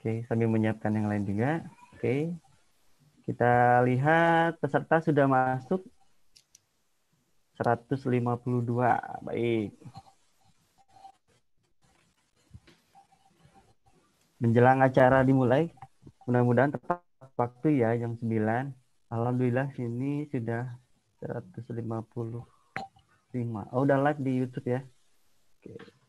Oke, sambil menyiapkan yang lain juga. Oke, kita lihat peserta sudah masuk 152. Baik. Menjelang acara dimulai, mudah-mudahan tepat waktu ya, jam 9. Alhamdulillah sini sudah 155. Oh, udah live di YouTube ya. Oke.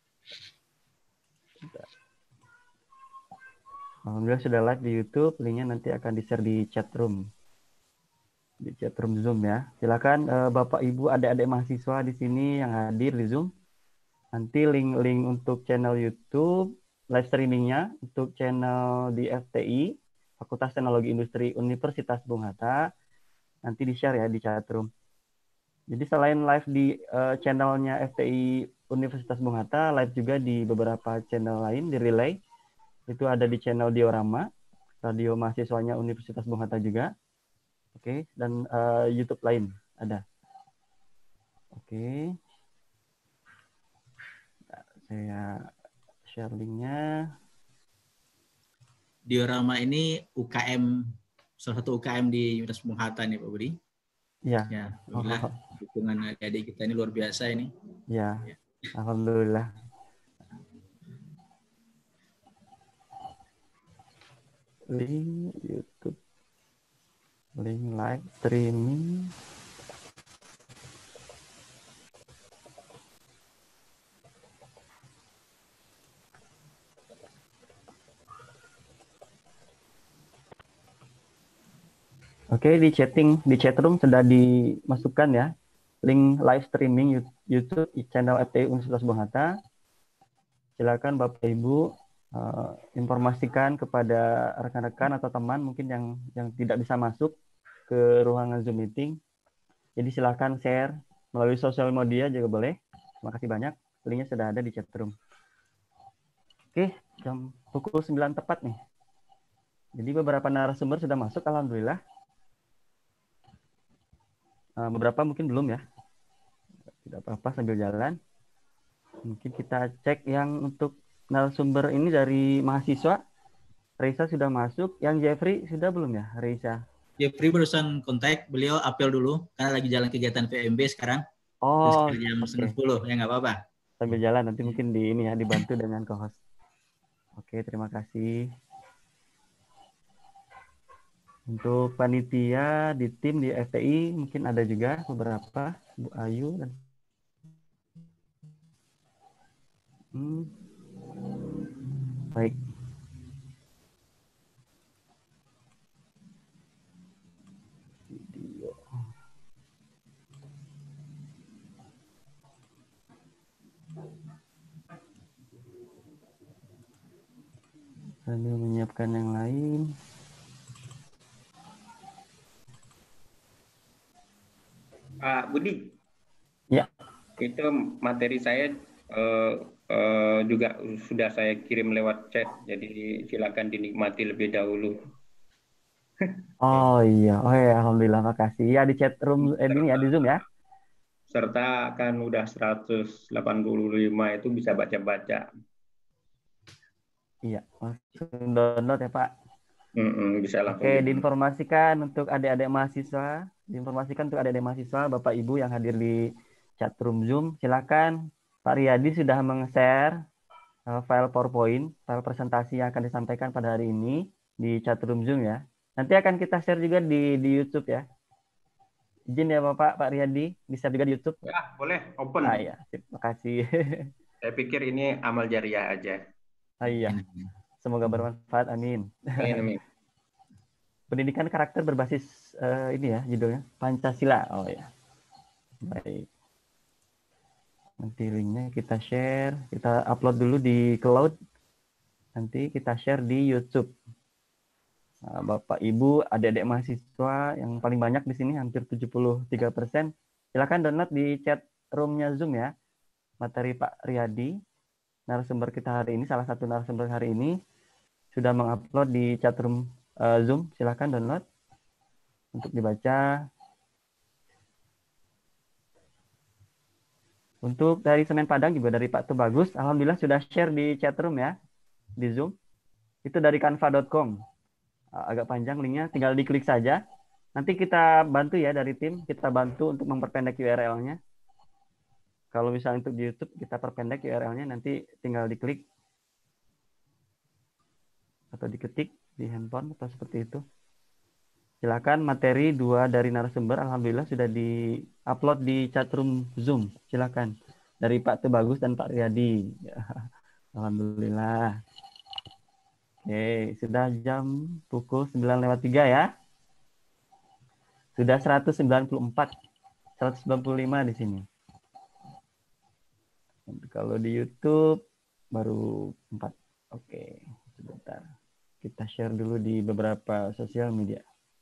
Alhamdulillah sudah live di YouTube. Linknya nanti akan di-share di chat room. Di chat room Zoom ya. Silakan Bapak Ibu adik-adik mahasiswa di sini yang hadir di Zoom. Nanti link-link untuk channel YouTube, live streamingnya untuk channel di FTI, Fakultas Teknologi Industri Universitas Bung Hatta, nanti di-share ya di chat room. Jadi selain live di channelnya FTI Universitas Bung Hatta, live juga di beberapa channel lain di relay. Itu ada di channel Diorama, radio mahasiswanya Universitas Bung Hatta juga. Oke, dan YouTube lain ada. Oke. Saya share linknya. Diorama ini UKM, salah satu UKM di Universitas Bung Hatta nih Pak Budi. Ya. Ya, alhamdulillah dukungan adik-adik kita ini luar biasa ini. Ya, alhamdulillah. Link YouTube, link live streaming. Oke, di chat room sudah dimasukkan ya link live streaming YouTube channel FTI Universitas Bung Hatta. Silakan Bapak Ibu informasikan kepada rekan-rekan atau teman mungkin yang tidak bisa masuk ke ruangan Zoom meeting. Jadi silakan share melalui sosial media juga boleh. Terima kasih banyak. Linknya sudah ada di chat room. Oke, jam pukul 9 tepat nih. Jadi beberapa narasumber sudah masuk, alhamdulillah. Beberapa mungkin belum ya. Tidak apa-apa sambil jalan. Mungkin kita cek yang untuk narasumber ini dari mahasiswa. Reisa sudah masuk. Yang Jeffrey sudah belum ya, Reisa? Jeffrey barusan kontak, beliau apel dulu karena lagi jalan kegiatan PMB sekarang. Oh, jam oke. 10, ya nggak apa-apa. Sambil jalan nanti mungkin di ini ya dibantu dengan co-host. Oke, terima kasih. Untuk panitia di tim di FTI mungkin ada juga beberapa, Bu Ayu dan baik. Video. Sambil menyiapkan yang lain. Pak Budi. Ya. Itu materi saya juga sudah saya kirim lewat chat, jadi silakan dinikmati lebih dahulu. Oh iya, oh ya, alhamdulillah, makasih. Ya di chat room ini ya di Zoom ya. Serta kan udah 185 itu bisa baca-baca. Iya, langsung download ya Pak. Bisa langsung. Oke, diinformasikan untuk adik-adik mahasiswa, Bapak Ibu yang hadir di chat room Zoom, silakan Pak Riyadi sudah meng-share file PowerPoint, file presentasi yang akan disampaikan pada hari ini di chat room Zoom ya. Nanti akan kita share juga di YouTube ya. Izin ya Bapak, Pak Riyadi, bisa juga di YouTube. Ya, boleh, open. Ya, terima kasih. Saya pikir ini amal jariah aja. Iya, semoga bermanfaat, amin. Amin. Pendidikan karakter berbasis ini ya judulnya Pancasila. Oh ya, baik. Nanti linknya kita share, kita upload dulu di cloud. Nanti kita share di YouTube. Nah, Bapak Ibu, adik-adik mahasiswa yang paling banyak di sini hampir 73%. Silakan download di chat roomnya Zoom ya. Materi Pak Riyadi, narasumber kita hari ini, salah satu narasumber hari ini sudah mengupload di chat room Zoom. Silakan download untuk dibaca. Untuk dari Semen Padang juga dari Pak Tubagus, alhamdulillah sudah share di chat room ya, di Zoom. Itu dari canva.com. Agak panjang linknya, tinggal diklik saja. Nanti kita bantu ya dari tim, kita bantu untuk memperpendek URL-nya. Kalau misalnya untuk di YouTube, kita perpendek URL-nya, nanti tinggal diklik atau diketik di handphone atau seperti itu. Silakan materi 2 dari narasumber, alhamdulillah sudah di-upload di chatroom Zoom. Silakan. Dari Pak Tebagus dan Pak Riyadi. Alhamdulillah. Oke, sudah jam pukul 9:03 ya. Sudah 194, 195 di sini. Kalau di YouTube baru 4. Oke, sebentar. Kita share dulu di beberapa sosial media.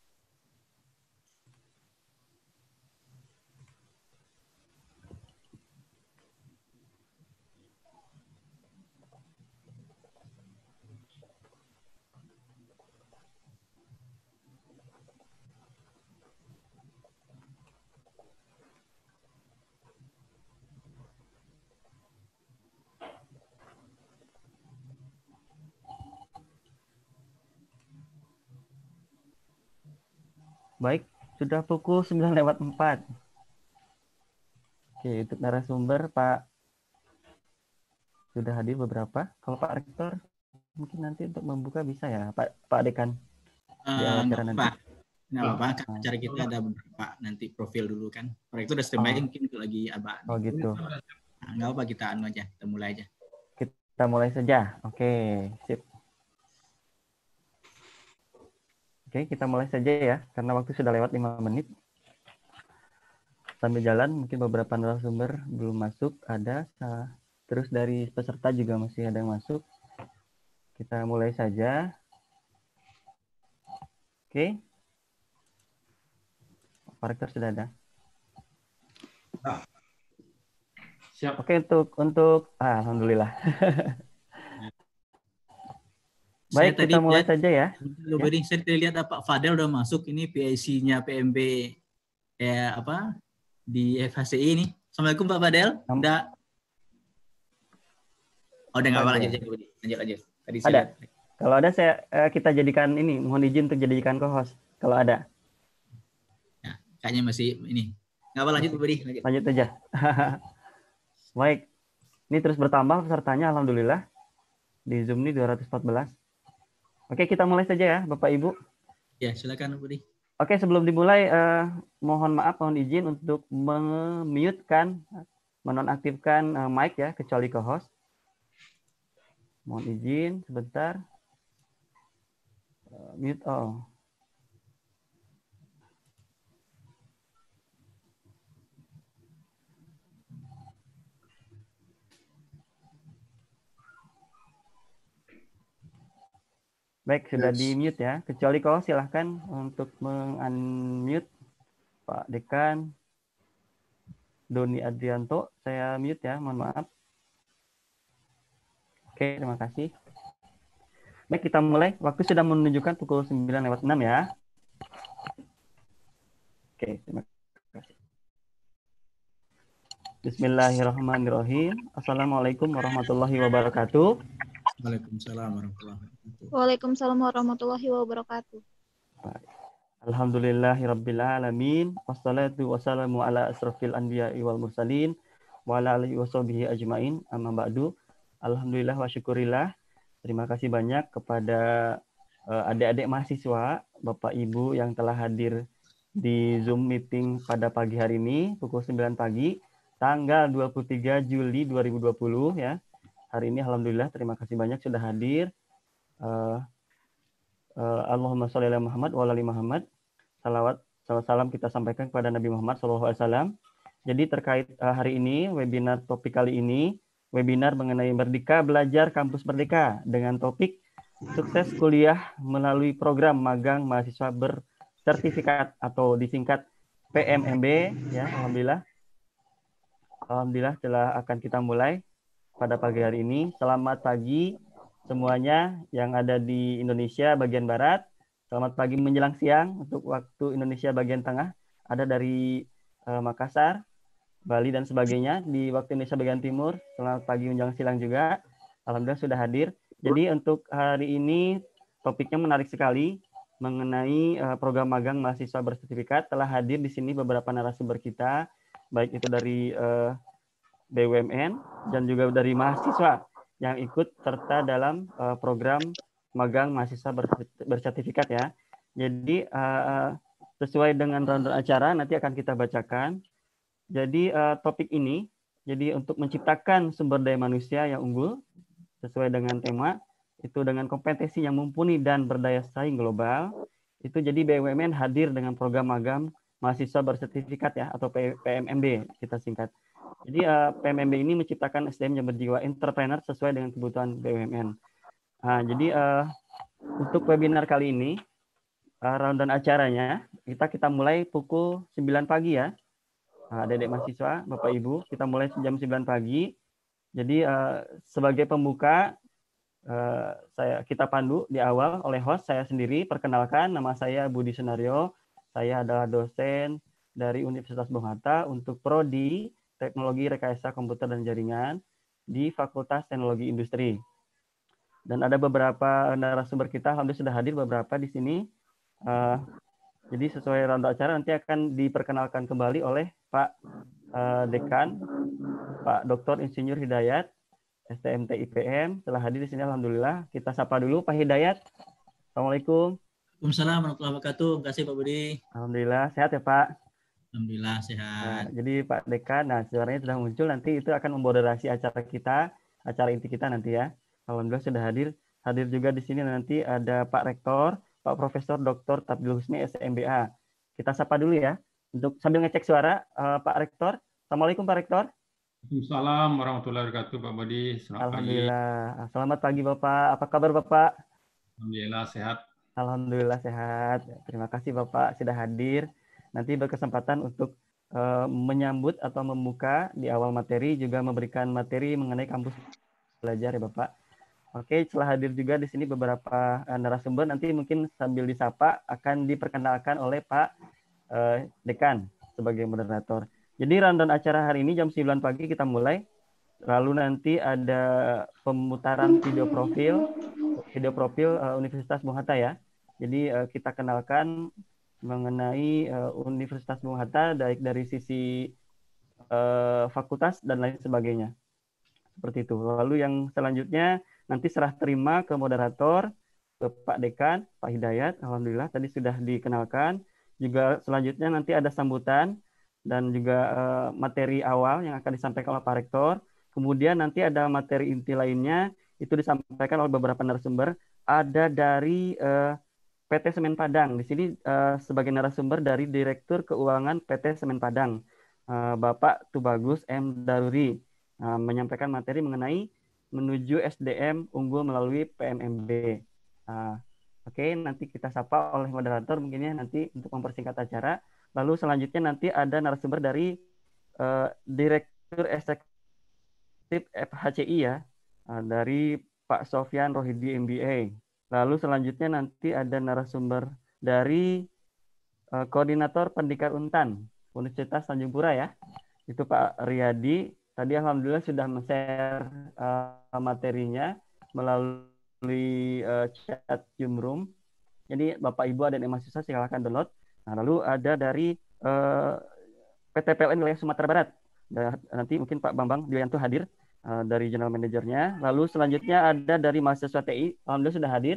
Baik, sudah pukul 9:04. Oke, untuk narasumber Pak sudah hadir beberapa. Kalau Pak Rektor mungkin nanti untuk membuka bisa ya, Pak Dekan di awal acara nanti. Nggak apa-apa, kan acara kita ada beberapa nanti profil dulu kan. Proyek itu udah standby mungkin lagi abah. Oh gitu. Nah, nggak apa kita anu aja, kita mulai aja. Kita mulai saja. Oke, sip. Oke, kita mulai saja ya, karena waktu sudah lewat 5 menit. Sambil jalan, mungkin beberapa narasumber belum masuk, ada. Terus dari peserta juga masih ada yang masuk. Kita mulai saja. Oke. Pak Rektor sudah ada. Siap. Oke, untuk alhamdulillah. Baik, kita mulai saja ya. Saya lihat Pak Fadel udah masuk ini PIC-nya PMB di FHCI ini. Assalamualaikum Pak Fadel. Udah. Oh, udah nggak apa, lanjut. Tadi ada. Kalau ada kita jadikan ini, mohon izin untuk jadikan co-host kalau ada. Ya, kayaknya masih ini. Nggak apa, lanjut Budi. Lanjut aja. Baik. Ini terus bertambah pesertanya alhamdulillah. Di Zoom ini 214. Oke, kita mulai saja ya, Bapak Ibu. Ya, silakan Budi. Oke, sebelum dimulai, mohon maaf, mohon izin untuk menonaktifkan mic ya, kecuali co-host. Mohon izin sebentar. Mute all. Baik, sudah di-mute ya. Kecuali kau silahkan untuk meng-unmute Pak Dekan, Doni Adrianto. Saya mute ya, mohon maaf. Oke, terima kasih. Baik, kita mulai. Waktu sudah menunjukkan pukul 9:06 ya. Oke, terima kasih. Bismillahirrahmanirrahim. Assalamualaikum warahmatullahi wabarakatuh. Waalaikumsalam warahmatullahi wabarakatuh. Waalaikumsalam warahmatullahi wabarakatuh. Alhamdulillahirabbil alamin. Wassalatu wassalamu ala asrofil anbiya'i wal mursalin wa ala alihi washabihi ajmain. Amma ba'du. Alhamdulillah wa syukurillah. Terima kasih banyak kepada adik-adik mahasiswa, Bapak Ibu yang telah hadir di Zoom meeting pada pagi hari ini pukul 9 pagi tanggal 23 Juli 2020 ya. Hari ini alhamdulillah terima kasih banyak sudah hadir. Allahumma sholli ala Muhammad wa ala ali Muhammad. Salawat salam kita sampaikan kepada Nabi Muhammad SAW. Jadi terkait hari ini webinar topik kali ini webinar mengenai Merdeka Belajar Kampus Merdeka dengan topik sukses kuliah melalui program magang mahasiswa bersertifikat atau disingkat PMMB ya. Alhamdulillah telah akan kita mulai pada pagi hari ini. Selamat pagi semuanya yang ada di Indonesia bagian barat. Selamat pagi menjelang siang untuk waktu Indonesia bagian tengah. Ada dari Makassar, Bali dan sebagainya. Di waktu Indonesia bagian timur, selamat pagi menjelang siang juga. Alhamdulillah sudah hadir. Jadi untuk hari ini topiknya menarik sekali mengenai program magang mahasiswa bersertifikat. Telah hadir di sini beberapa narasumber kita, baik itu dari BUMN dan juga dari mahasiswa yang ikut serta dalam program magang mahasiswa bersertifikat ya. Jadi sesuai dengan rundown acara nanti akan kita bacakan. Jadi topik ini, jadi untuk menciptakan sumber daya manusia yang unggul sesuai dengan tema, itu dengan kompetensi yang mumpuni dan berdaya saing global, itu jadi BUMN hadir dengan program magang mahasiswa bersertifikat ya, atau PMMB kita singkat. Jadi PMMB ini menciptakan SDM yang berjiwa entrepreneur sesuai dengan kebutuhan BUMN. Nah, jadi untuk webinar kali ini, rundown acaranya, kita mulai pukul 9 pagi ya. Adik-adik mahasiswa, Bapak Ibu, kita mulai jam 9 pagi. Jadi sebagai pembuka, kita pandu di awal oleh host saya sendiri. Perkenalkan, nama saya Budi Sunario. Saya adalah dosen dari Universitas Bung Hatta untuk Prodi Teknologi Rekayasa Komputer dan Jaringan di Fakultas Teknologi Industri. Dan ada beberapa narasumber kita, alhamdulillah sudah hadir beberapa di sini. Jadi sesuai rundown acara nanti akan diperkenalkan kembali oleh Pak Dekan, Pak Dr. Insinyur Hidayat, STMT IPM, telah hadir di sini alhamdulillah. Kita sapa dulu Pak Hidayat. Assalamualaikum. Waalaikumsalam warahmatullahi wabarakatuh. Terima kasih Pak Budi. Alhamdulillah sehat ya Pak. Alhamdulillah sehat. Jadi Pak Dekan, suaranya sudah muncul, nanti itu akan memoderasi acara kita, acara inti kita nanti ya. Alhamdulillah sudah hadir. Hadir juga di sini nanti ada Pak Rektor, Pak Profesor Dr. Tabdil Husni SMBA. Kita sapa dulu ya, untuk sambil ngecek suara Pak Rektor. Assalamualaikum Pak Rektor. Waalaikumsalam warahmatullahi wabarakatuh Pak Budi. Selamat Alhamdulillah. pagi. Selamat pagi Bapak. Apa kabar Bapak? Alhamdulillah sehat. Alhamdulillah sehat. Terima kasih Bapak sudah hadir. Nanti berkesempatan untuk menyambut atau membuka di awal materi, juga memberikan materi mengenai kampus belajar ya Bapak. Oke, setelah hadir juga di sini beberapa narasumber, nanti mungkin sambil disapa akan diperkenalkan oleh Pak Dekan sebagai moderator. Jadi rundown acara hari ini jam 9 pagi kita mulai. Lalu nanti ada pemutaran video profil Universitas Bung Hatta ya. Jadi kita kenalkan mengenai Universitas Bung Hatta baik dari sisi fakultas dan lain sebagainya. Seperti itu. Lalu yang selanjutnya nanti serah terima ke moderator, ke Pak Dekan, Pak Hidayat. Alhamdulillah tadi sudah dikenalkan. Juga selanjutnya nanti ada sambutan dan juga materi awal yang akan disampaikan oleh Pak Rektor. Kemudian nanti ada materi inti lainnya, itu disampaikan oleh beberapa narasumber. Ada dari PT Semen Padang. Di sini sebagai narasumber dari Direktur Keuangan PT Semen Padang, Bapak Tubagus M. Daruri, menyampaikan materi mengenai menuju SDM unggul melalui PMMB. Oke, nanti kita sapa oleh moderator mungkinnya nanti untuk mempersingkat acara. Lalu selanjutnya nanti ada narasumber dari Direktur Eksekutif FHCI ya, dari Pak Sofyan Rohidi MBA. Lalu selanjutnya nanti ada narasumber dari Koordinator Pendidikan Untan Universitas Tanjung Pura ya, itu Pak Riyadi. Tadi alhamdulillah sudah men-share materinya melalui chat Zoom Room. Jadi Bapak Ibu dan mahasiswa silakan download. Nah, lalu ada dari PT PLN wilayah Sumatera Barat. Nanti mungkin Pak Bambang Dwianto hadir dari General Manager-nya. Lalu selanjutnya ada dari mahasiswa TI, alhamdulillah sudah hadir.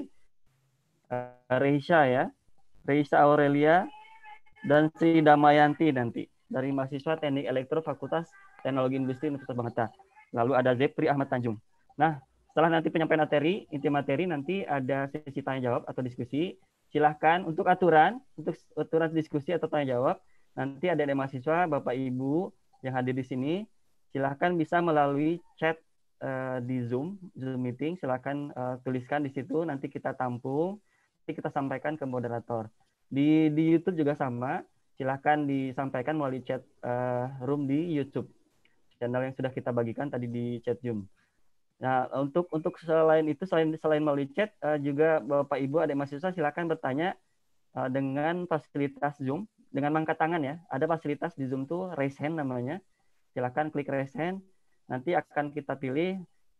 Reisha ya, Reisha Aurelia dan Sri Damayanti nanti dari mahasiswa Teknik Elektro Fakultas Teknologi Industri Universitas Bung Hatta. Lalu ada Zepri Ahmad Tanjung. Nah, setelah nanti penyampaian materi, inti materi nanti ada sesi tanya jawab atau diskusi. Silahkan untuk aturan diskusi atau tanya jawab. Nanti ada mahasiswa, Bapak Ibu yang hadir di sini, silahkan bisa melalui chat di Zoom meeting. Silahkan tuliskan di situ, nanti kita tampung, nanti kita sampaikan ke moderator. Di YouTube juga sama, silahkan disampaikan melalui chat room di YouTube, channel yang sudah kita bagikan tadi di chat Zoom. Nah, untuk selain itu, selain melalui chat, juga Bapak Ibu adik mahasiswa silakan bertanya dengan fasilitas Zoom, dengan mengangkat tangan ya. Ada fasilitas di Zoom tuh raise hand namanya. Silakan klik raise hand. Nanti akan kita pilih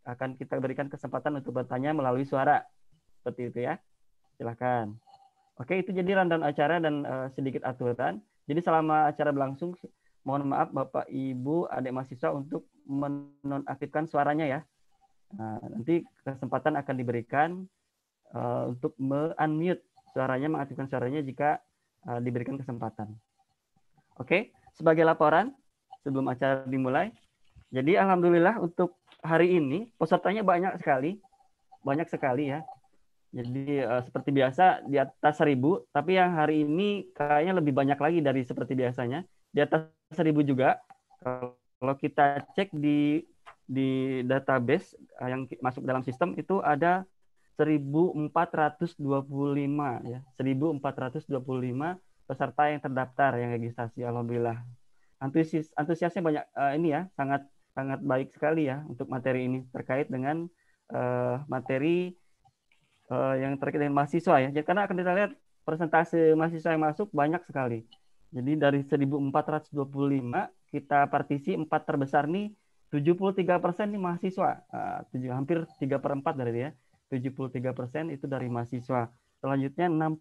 akan kita berikan kesempatan untuk bertanya melalui suara. Seperti itu ya. Silakan. Oke, itu jadi rundown acara dan sedikit aturan. Jadi selama acara berlangsung, mohon maaf Bapak, Ibu, adik mahasiswa untuk menonaktifkan suaranya ya. Nah, nanti kesempatan akan diberikan untuk unmute suaranya, mengaktifkan suaranya jika diberikan kesempatan. Oke, sebagai laporan sebelum acara dimulai. Jadi alhamdulillah untuk hari ini pesertanya banyak sekali ya. Jadi seperti biasa di atas 1000, tapi yang hari ini kayaknya lebih banyak lagi dari seperti biasanya. Di atas 1000 juga. Kalau kita cek di database yang masuk dalam sistem itu ada 1425 ya. 1425 peserta yang terdaftar yang registrasi. Alhamdulillah. Antusiasnya banyak ini ya, sangat baik sekali ya untuk materi ini terkait dengan materi yang terkait dengan mahasiswa ya. Jadi karena akan kita lihat persentase mahasiswa yang masuk banyak sekali. Jadi dari 1425 kita partisi 4 terbesar nih 73% nih mahasiswa. Hampir 3/4 dari dia. 73% itu dari mahasiswa. Selanjutnya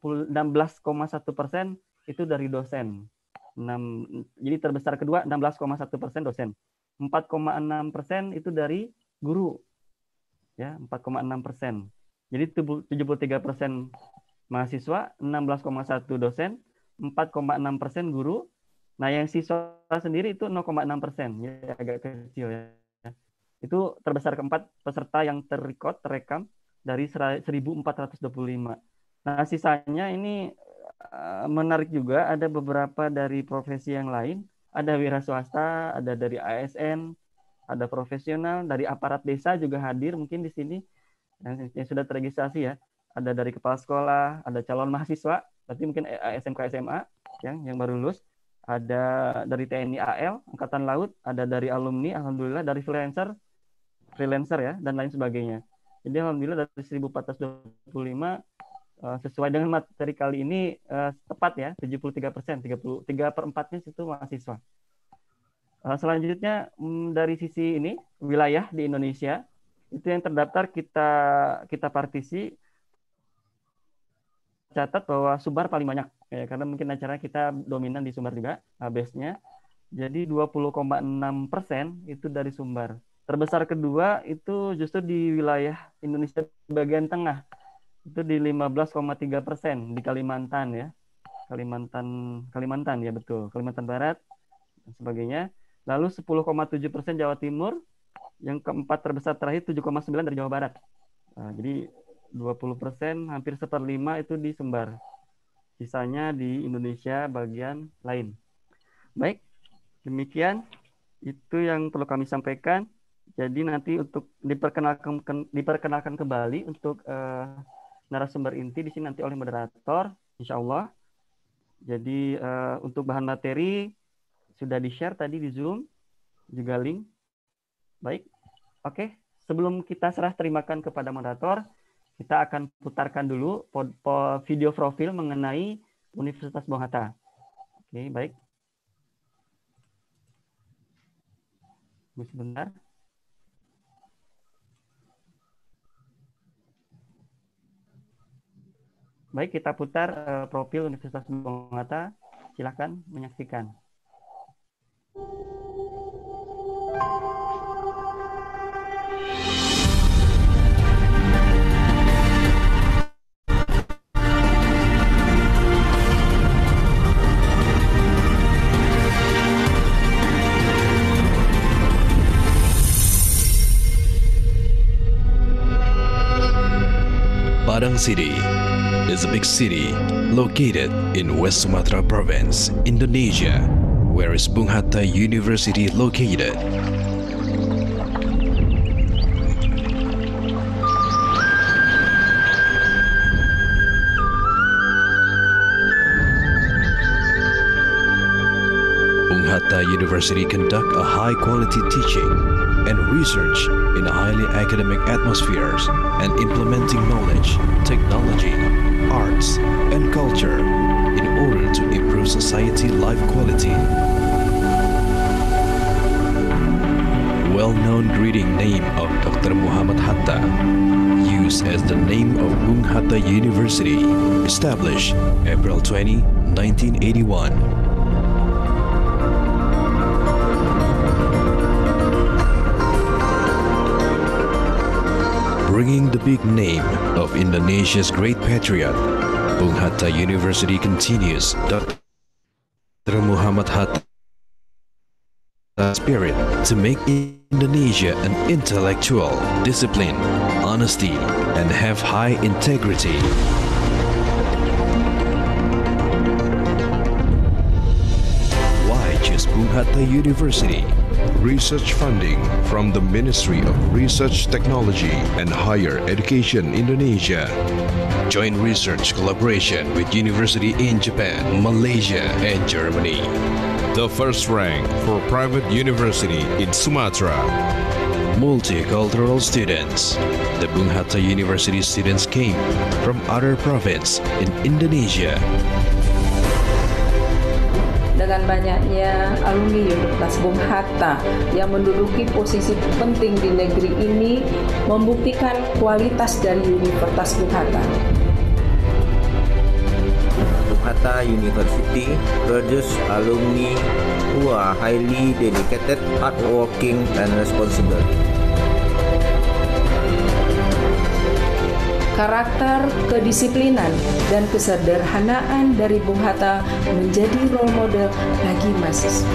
16,1% itu dari dosen. Jadi terbesar kedua 16,1% dosen. 4,6% itu dari guru. Ya, 4,6%. Jadi 73% mahasiswa, 16,1 dosen, 4,6% guru. Nah, yang siswa sendiri itu 0,6%. Ya, agak kecil ya. Itu terbesar keempat peserta yang terekam dari 1425. Nah, sisanya ini menarik juga, ada beberapa dari profesi yang lain. Ada wira swasta, ada dari ASN, ada profesional, dari aparat desa juga hadir mungkin di sini yang sudah terregistrasi ya. Ada dari kepala sekolah, ada calon mahasiswa, berarti mungkin SMK SMA yang baru lulus. Ada dari TNI AL, Angkatan Laut, ada dari alumni, alhamdulillah, dari freelancer ya, dan lain sebagainya. Jadi alhamdulillah dari 1425 sesuai dengan materi kali ini tepat ya, 73%, 3/4-nya itu mahasiswa. Selanjutnya dari sisi ini wilayah di Indonesia itu yang terdaftar kita partisi, catat bahwa Sumbar paling banyak ya, karena mungkin acara kita dominan di Sumbar juga base-nya. Jadi 20,6% itu dari Sumbar. Terbesar kedua itu justru di wilayah Indonesia bagian tengah. Itu di 15,3% di Kalimantan ya. Kalimantan ya betul. Kalimantan Barat dan sebagainya. Lalu 10,7% Jawa Timur. Yang keempat terbesar terakhir 7,9 dari Jawa Barat. Nah, jadi 20%, hampir 1/5 itu di Sumbar. Sisanya di Indonesia bagian lain. Baik, demikian itu yang perlu kami sampaikan. Jadi nanti untuk diperkenalkan kembali untuk narasumber inti di sini nanti oleh moderator, insya Allah. Jadi untuk bahan materi sudah di-share tadi di Zoom, juga link. Baik, oke. Sebelum kita serah terimakan kepada moderator, kita akan putarkan dulu video profil mengenai Universitas Bung Hatta. Oke, baik. Sebentar. Baik, kita putar profil Universitas Bung Hatta. Silakan menyaksikan. Padang City is a big city located in West Sumatra Province, Indonesia, where is Bung Hatta University located. Bung Hatta University conduct a high-quality teaching and research in a highly academic atmospheres and implementing knowledge, technology, arts, and culture in order to improve society life quality. Well-known greeting name of Dr. Muhammad Hatta University, established April 20, 1981. Bringing the big name of Indonesia's great patriot, Bung Hatta University continues Dr. Muhammad Hatta spirit to make Indonesia an intellectual, disciplined, honesty, and have high integrity. Why choose Bung Hatta University? Research funding from the Ministry of Research Technology and Higher Education Indonesia. Joint research collaboration with university in Japan, Malaysia, and Germany. The first rank for private university in Sumatra. Multicultural students. The Bung Hatta University students came from other provinces in Indonesia. Dengan banyaknya alumni Universitas Bung Hatta yang menduduki posisi penting di negeri ini membuktikan kualitas dari Universitas Bung Hatta. Bung Hatta University produce alumni who are highly dedicated, hardworking, and responsible. Karakter, kedisiplinan, dan kesederhanaan dari Bung Hatta menjadi role model bagi mahasiswa.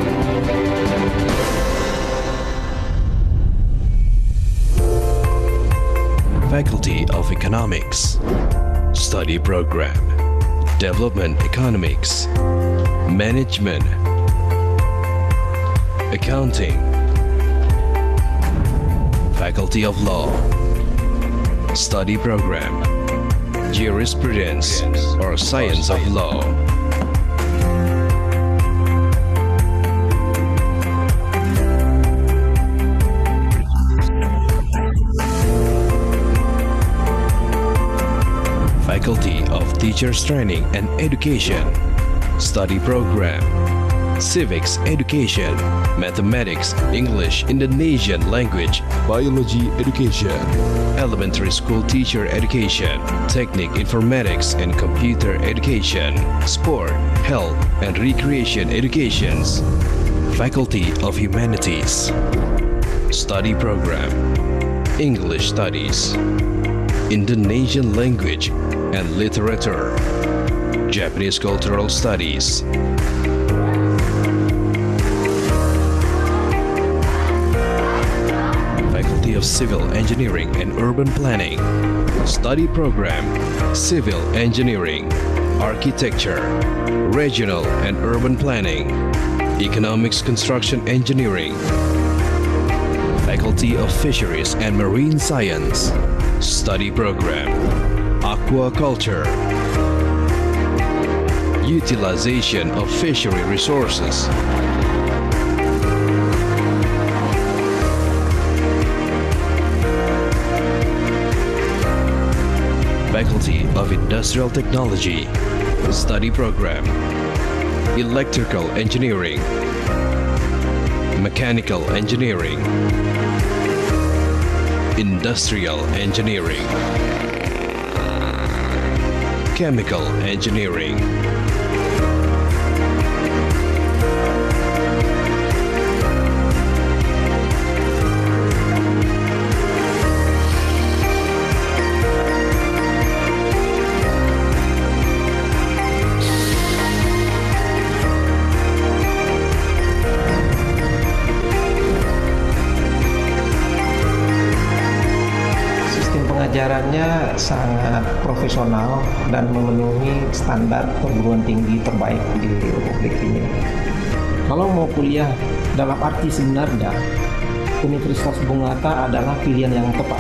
Faculty of Economics, Study Program, Development Economics, Management, Accounting, Faculty of Law, Study Program, Jurisprudence or Science of Law. Faculty of Teachers Training and Education, Study Program, Civics Education, Mathematics, English, Indonesian Language, Biology Education, Elementary School Teacher Education, Technique Informatics and Computer Education, Sport, Health and Recreation Educations, Faculty of Humanities, Study Program, English Studies, Indonesian Language and Literature, Japanese Cultural Studies, of Civil Engineering and Urban Planning, Study Program, Civil Engineering, Architecture, Regional and Urban Planning, Economics Construction Engineering, Faculty of Fisheries and Marine Science, Study Program, Aquaculture, Utilization of Fishery Resources, Faculty of Industrial Technology, Study Program, Electrical Engineering, Mechanical Engineering, Industrial Engineering, Chemical Engineering, Pengajarannya sangat profesional dan memenuhi standar perguruan tinggi terbaik di Republik ini. Kalau mau kuliah dalam arti sebenarnya, Universitas Bung Hatta adalah pilihan yang tepat.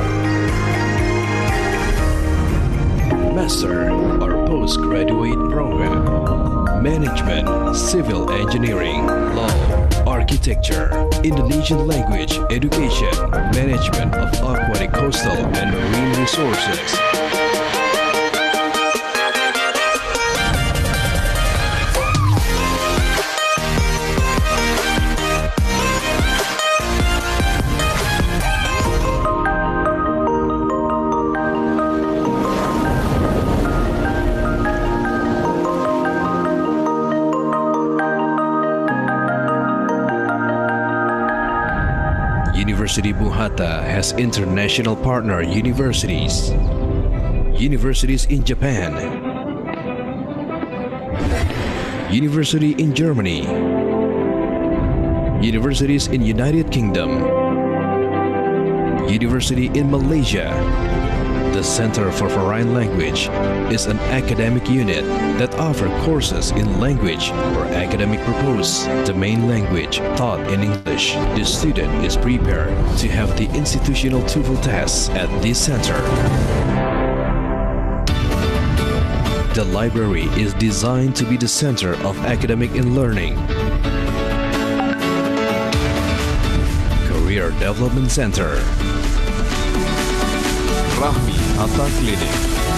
Master or Postgraduate Program, Management, Civil Engineering, Law, Architecture, Indonesian Language, Education, Management of Aquatic, Coastal, and Marine Resources. University Bung Hatta has international partner universities. Universities in Japan, university in Germany, universities in United Kingdom, university in Malaysia. The Center for Foreign Language is an academic unit that offers courses in language or academic purpose. The main language taught in English. The student is prepared to have the institutional TOEFL tests at this center. The library is designed to be the center of academic and learning. Career Development Center. Rahmi Hatta Clinic.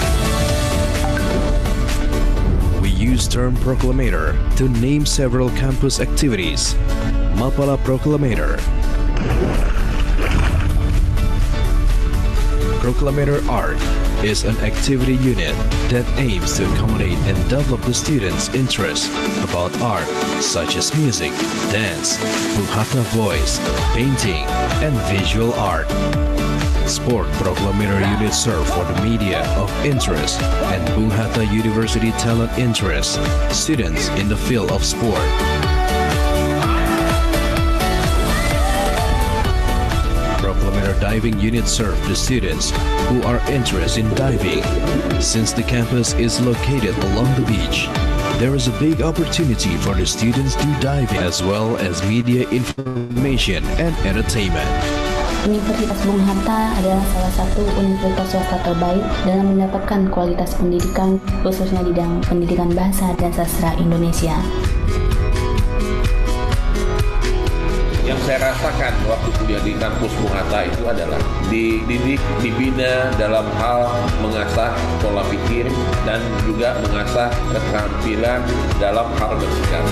We use term proclamator to name several campus activities. Mapala Proclamator. Proclamator Art is an activity unit that aims to accommodate and develop the students' interest about art, such as music, dance, Bung Hatta voice, painting, and visual art. Sport Proclamator unit serve for the media of interest and Bung Hatta University talent interest, students in the field of sport. Proclamator diving unit serve the students who are interested in diving. Since the campus is located along the beach, there is a big opportunity for the students to dive as well as media information and entertainment. Universitas Bung Hatta adalah salah satu universitas swasta terbaik dalam mendapatkan kualitas pendidikan, khususnya di bidang pendidikan bahasa dan sastra Indonesia. Yang saya rasakan waktu kuliah di kampus Bung Hatta itu adalah dididik, dibina dalam hal mengasah pola pikir dan juga mengasah keterampilan dalam hal bersikap.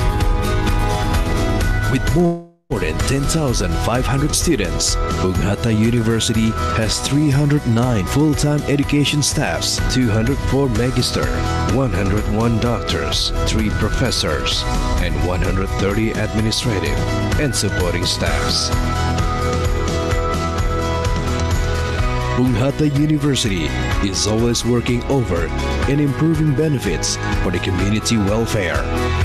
With more than 10,500 students, Bung Hatta University has 309 full-time education staffs, 204 magister, 101 doctors, 3 professors, and 130 administrative and supporting staffs. Bung Hatta University is always working over and improving benefits for the community welfare.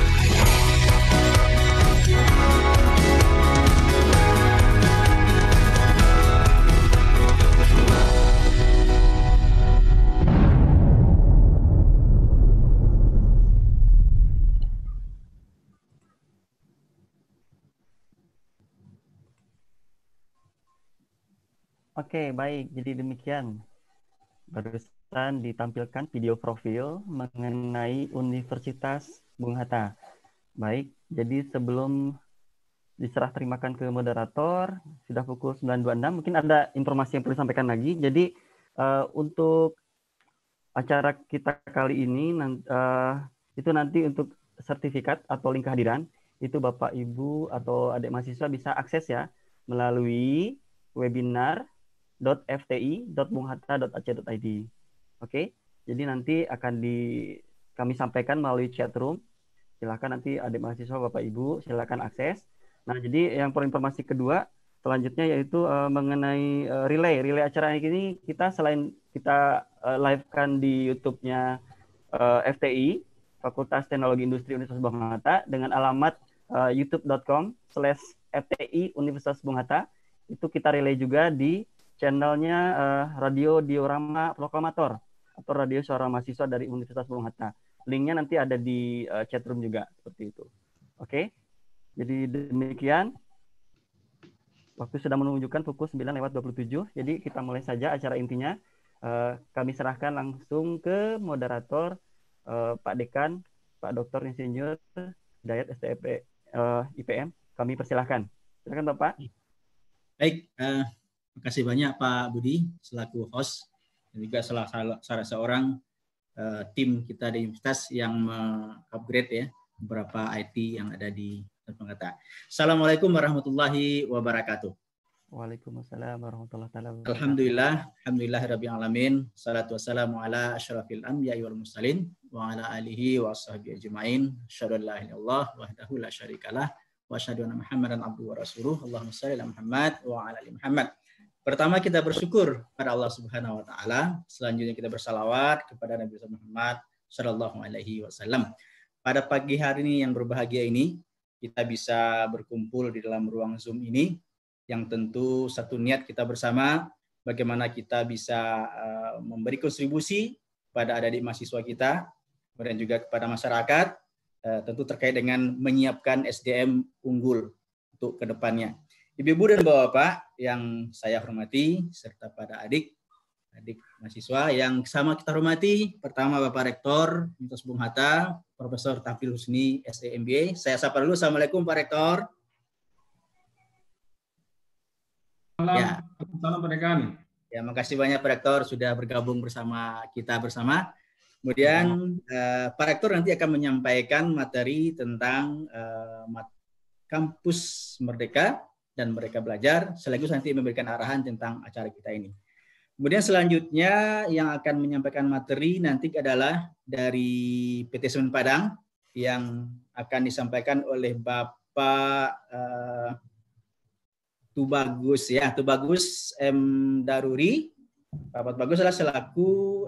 Oke, baik. Jadi demikian. Barusan ditampilkan video profil mengenai Universitas Bung Hatta. Baik, jadi sebelum diserah terimakan ke moderator, sudah pukul 9.26, mungkin ada informasi yang perlu disampaikan lagi. Jadi untuk acara kita kali ini, itu nanti untuk sertifikat atau link kehadiran, itu Bapak, Ibu, atau adik mahasiswa bisa akses ya, melalui webinar.fti.bunghatta.ac.id. Oke, jadi nanti akan kami sampaikan melalui chat room. Silakan nanti adik mahasiswa, Bapak, Ibu, silakan akses. Nah, jadi yang perlu informasi kedua selanjutnya yaitu mengenai relay acara ini. Kita selain kita live-kan di YouTube-nya FTI, Fakultas Teknologi Industri Universitas Bung Hatta, dengan alamat youtube.com/FTI Universitas Bung Hatta. Itu kita relay juga di channelnya Radio Diorama Proklamator atau Radio Suara Mahasiswa dari Universitas Bung Hatta. Linknya nanti ada di chat room juga, seperti itu. Oke, jadi demikian. Waktu sudah menunjukkan pukul 9:27, jadi kita mulai saja acara intinya. Kami serahkan langsung ke moderator Pak Dekan, Pak Dr. Insinyur Dayat STP IPM. Kami persilahkan. Silakan Bapak. Baik, terima kasih banyak Pak Budi selaku host dan juga salah seorang tim kita di universitas yang upgrade ya beberapa IT yang ada di Bung Hatta. Assalamualaikum warahmatullahi wabarakatuh. Waalaikumsalam warahmatullahi wabarakatuh. Alhamdulillahirabbil alamin. Salatu wassalamu ala asyrafil anbiya'i wal mursalin wa ala alihi wa sahbihi ajmain. Asyhadu an la ilaha illallah wahdahu la syarikalah wa asyhadu anna Muhammadan abduhu wa rasuluh. Allahumma shalli ala Muhammad wa ala ali Muhammad. Pertama kita bersyukur pada Allah Subhanahu wa taala, selanjutnya kita bersalawat kepada Nabi Muhammad sallallahu alaihi wasallam. Pada pagi hari ini yang berbahagia ini, kita bisa berkumpul di dalam ruang Zoom ini yang tentu satu niat kita bersama bagaimana kita bisa memberi kontribusi pada adik-adik mahasiswa kita, kemudian juga kepada masyarakat, tentu terkait dengan menyiapkan SDM unggul untuk kedepannya. Ibu-ibu dan bapak-bapak yang saya hormati, serta pada adik mahasiswa yang sama kita hormati, pertama Bapak Rektor Universitas Bung Hatta, Profesor Tafil Husni, SE MBA. Saya sapa dulu. Assalamualaikum Pak Rektor. Salam Pak Dekan. Ya, makasih banyak Pak Rektor sudah bergabung bersama kita bersama. Kemudian Pak Rektor nanti akan menyampaikan materi tentang Kampus Merdeka dan Merdeka Belajar, sekaligus nanti memberikan arahan tentang acara kita ini. Kemudian selanjutnya yang akan menyampaikan materi nanti adalah dari PT Semen Padang yang akan disampaikan oleh Bapak Tubagus ya, Tubagus M. Daruri. Bapak Tubagus adalah selaku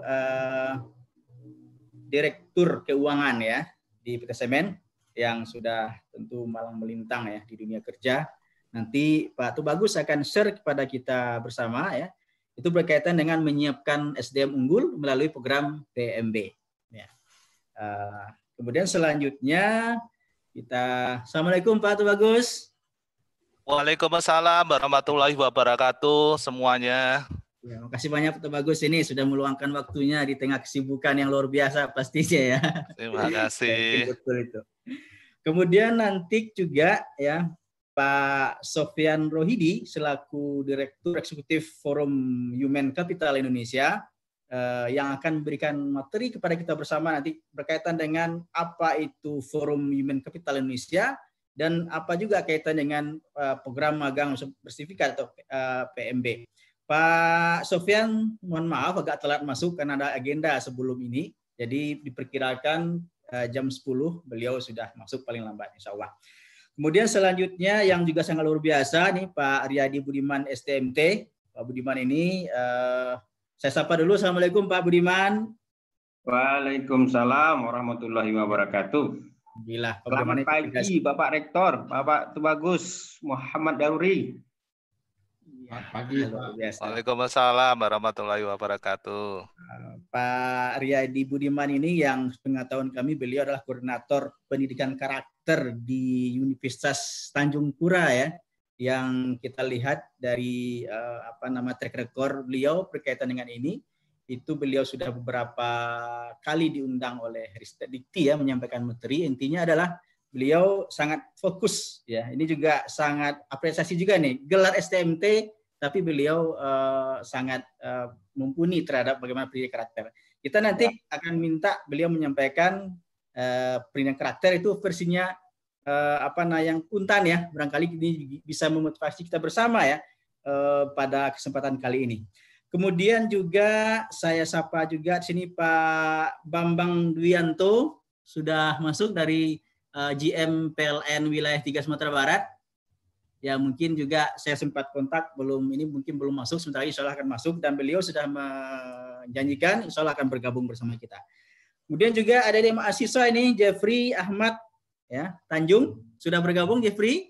Direktur Keuangan ya di PT Semen yang sudah tentu malang melintang ya di dunia kerja. Nanti Pak Tubagus akan share kepada kita bersama ya. Itu berkaitan dengan menyiapkan SDM unggul melalui program PMB. Ya. Kemudian selanjutnya kita Assalamualaikum Pak Tubagus. Waalaikumsalam warahmatullahi wabarakatuh semuanya. Ya, makasih banyak Pak Bagus ini sudah meluangkan waktunya di tengah kesibukan yang luar biasa pastinya ya. Terima kasih. Betul itu. Kemudian nanti juga ya Pak Sofyan Rohidi selaku Direktur Eksekutif Forum Human Capital Indonesia yang akan memberikan materi kepada kita bersama nanti berkaitan dengan apa itu Forum Human Capital Indonesia dan apa juga kaitan dengan program magang bersertifikat atau PMB. Pak Sofyan, mohon maaf agak telat masuk karena ada agenda sebelum ini. Jadi diperkirakan jam 10 beliau sudah masuk paling lambat insya Allah. Kemudian selanjutnya yang juga sangat luar biasa nih Pak Riyadi Budiman STMT. Pak Budiman ini saya sapa dulu. Assalamualaikum Pak Budiman. Waalaikumsalam warahmatullahi wabarakatuh. Alhamdulillah. Selamat pagi Bapak Rektor, Bapak Tubagus Muhammad Daruri. Pagi. Waalaikumsalam warahmatullahi wabarakatuh. Pak Riyadi Budiman ini yang pengetahuan kami beliau adalah koordinator pendidikan karakter di Universitas Tanjung Pura ya, yang kita lihat dari track record beliau berkaitan dengan ini, itu beliau sudah beberapa kali diundang oleh Ristek Dikti ya menyampaikan materi. Intinya adalah beliau sangat fokus ya. Ini juga sangat apresiasi juga nih gelar STMT, tapi beliau sangat mumpuni terhadap bagaimana pendidikan karakter. Kita nanti akan minta beliau menyampaikan pendidikan karakter itu versinya yang puntan ya. Barangkali ini bisa memotivasi kita bersama ya pada kesempatan kali ini. Kemudian juga saya sapa juga di sini Pak Bambang Dwianto sudah masuk dari GM PLN Wilayah 3 Sumatera Barat. Ya mungkin juga saya sempat kontak mungkin belum masuk, sebentar lagi insya Allah akan masuk dan beliau sudah menjanjikan insya Allah akan bergabung bersama kita. Kemudian juga ada dari mahasiswa ini Jeffrey Ahmad ya Tanjung sudah bergabung Jeffrey.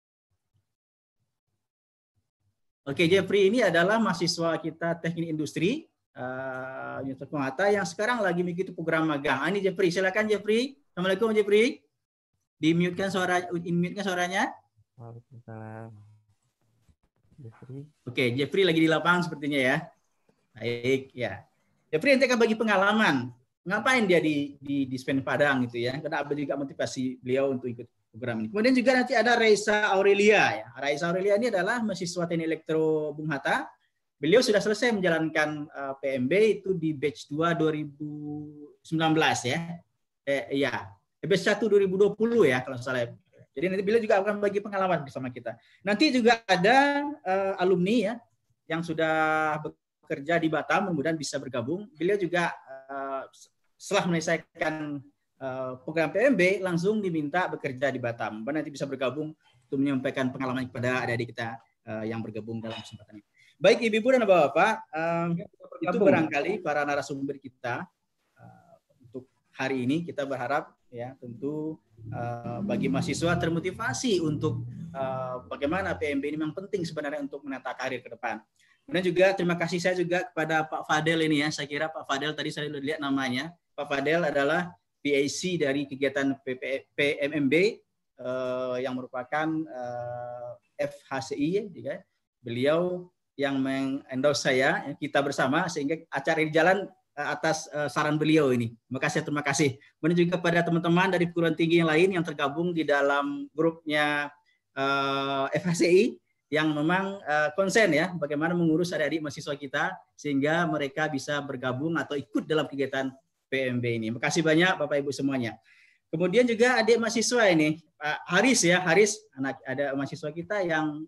Oke, Jeffrey ini adalah mahasiswa kita Teknik Industri Universitas Bung Hatta yang sekarang lagi mengikuti program magang. Ini Jeffrey, silakan Jeffrey. Assalamualaikum Jeffrey. Di-mute-kan suaranya. Waalaikumsalam. Jeffrey. Oke, Jeffrey lagi di lapangan sepertinya ya. Baik, ya. Jeffrey nanti akan bagi pengalaman. Ngapain dia di Semen Padang gitu ya. Karena ada juga motivasi beliau untuk ikut program ini. Kemudian juga nanti ada Raisa Aurelia ya. Raisa Aurelia ini adalah mahasiswa Teknik Elektro Bung Hatta. Beliau sudah selesai menjalankan PMB itu di batch 2 2019 ya. Batch 1 2020 ya kalau salah. Jadi nanti beliau juga akan bagi pengalaman bersama kita. Nanti juga ada alumni ya yang sudah bekerja di Batam, mudah-mudahan bisa bergabung. Beliau juga setelah menyelesaikan program PMB langsung diminta bekerja di Batam. Bapak nanti bisa bergabung untuk menyampaikan pengalaman kepada adik-adik kita yang bergabung dalam kesempatan ini. Baik Ibu-ibu dan Bapak-bapak, itu barangkali para narasumber kita untuk hari ini. Kita berharap ya tentu bagi mahasiswa termotivasi untuk bagaimana PMB ini memang penting sebenarnya untuk menata karir ke depan. Kemudian juga terima kasih saya juga kepada Pak Fadel ini ya. Saya kira Pak Fadel tadi saya lihat namanya. Pak Fadel adalah PAC dari kegiatan PMMB yang merupakan FHCI ya. Beliau yang mengendorse saya, kita bersama sehingga acara ini jalan atas saran beliau ini. Terima kasih. Kemudian juga pada teman-teman dari perguruan tinggi yang lain yang tergabung di dalam grupnya FHCI yang memang konsen ya bagaimana mengurus adik-adik mahasiswa kita sehingga mereka bisa bergabung atau ikut dalam kegiatan PMB ini. Terima kasih banyak Bapak Ibu semuanya. Kemudian juga adik mahasiswa ini Pak Haris ya, Haris ada mahasiswa kita yang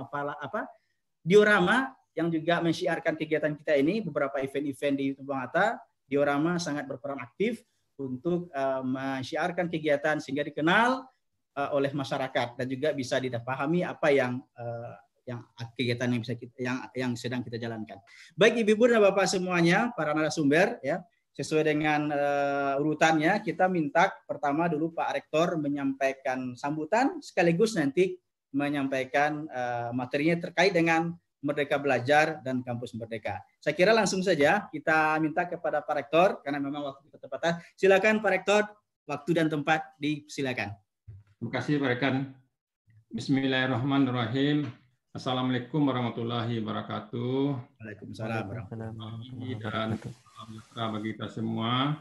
diorama yang juga mensiarkan kegiatan kita ini, beberapa event-event di Bung Hatta. Diorama sangat berperan aktif untuk mensiarkan kegiatan sehingga dikenal oleh masyarakat dan juga bisa dipahami apa yang kegiatan yang bisa yang sedang kita jalankan. Baik Ibu dan Bapak semuanya, para narasumber ya, sesuai dengan urutannya kita minta pertama dulu Pak Rektor menyampaikan sambutan sekaligus nanti menyampaikan materinya terkait dengan Merdeka Belajar dan Kampus Merdeka. Saya kira langsung saja kita minta kepada Pak Rektor karena memang waktu kita terbatas. Silakan Pak Rektor, waktu dan tempat disilakan. Terima kasih Pak Rekan. Bismillahirrahmanirrahim. Assalamualaikum warahmatullahi wabarakatuh. Waalaikumsalam warahmatullahi wabarakatuh. Dan bagi kita semua.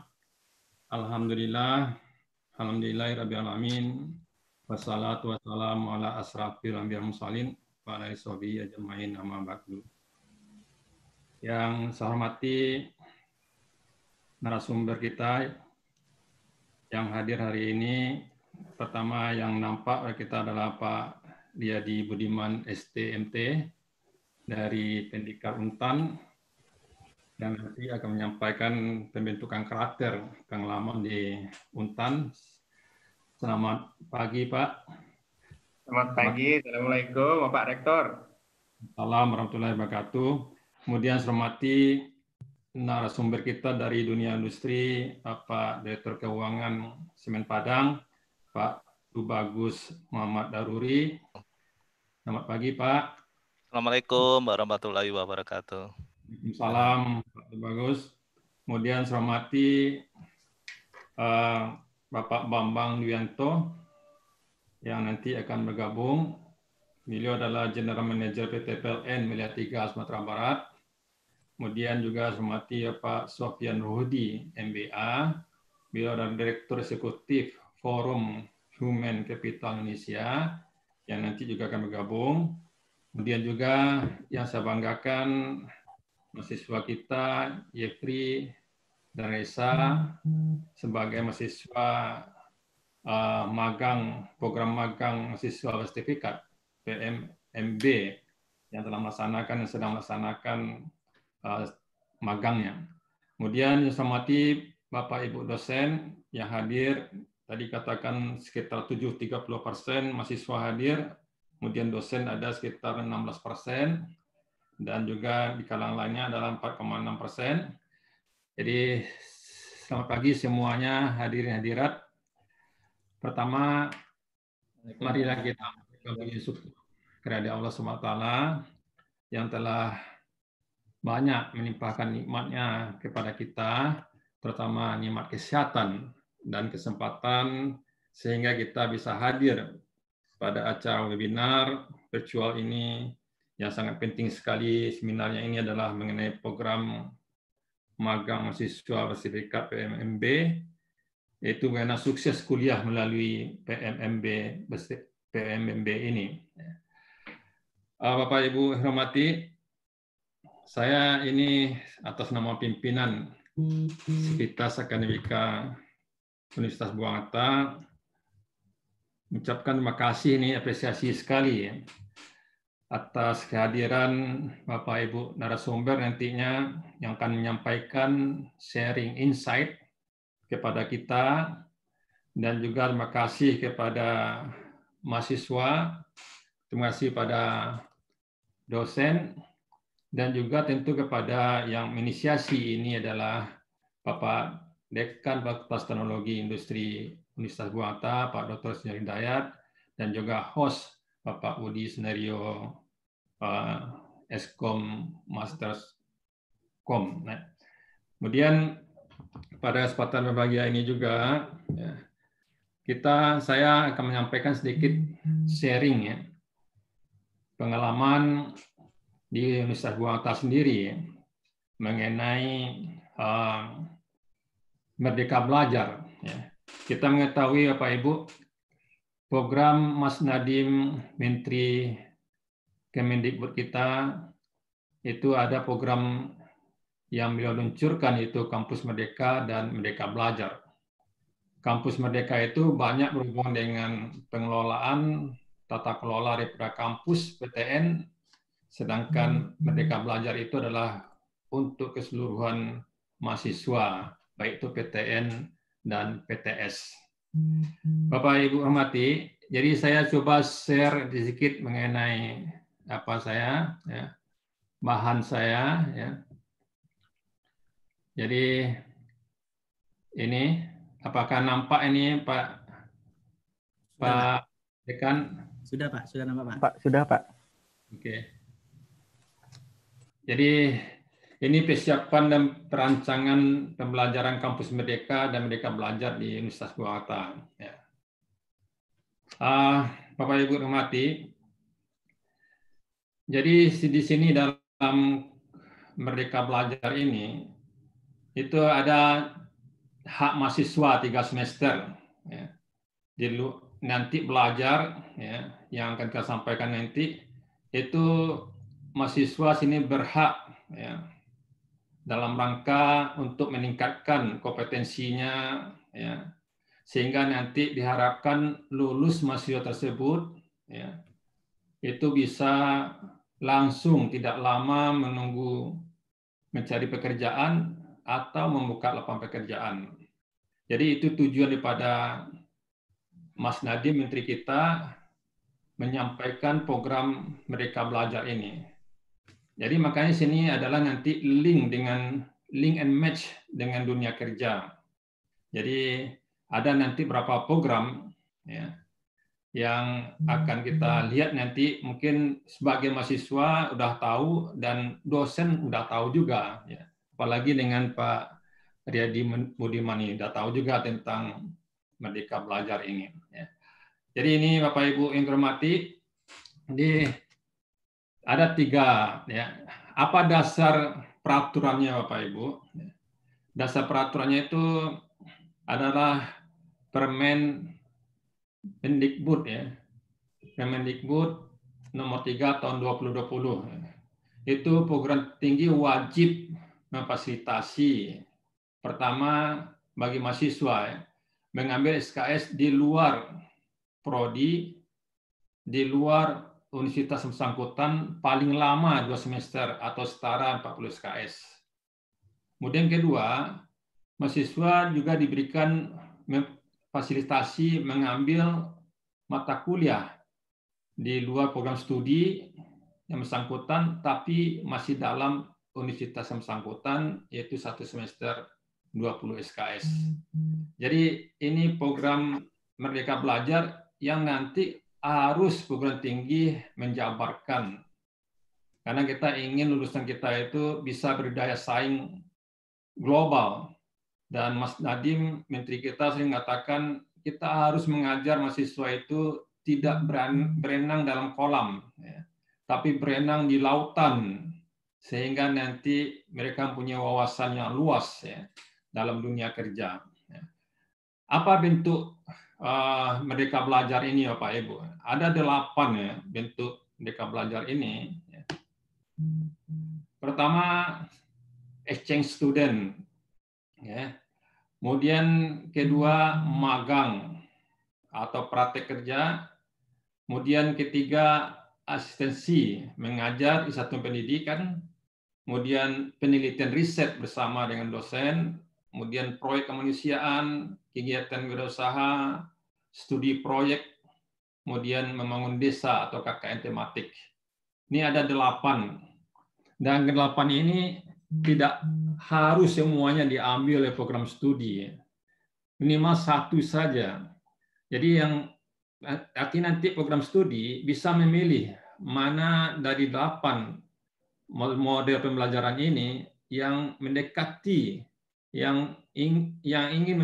Alhamdulillahirabbil alamin. Wassalatu wassalamu ala asrafil anbiya'i wal mursalin wa ala sahbihi ajmain amma ba'du. Yang saya hormati narasumber kita yang hadir hari ini. Pertama yang nampak oleh kita adalah Pak Liyadi Budiman STMT dari Pendikar Untan dan nanti akan menyampaikan pembentukan karakter pengalaman di Untan. Selamat pagi Pak. Selamat pagi, Assalamualaikum Bapak Rektor. Assalamualaikum warahmatullahi wabarakatuh. Kemudian saya hormati narasumber kita dari dunia industri, Pak Direktur Keuangan Semen Padang, Pak Tubagus Muhammad Daruri. Selamat pagi, Pak. Assalamualaikum warahmatullahi wabarakatuh. Waalaikumsalam, Pak Tubagus. Kemudian saya hormati Bapak Bambang Duyanto yang nanti akan bergabung. Beliau adalah General Manager PT PLN Melia 3 Sumatera Barat. Kemudian juga saya hormati Pak Sofyan Ruhudi, MBA. Beliau adalah Direktur Eksekutif Forum Human Capital Indonesia yang nanti juga akan bergabung. Kemudian juga yang saya banggakan mahasiswa kita Yefri dan Reza sebagai mahasiswa magang, program magang mahasiswa sertifikat PMMB yang telah melaksanakan dan sedang melaksanakan magangnya. Kemudian saya hormati Bapak Ibu dosen yang hadir. Tadi katakan sekitar 30% mahasiswa hadir, kemudian dosen ada sekitar 16%, dan juga di kalangan lainnya adalah 4,6%. Jadi selamat pagi semuanya hadirin hadirat. Pertama, marilah kita bersyukur kepada Allah SWT yang telah banyak melimpahkan nikmatnya kepada kita, terutama nikmat kesehatan dan kesempatan sehingga kita bisa hadir pada acara webinar virtual ini yang sangat penting sekali. Seminarnya ini adalah mengenai program magang mahasiswa sertifikat PMMB, yaitu bagaimana sukses kuliah melalui PMMB ini. Bapak Ibu hormati, saya ini atas nama pimpinan Sivitas Akademika Universitas Bung Hatta mengucapkan terima kasih, ini apresiasi sekali atas kehadiran Bapak Ibu narasumber nantinya yang akan menyampaikan sharing insight kepada kita dan juga terima kasih kepada mahasiswa, terima kasih pada dosen, dan juga tentu kepada yang menginisiasi ini adalah Bapak Dekan Fakultas Teknologi Industri Universitas Bung Hatta, Pak Dr. Sunaryo Hidayat, dan juga host Bapak Budi Sunario, Eskom Masters Com. Nah, kemudian pada kesempatan berbahagia ini juga ya, saya akan menyampaikan sedikit sharing ya, pengalaman di Universitas Bung Hatta sendiri mengenai Merdeka Belajar. Ya. Kita mengetahui Bapak Ibu, program Mas Nadiem Menteri Kemendikbud kita itu ada program yang beliau luncurkan, itu Kampus Merdeka dan Merdeka Belajar. Kampus Merdeka itu banyak berhubungan dengan pengelolaan tata kelola daripada kampus PTN, sedangkan Merdeka Belajar itu adalah untuk keseluruhan mahasiswa, baik itu PTN dan PTS. Bapak Ibu hormati, jadi saya coba share sedikit mengenai bahan saya. Ya. Jadi ini, apakah nampak ini Pak Dekan? Sudah Pak, sudah nampak Pak. Pak, sudah Pak. Oke. Jadi ini persiapan dan perancangan pembelajaran Kampus Merdeka dan Merdeka Belajar di Universitas Bung Hatta. Ya. Bapak Ibu hormati, jadi di sini dalam Merdeka Belajar ini itu ada hak mahasiswa 3 semester. Ya. Nanti belajar, ya, yang akan kita sampaikan nanti, itu mahasiswa sini berhak ya, dalam rangka untuk meningkatkan kompetensinya, ya, sehingga nanti diharapkan lulus mahasiswa tersebut ya, itu bisa langsung, tidak lama menunggu mencari pekerjaan atau membuka lapangan pekerjaan. Jadi itu tujuan daripada Mas Nadiem, Menteri kita, menyampaikan program Merdeka Belajar ini. Jadi makanya sini adalah nanti link and match dengan dunia kerja. Jadi ada nanti berapa program ya, yang akan kita lihat nanti, mungkin sebagai mahasiswa udah tahu dan dosen udah tahu juga. Ya. Apalagi dengan Pak Riyadi Budiman ini udah tahu juga tentang Merdeka Belajar ini. Ya. Jadi ini Bapak Ibu yang hormati, ada 3. Ya. Apa dasar peraturannya Bapak Ibu? Dasar peraturannya itu adalah Permendikbud ya. Permendikbud nomor 3 tahun 2020. Itu program tinggi wajib memfasilitasi pertama bagi mahasiswa ya, mengambil SKS di luar prodi, di luar universitas bersangkutan paling lama 2 semester atau setara 40 SKS. Kemudian kedua, mahasiswa juga diberikan fasilitasi mengambil mata kuliah di luar program studi yang bersangkutan, tapi masih dalam universitas yang bersangkutan, yaitu 1 semester 20 SKS. Jadi ini program Merdeka Belajar yang nanti harus perguruan tinggi menjabarkan. Karena kita ingin lulusan kita itu bisa berdaya saing global. Dan Mas Nadiem, Menteri kita, sering mengatakan kita harus mengajar mahasiswa itu tidak berenang dalam kolam, ya, tapi berenang di lautan, sehingga nanti mereka punya wawasan yang luas ya, dalam dunia kerja. Ya. Apa bentuk Merdeka Belajar ini Bapak Ibu? Ada 8 ya, bentuk Merdeka Belajar ini. Ya. Pertama, exchange student. Ya. Kemudian kedua, magang atau praktek kerja. Kemudian ketiga, asistensi mengajar di satuan pendidikan. Kemudian penelitian riset bersama dengan dosen. kemudian proyek kemanusiaan, kegiatan wirausaha, studi proyek, kemudian membangun desa atau KKN tematik. Ini ada 8. Dan 8 ini tidak harus semuanya diambil oleh program studi. Minimal 1 saja. Jadi yang nanti program studi bisa memilih mana dari 8 model pembelajaran ini yang mendekati, yang ingin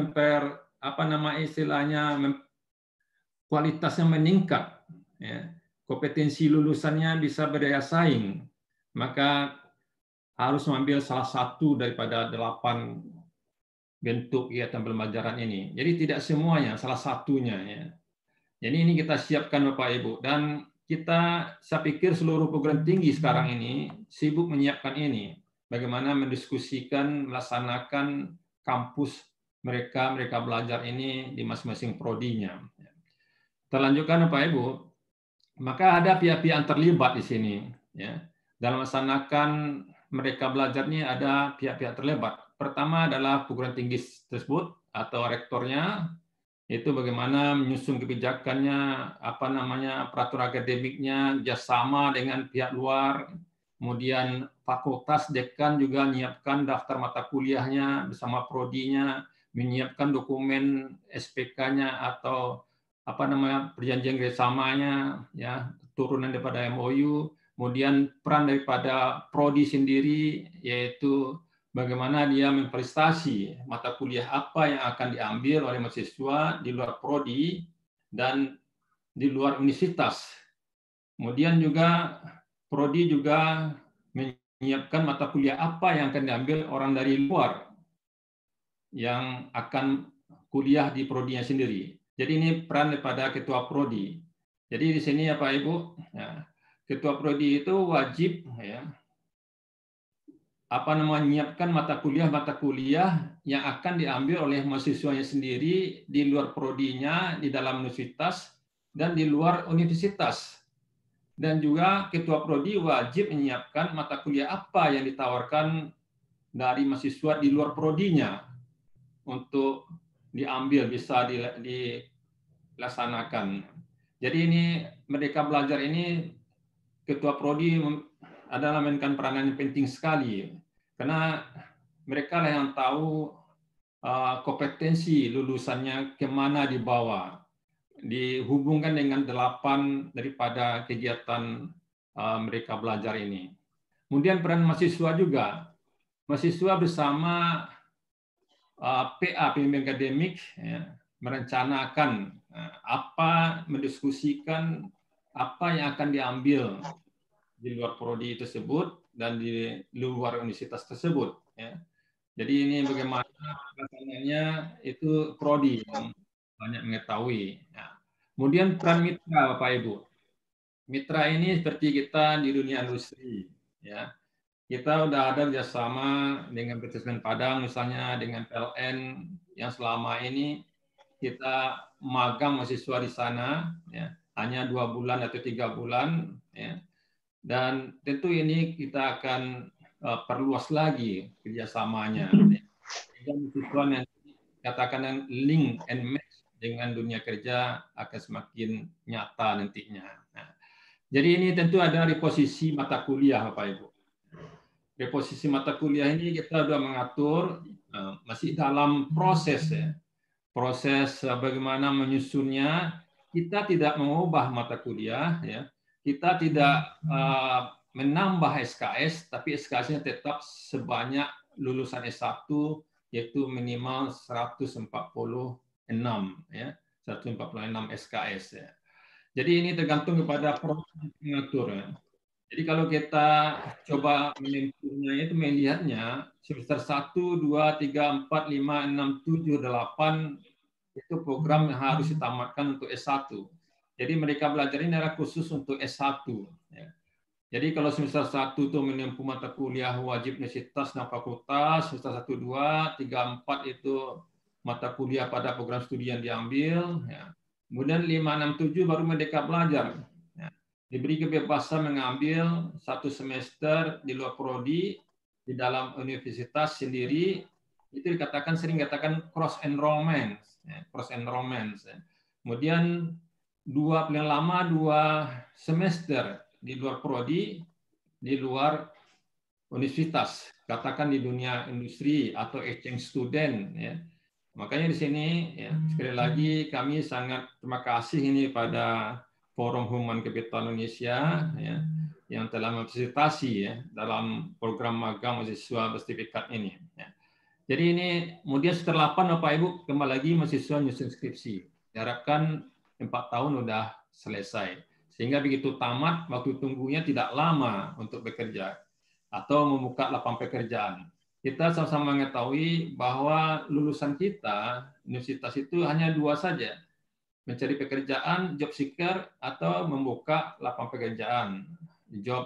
kualitasnya meningkat, ya, kompetensi lulusannya bisa berdaya saing, maka harus mengambil salah satu daripada 8 bentuk kegiatan pembelajaran ini. Jadi tidak semuanya, salah satunya. Ya. Jadi ini kita siapkan Bapak Ibu, dan saya pikir seluruh perguruan tinggi sekarang ini sibuk menyiapkan ini. Bagaimana mendiskusikan, melaksanakan kampus mereka belajar ini di masing-masing prodinya. Terlanjutkan Bapak Ibu, maka ada pihak-pihak yang terlibat di sini. Ya. Dalam melaksanakan mereka belajar ini ada pihak-pihak terlibat. Pertama adalah perguruan tinggi tersebut atau rektornya, itu bagaimana menyusun kebijakannya, peraturan akademiknya, kerjasama dengan pihak luar, kemudian fakultas dekan juga menyiapkan daftar mata kuliahnya bersama prodinya, menyiapkan dokumen SPK-nya atau perjanjian kerjasamanya, ya, turunan daripada MOU, kemudian peran daripada prodi sendiri, yaitu bagaimana dia memprestasi mata kuliah apa yang akan diambil oleh mahasiswa di luar prodi dan di luar universitas. Kemudian juga prodi juga menyiapkan mata kuliah apa yang akan diambil orang dari luar yang akan kuliah di prodinya sendiri. Jadi ini peran daripada ketua prodi. Jadi di sini ya Pak Ibu, ya, ketua prodi itu wajib, ya, menyiapkan mata kuliah yang akan diambil oleh mahasiswanya sendiri di luar prodinya, di dalam universitas dan di luar universitas. Dan juga ketua prodi wajib menyiapkan mata kuliah apa yang ditawarkan dari mahasiswa di luar prodinya untuk diambil, bisa dilaksanakan. Jadi ini mereka belajar ini, ketua prodi adalah mainkan peranan yang penting sekali, karena mereka lah yang tahu kompetensi lulusannya kemana dibawa, dihubungkan dengan 8 daripada kegiatan mereka belajar ini. Kemudian peran mahasiswa juga, mahasiswa bersama PA, pembimbing akademik, ya, merencanakan mendiskusikan apa yang akan diambil di luar prodi tersebut dan di luar universitas tersebut. Ya. Jadi ini bagaimana pelaksanaannya itu prodi yang banyak mengetahui. Ya. Kemudian peran mitra Bapak Ibu. Mitra ini seperti kita di dunia industri. Ya. Kita sudah ada kerjasama dengan PT Semen Padang, misalnya dengan PLN, yang selama ini kita magang mahasiswa di sana, ya, hanya 2 bulan atau 3 bulan, ya. Dan tentu ini kita akan perluas lagi kerjasamanya. Dan mahasiswa yang katakan link and match dengan dunia kerja akan semakin nyata nantinya. Nah, jadi ini tentu ada reposisi mata kuliah Bapak Ibu. Reposisi mata kuliah ini kita sudah mengatur, masih dalam proses, ya. Proses bagaimana menyusunnya. Kita tidak mengubah mata kuliah, ya. Kita tidak menambah SKS, tapi SKS-nya tetap sebanyak lulusan S1, yaitu minimal 146, ya, 146 SKS. Ya. Jadi ini tergantung kepada proses mengatur. Ya. Jadi kalau kita coba menempuhnya itu melihatnya semester 1, 2, 3, 4, 5, 6, 7, 8 itu program yang harus ditamatkan untuk S1. Jadi mereka belajar ini adalah khusus untuk S1. Ya. Jadi kalau semester 1 itu menempuh mata kuliah wajib universitas dan fakultas, semester 1, 2, 3, 4 itu mata kuliah pada program studi yang diambil. Ya. Kemudian 5, 6, 7 baru merdeka belajar. Diberi kebebasan mengambil 1 semester di luar prodi, di dalam universitas sendiri, itu sering dikatakan cross enrollment, ya. Kemudian paling lama 2 semester di luar prodi, di luar universitas, katakan di dunia industri atau exchange student, ya. Makanya di sini ya, sekali lagi kami sangat terima kasih ini pada Forum Human Capital Indonesia ya, yang telah memfasilitasi ya dalam program magang mahasiswa bersertifikat ini. Ya. Jadi ini kemudian setelah 8 Bapak Ibu kembali lagi mahasiswa nyusun skripsi. Diharapkan 4 tahun sudah selesai. Sehingga begitu tamat waktu tunggunya tidak lama untuk bekerja atau membuka lapangan pekerjaan. Kita sama-sama mengetahui bahwa lulusan kita universitas itu hanya 2 saja. Mencari pekerjaan, job seeker, atau membuka lapangan pekerjaan, job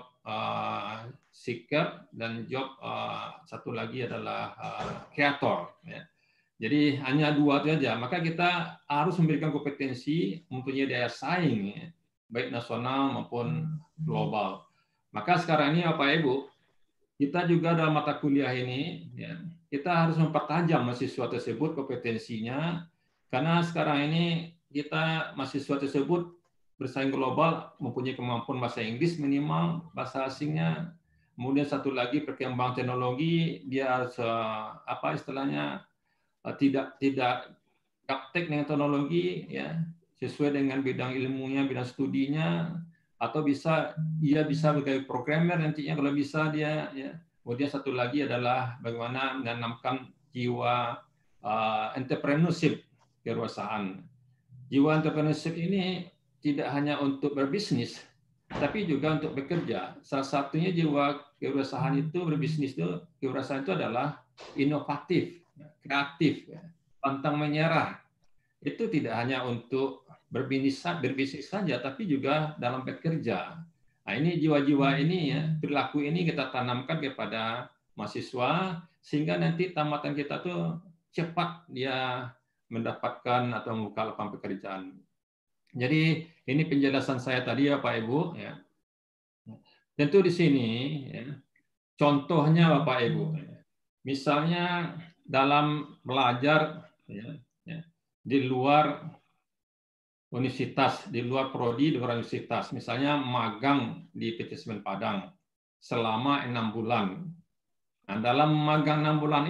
seeker, dan job satu lagi adalah creator. Ya. Jadi hanya 2 itu saja. Maka kita harus memberikan kompetensi, mempunyai daya saing, ya, baik nasional maupun global. Maka sekarang ini Bapak Ibu, kita juga dalam mata kuliah ini, ya, kita harus mempertajam mahasiswa tersebut kompetensinya, karena sekarang ini kita mahasiswa tersebut bersaing global, mempunyai kemampuan bahasa Inggris minimal, bahasa asingnya, kemudian satu lagi perkembangan teknologi, dia harus apa istilahnya tidak gaptek dengan teknologi, ya sesuai dengan bidang ilmunya, bidang studinya, atau dia bisa sebagai programmer nantinya kalau bisa dia, ya. Kemudian satu lagi adalah bagaimana menanamkan jiwa entrepreneurship kewirausahaan. Jiwa entrepreneurship ini tidak hanya untuk berbisnis, tapi juga untuk bekerja. Salah satunya jiwa kewirausahaan itu, berbisnis itu, kewirausahaan itu adalah inovatif, kreatif, pantang menyerah. Itu tidak hanya untuk berbisnis saja, tapi juga dalam bekerja. Nah, ini jiwa-jiwa ini, ya, perilaku ini kita tanamkan kepada mahasiswa, sehingga nanti tamatan kita tuh cepat dia mendapatkan atau membuka lapangan pekerjaan. Jadi ini penjelasan saya tadi ya Pak Ibu. Ya. Tentu di sini ya, contohnya Bapak Ibu. Ya. Misalnya dalam belajar ya, di luar universitas, di luar prodi, di luar universitas. Misalnya magang di PT Semen Padang selama 6 bulan. Nah, dalam magang 6 bulan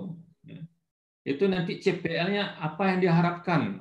itu nanti CPL-nya apa yang diharapkan,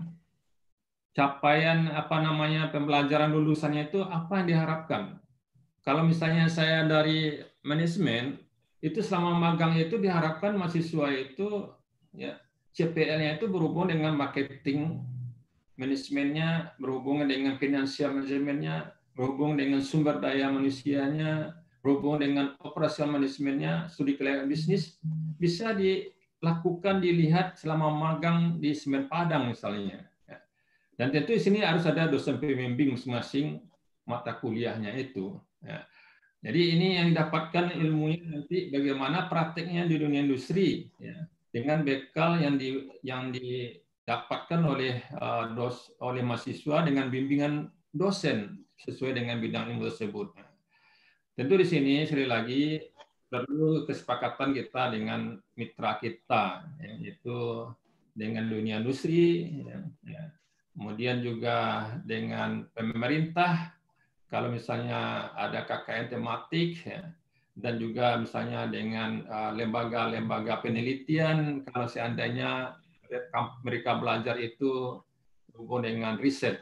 capaian pembelajaran lulusannya itu apa yang diharapkan. Kalau misalnya saya dari manajemen, itu selama magang itu diharapkan mahasiswa itu ya CPL-nya itu berhubungan dengan marketing manajemennya, berhubungan dengan finansial manajemennya, berhubungan dengan sumber daya manusianya, berhubungan dengan operasional manajemennya, studi kelayakan bisnis, bisa dilakukan, dilihat selama magang di Semen Padang misalnya. Dan tentu di sini harus ada dosen pembimbing masing-masing mata kuliahnya itu. Jadi ini yang didapatkan ilmunya nanti bagaimana prakteknya di dunia industri, dengan bekal yang didapatkan oleh mahasiswa dengan bimbingan dosen sesuai dengan bidang ilmu tersebut. Tentu di sini sekali lagi perlu kesepakatan kita dengan mitra kita, yaitu dengan dunia industri, kemudian juga dengan pemerintah, kalau misalnya ada KKN tematik, dan juga misalnya dengan lembaga-lembaga penelitian, kalau seandainya mereka belajar itu berhubungan dengan riset.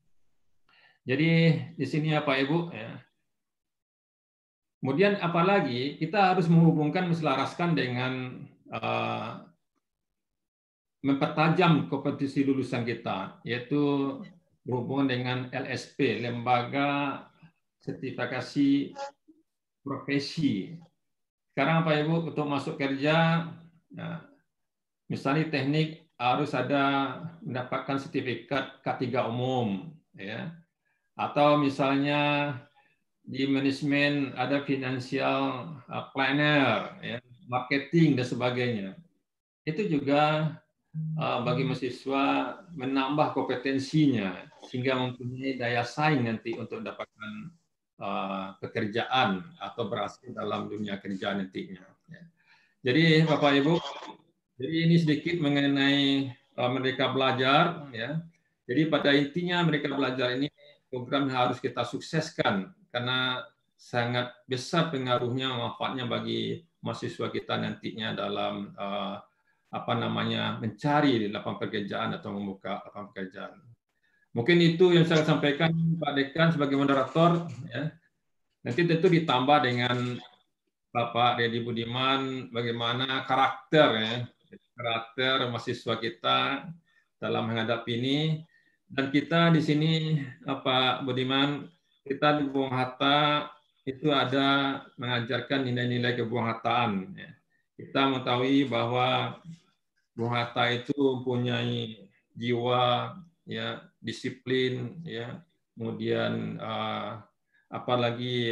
Jadi di sini ya Pak Ibu, kemudian apalagi kita harus menghubungkan, menselaraskan dengan mempertajam kompetensi lulusan kita, yaitu berhubungan dengan LSP, Lembaga Sertifikasi Profesi. Sekarang Pak Ibu untuk masuk kerja, misalnya teknik harus mendapatkan sertifikat K3 umum, ya, atau misalnya di manajemen ada financial planner, ya, marketing dan sebagainya. Itu juga bagi mahasiswa menambah kompetensinya sehingga mempunyai daya saing nanti untuk mendapatkan pekerjaan atau berhasil dalam dunia kerja nantinya. Jadi Bapak Ibu, Jadi ini sedikit mengenai Merdeka Belajar, ya. Jadi pada intinya Merdeka Belajar ini program yang harus kita sukseskan karena sangat besar pengaruhnya, manfaatnya bagi mahasiswa kita nantinya dalam mencari lapangan pekerjaan atau membuka lapangan pekerjaan. Mungkin itu yang saya sampaikan Pak Dekan sebagai moderator, ya. Nanti tentu ditambah dengan Bapak Reddy Budiman bagaimana karakter mahasiswa kita dalam menghadapi ini. Dan kita di sini Pak Budiman, kita di Bung Hatta itu ada mengajarkan nilai-nilai kebuanghataan. Kita mengetahui bahwa Bung Hatta itu mempunyai jiwa, ya, disiplin, ya, kemudian apalagi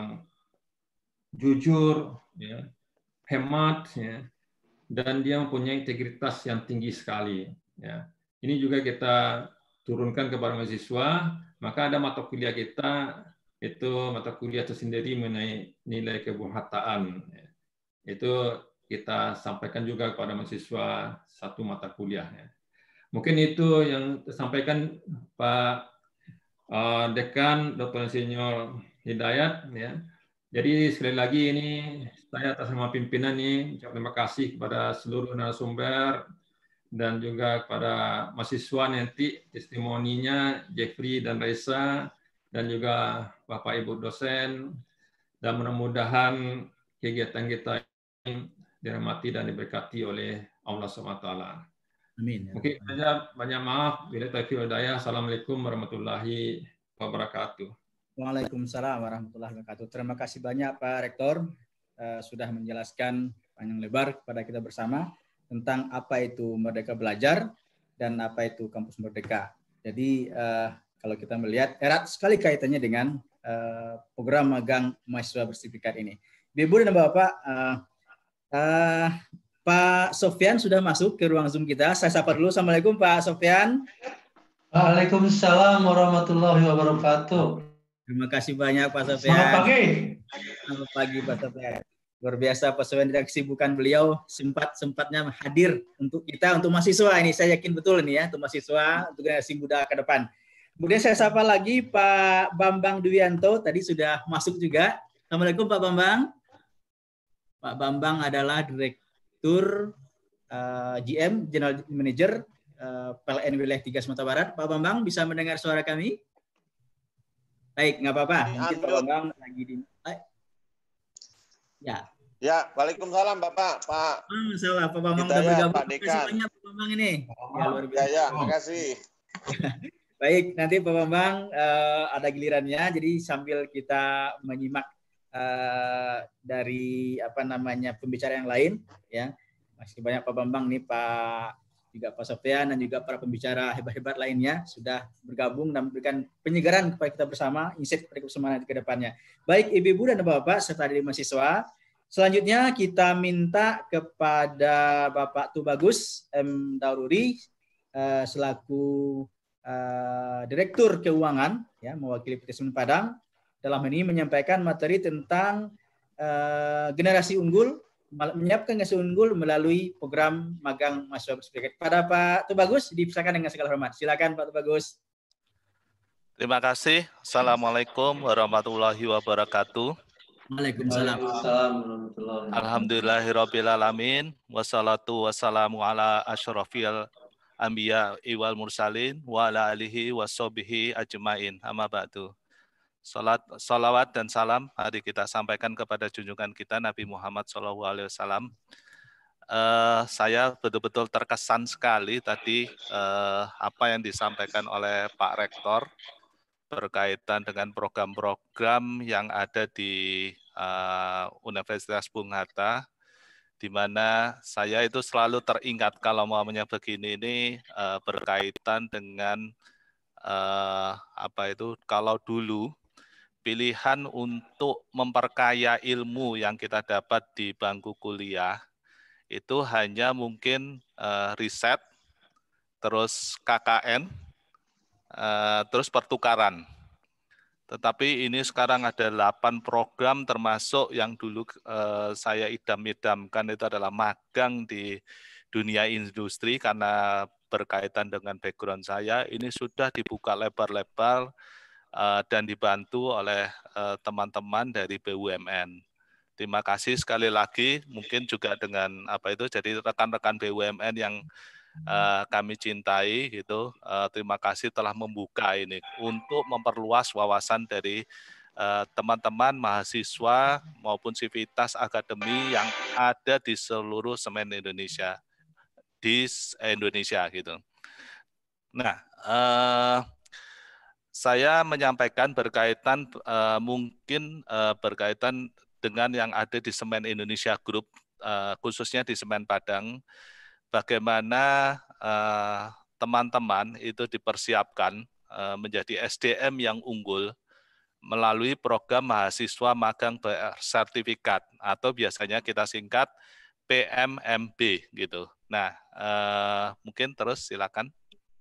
jujur, ya, hemat, ya, dan dia mempunyai integritas yang tinggi sekali. Ya. Ini juga kita turunkan kepada mahasiswa, maka ada mata kuliah kita, itu mata kuliah tersendiri mengenai nilai kebuanghataan. Ya. Itu kita sampaikan juga kepada mahasiswa satu mata kuliah. Ya. Mungkin itu yang disampaikan Pak Dekan Dr. Insinyur Hidayat. Ya. Jadi sekali lagi ini saya atas nama pimpinan ini terima kasih kepada seluruh narasumber dan juga kepada mahasiswa nanti testimoninya Jeffrey dan Raisa dan juga Bapak Ibu dosen, dan mudah-mudahan kegiatan kita ini dirahmati dan diberkati oleh Allah SWT. Amin. Mungkin saja, banyak maaf. Bila taufiq wal hidayah. Assalamualaikum warahmatullahi wabarakatuh. Waalaikumsalam warahmatullahi wabarakatuh. Terima kasih banyak Pak Rektor sudah menjelaskan panjang lebar kepada kita bersama tentang apa itu Merdeka Belajar dan apa itu Kampus Merdeka. Jadi kalau kita melihat erat sekali kaitannya dengan program magang mahasiswa bersertifikat ini. Ibu dan Bapak, Pak Sofyan sudah masuk ke ruang Zoom kita. Saya sapa dulu. Assalamualaikum Pak Sofyan. Waalaikumsalam warahmatullahi wabarakatuh. Terima kasih banyak Pak Sofyan. Selamat pagi. Selamat pagi Pak Sofyan. Luar biasa Pak Sofyan, dengan kesibukan beliau sempat-sempatnya hadir untuk kita, untuk mahasiswa ini. Saya yakin betul ini ya, untuk mahasiswa, untuk generasi muda ke depan. Kemudian saya sapa lagi Pak Bambang Dwianto, tadi sudah masuk juga. Assalamualaikum Pak Bambang. Pak Bambang adalah Direktur GM, General Manager PLN Wilayah 3 Sumatera Barat. Pak Bambang bisa mendengar suara kami? Baik, nggak apa-apa. Mungkin Pak Bambang lagi di... Ya. Ya, waalaikumsalam Bapak. Pak. Masalah Pak Bambang sudah bergabung. Terima kasih banyak Pak Bambang ini. Ya, luar biasa. Ya, terima kasih. Baik, nanti Pak Bambang ada gilirannya. Jadi sambil kita menyimak dari pembicara yang lain, ya masih banyak Pak Bambang nih, juga Pak Sofyan dan juga para pembicara hebat-hebat lainnya sudah bergabung dan memberikan penyegaran kepada kita bersama, insight kepada kebersamaan ke depannya. Baik Ibu-ibu dan Bapak serta dari mahasiswa, selanjutnya kita minta kepada Bapak Tubagus M. Daururi selaku Direktur Keuangan, ya, mewakili PT Semen Padang, dalam ini menyampaikan materi tentang generasi unggul, menyiapkan generasi unggul melalui program magang mahasiswa bersertifikat. Pada Pak Tubagus, dipersilakan dengan segala hormat. Silakan Pak Tubagus. Terima kasih. Assalamualaikum warahmatullahi wabarakatuh. Waalaikumsalam. Alhamdulillahirabbil alamin. Wassalatu wassalamu ala asyrofil anbiya wal mursalin wa ala alihi washabihi ajmain. Amma ba'du. Salawat dan salam mari kita sampaikan kepada junjungan kita Nabi Muhammad SAW. Saya betul-betul terkesan sekali tadi apa yang disampaikan oleh Pak Rektor berkaitan dengan program-program yang ada di Universitas Bung Hatta, di mana saya itu selalu teringat kalau umpamanya begini ini berkaitan dengan kalau dulu pilihan untuk memperkaya ilmu yang kita dapat di bangku kuliah itu hanya mungkin riset, terus KKN, terus pertukaran. Tetapi ini sekarang ada 8 program termasuk yang dulu saya idam-idamkan itu adalah magang di dunia industri karena berkaitan dengan background saya, ini sudah dibuka lebar-lebar dan dibantu oleh teman-teman dari BUMN. Terima kasih sekali lagi, mungkin juga dengan jadi rekan-rekan BUMN yang kami cintai gitu. Terima kasih telah membuka ini untuk memperluas wawasan dari teman-teman mahasiswa maupun sivitas akademi yang ada di seluruh semen Indonesia gitu. Nah, saya menyampaikan berkaitan berkaitan dengan yang ada di Semen Indonesia Group, khususnya di Semen Padang, bagaimana teman-teman itu dipersiapkan menjadi SDM yang unggul melalui program mahasiswa magang bersertifikat atau biasanya kita singkat PMMB gitu. Nah, mungkin terus silakan.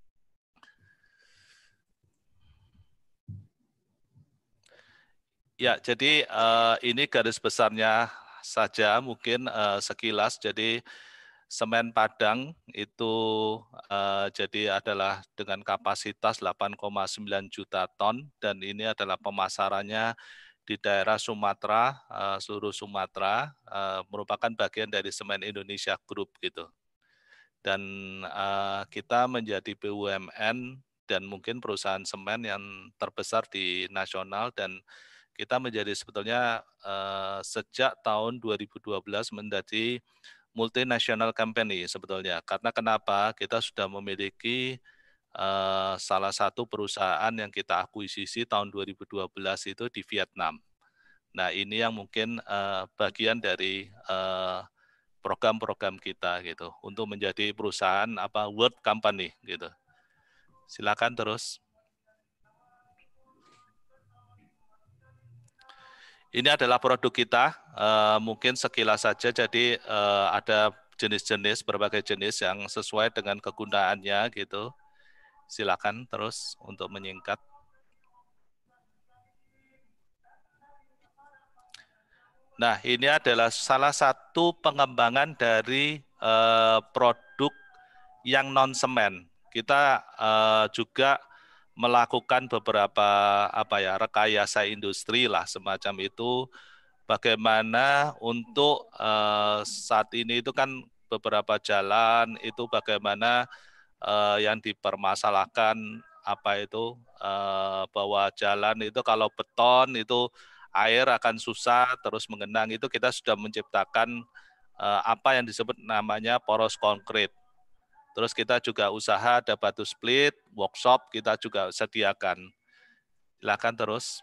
Ya, jadi ini garis besarnya saja mungkin sekilas. Jadi Semen Padang itu jadi adalah dengan kapasitas 8,9 juta ton dan ini adalah pemasarannya di daerah Sumatera, seluruh Sumatera, merupakan bagian dari Semen Indonesia Group gitu. Dan kita menjadi BUMN dan mungkin perusahaan semen yang terbesar di nasional dan kita menjadi sebetulnya sejak tahun 2012 menjadi multinational company sebetulnya. Karena kenapa? Kita sudah memiliki salah satu perusahaan yang kita akuisisi tahun 2012 itu di Vietnam. Nah, ini yang mungkin bagian dari program-program kita gitu untuk menjadi perusahaan world company gitu. Silakan terus. Ini adalah produk kita, mungkin sekilas saja, jadi ada jenis-jenis, berbagai jenis yang sesuai dengan kegunaannya gitu. Silakan terus untuk menyingkat. Nah, ini adalah salah satu pengembangan dari produk yang non-semen. Kita juga melakukan beberapa rekayasa industri lah semacam itu. Bagaimana untuk saat ini itu kan beberapa jalan itu bagaimana yang dipermasalahkan bahwa jalan itu kalau beton itu air akan susah terus mengenang, itu kita sudah menciptakan apa yang disebut namanya poros konkrit. Terus kita juga usaha ada batu split, workshop kita juga sediakan. Silakan terus.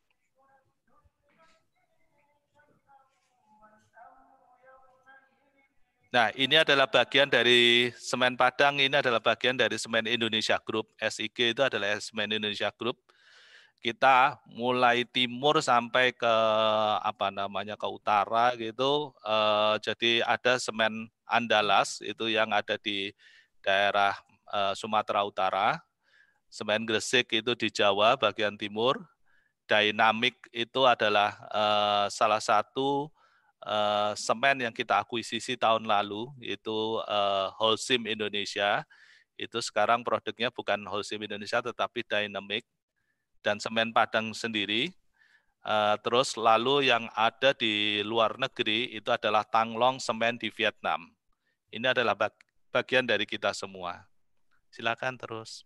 Nah, ini adalah bagian dari Semen Padang, ini adalah bagian dari Semen Indonesia Group. SIG itu adalah Semen Indonesia Group. Kita mulai timur sampai ke ke utara gitu. Jadi ada Semen Andalas itu yang ada di daerah Sumatera Utara, Semen Gresik itu di Jawa bagian timur, Dynamic itu adalah salah satu semen yang kita akuisisi tahun lalu, itu Holcim Indonesia, itu sekarang produknya bukan Holcim Indonesia tetapi Dynamic, dan Semen Padang sendiri. Terus lalu yang ada di luar negeri itu adalah Tanglong Semen di Vietnam. Ini adalah bagian dari kita semua. Silakan terus.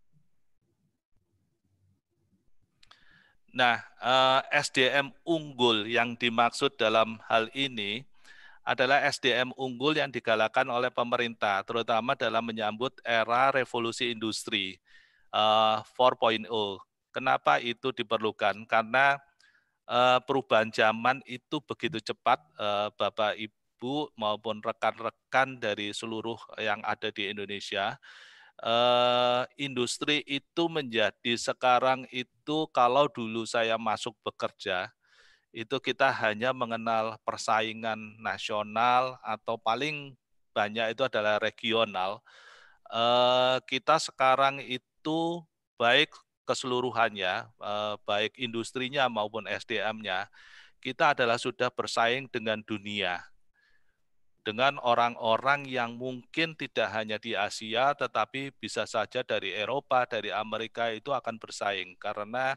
Nah, SDM unggul yang dimaksud dalam hal ini adalah SDM unggul yang digalakan oleh pemerintah, terutama dalam menyambut era revolusi industri 4.0. Kenapa itu diperlukan? Karena perubahan zaman itu begitu cepat, Bapak Ibu maupun rekan-rekan dari seluruh yang ada di Indonesia. Industri itu menjadi sekarang itu, kalau dulu saya masuk bekerja, itu kita hanya mengenal persaingan nasional atau paling banyak itu adalah regional. Kita sekarang itu baik keseluruhannya, baik industrinya maupun SDM-nya, kita adalah sudah bersaing dengan dunia. dengan orang-orang yang mungkin tidak hanya di Asia, tetapi bisa saja dari Eropa, dari Amerika itu akan bersaing karena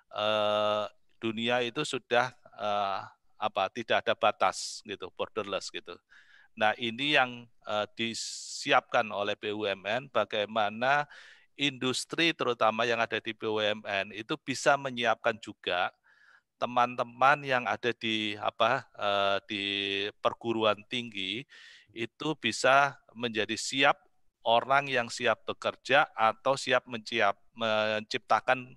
dunia itu sudah tidak ada batas gitu, borderless gitu. Nah, ini yang disiapkan oleh BUMN, bagaimana industri terutama yang ada di BUMN itu bisa menyiapkan juga teman-teman yang ada di di perguruan tinggi itu bisa menjadi siap orang yang siap bekerja atau siap menciptakan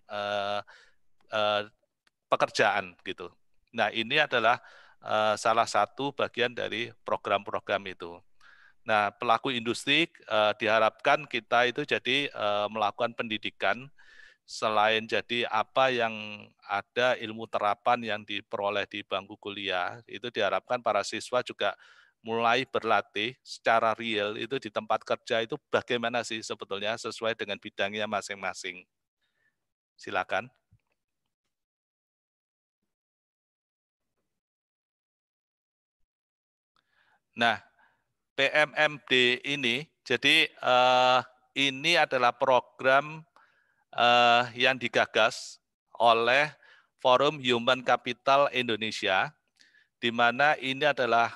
pekerjaan gitu. Nah, ini adalah salah satu bagian dari program-program itu. Nah, pelaku industri diharapkan kita itu jadi melakukan pendidikan. Selain jadi apa yang ada ilmu terapan yang diperoleh di bangku kuliah, itu diharapkan para siswa juga mulai berlatih secara real itu di tempat kerja itu bagaimana sih sebetulnya sesuai dengan bidangnya masing-masing. Silakan. Nah, PMMD ini, jadi ini adalah program yang digagas oleh Forum Human Capital Indonesia, di mana ini adalah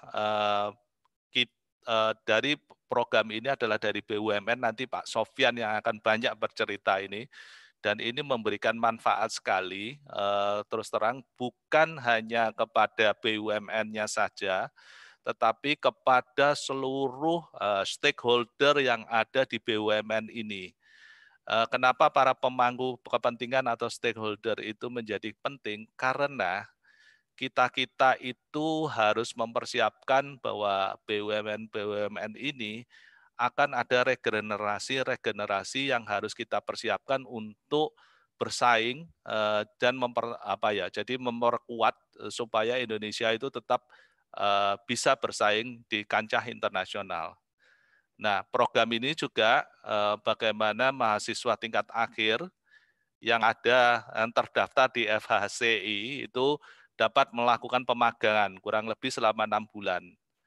dari program ini adalah dari BUMN, nanti Pak Sofyan yang akan banyak bercerita ini, dan ini memberikan manfaat sekali, terus terang bukan hanya kepada BUMN-nya saja, tetapi kepada seluruh stakeholder yang ada di BUMN ini. Kenapa para pemangku kepentingan atau stakeholder itu menjadi penting? Karena kita itu harus mempersiapkan bahwa BUMN ini akan ada regenerasi yang harus kita persiapkan untuk bersaing dan jadi memperkuat supaya Indonesia itu tetap bisa bersaing di kancah internasional. Nah, program ini juga bagaimana mahasiswa tingkat akhir yang terdaftar di FHCI itu dapat melakukan pemagangan kurang lebih selama 6 bulan.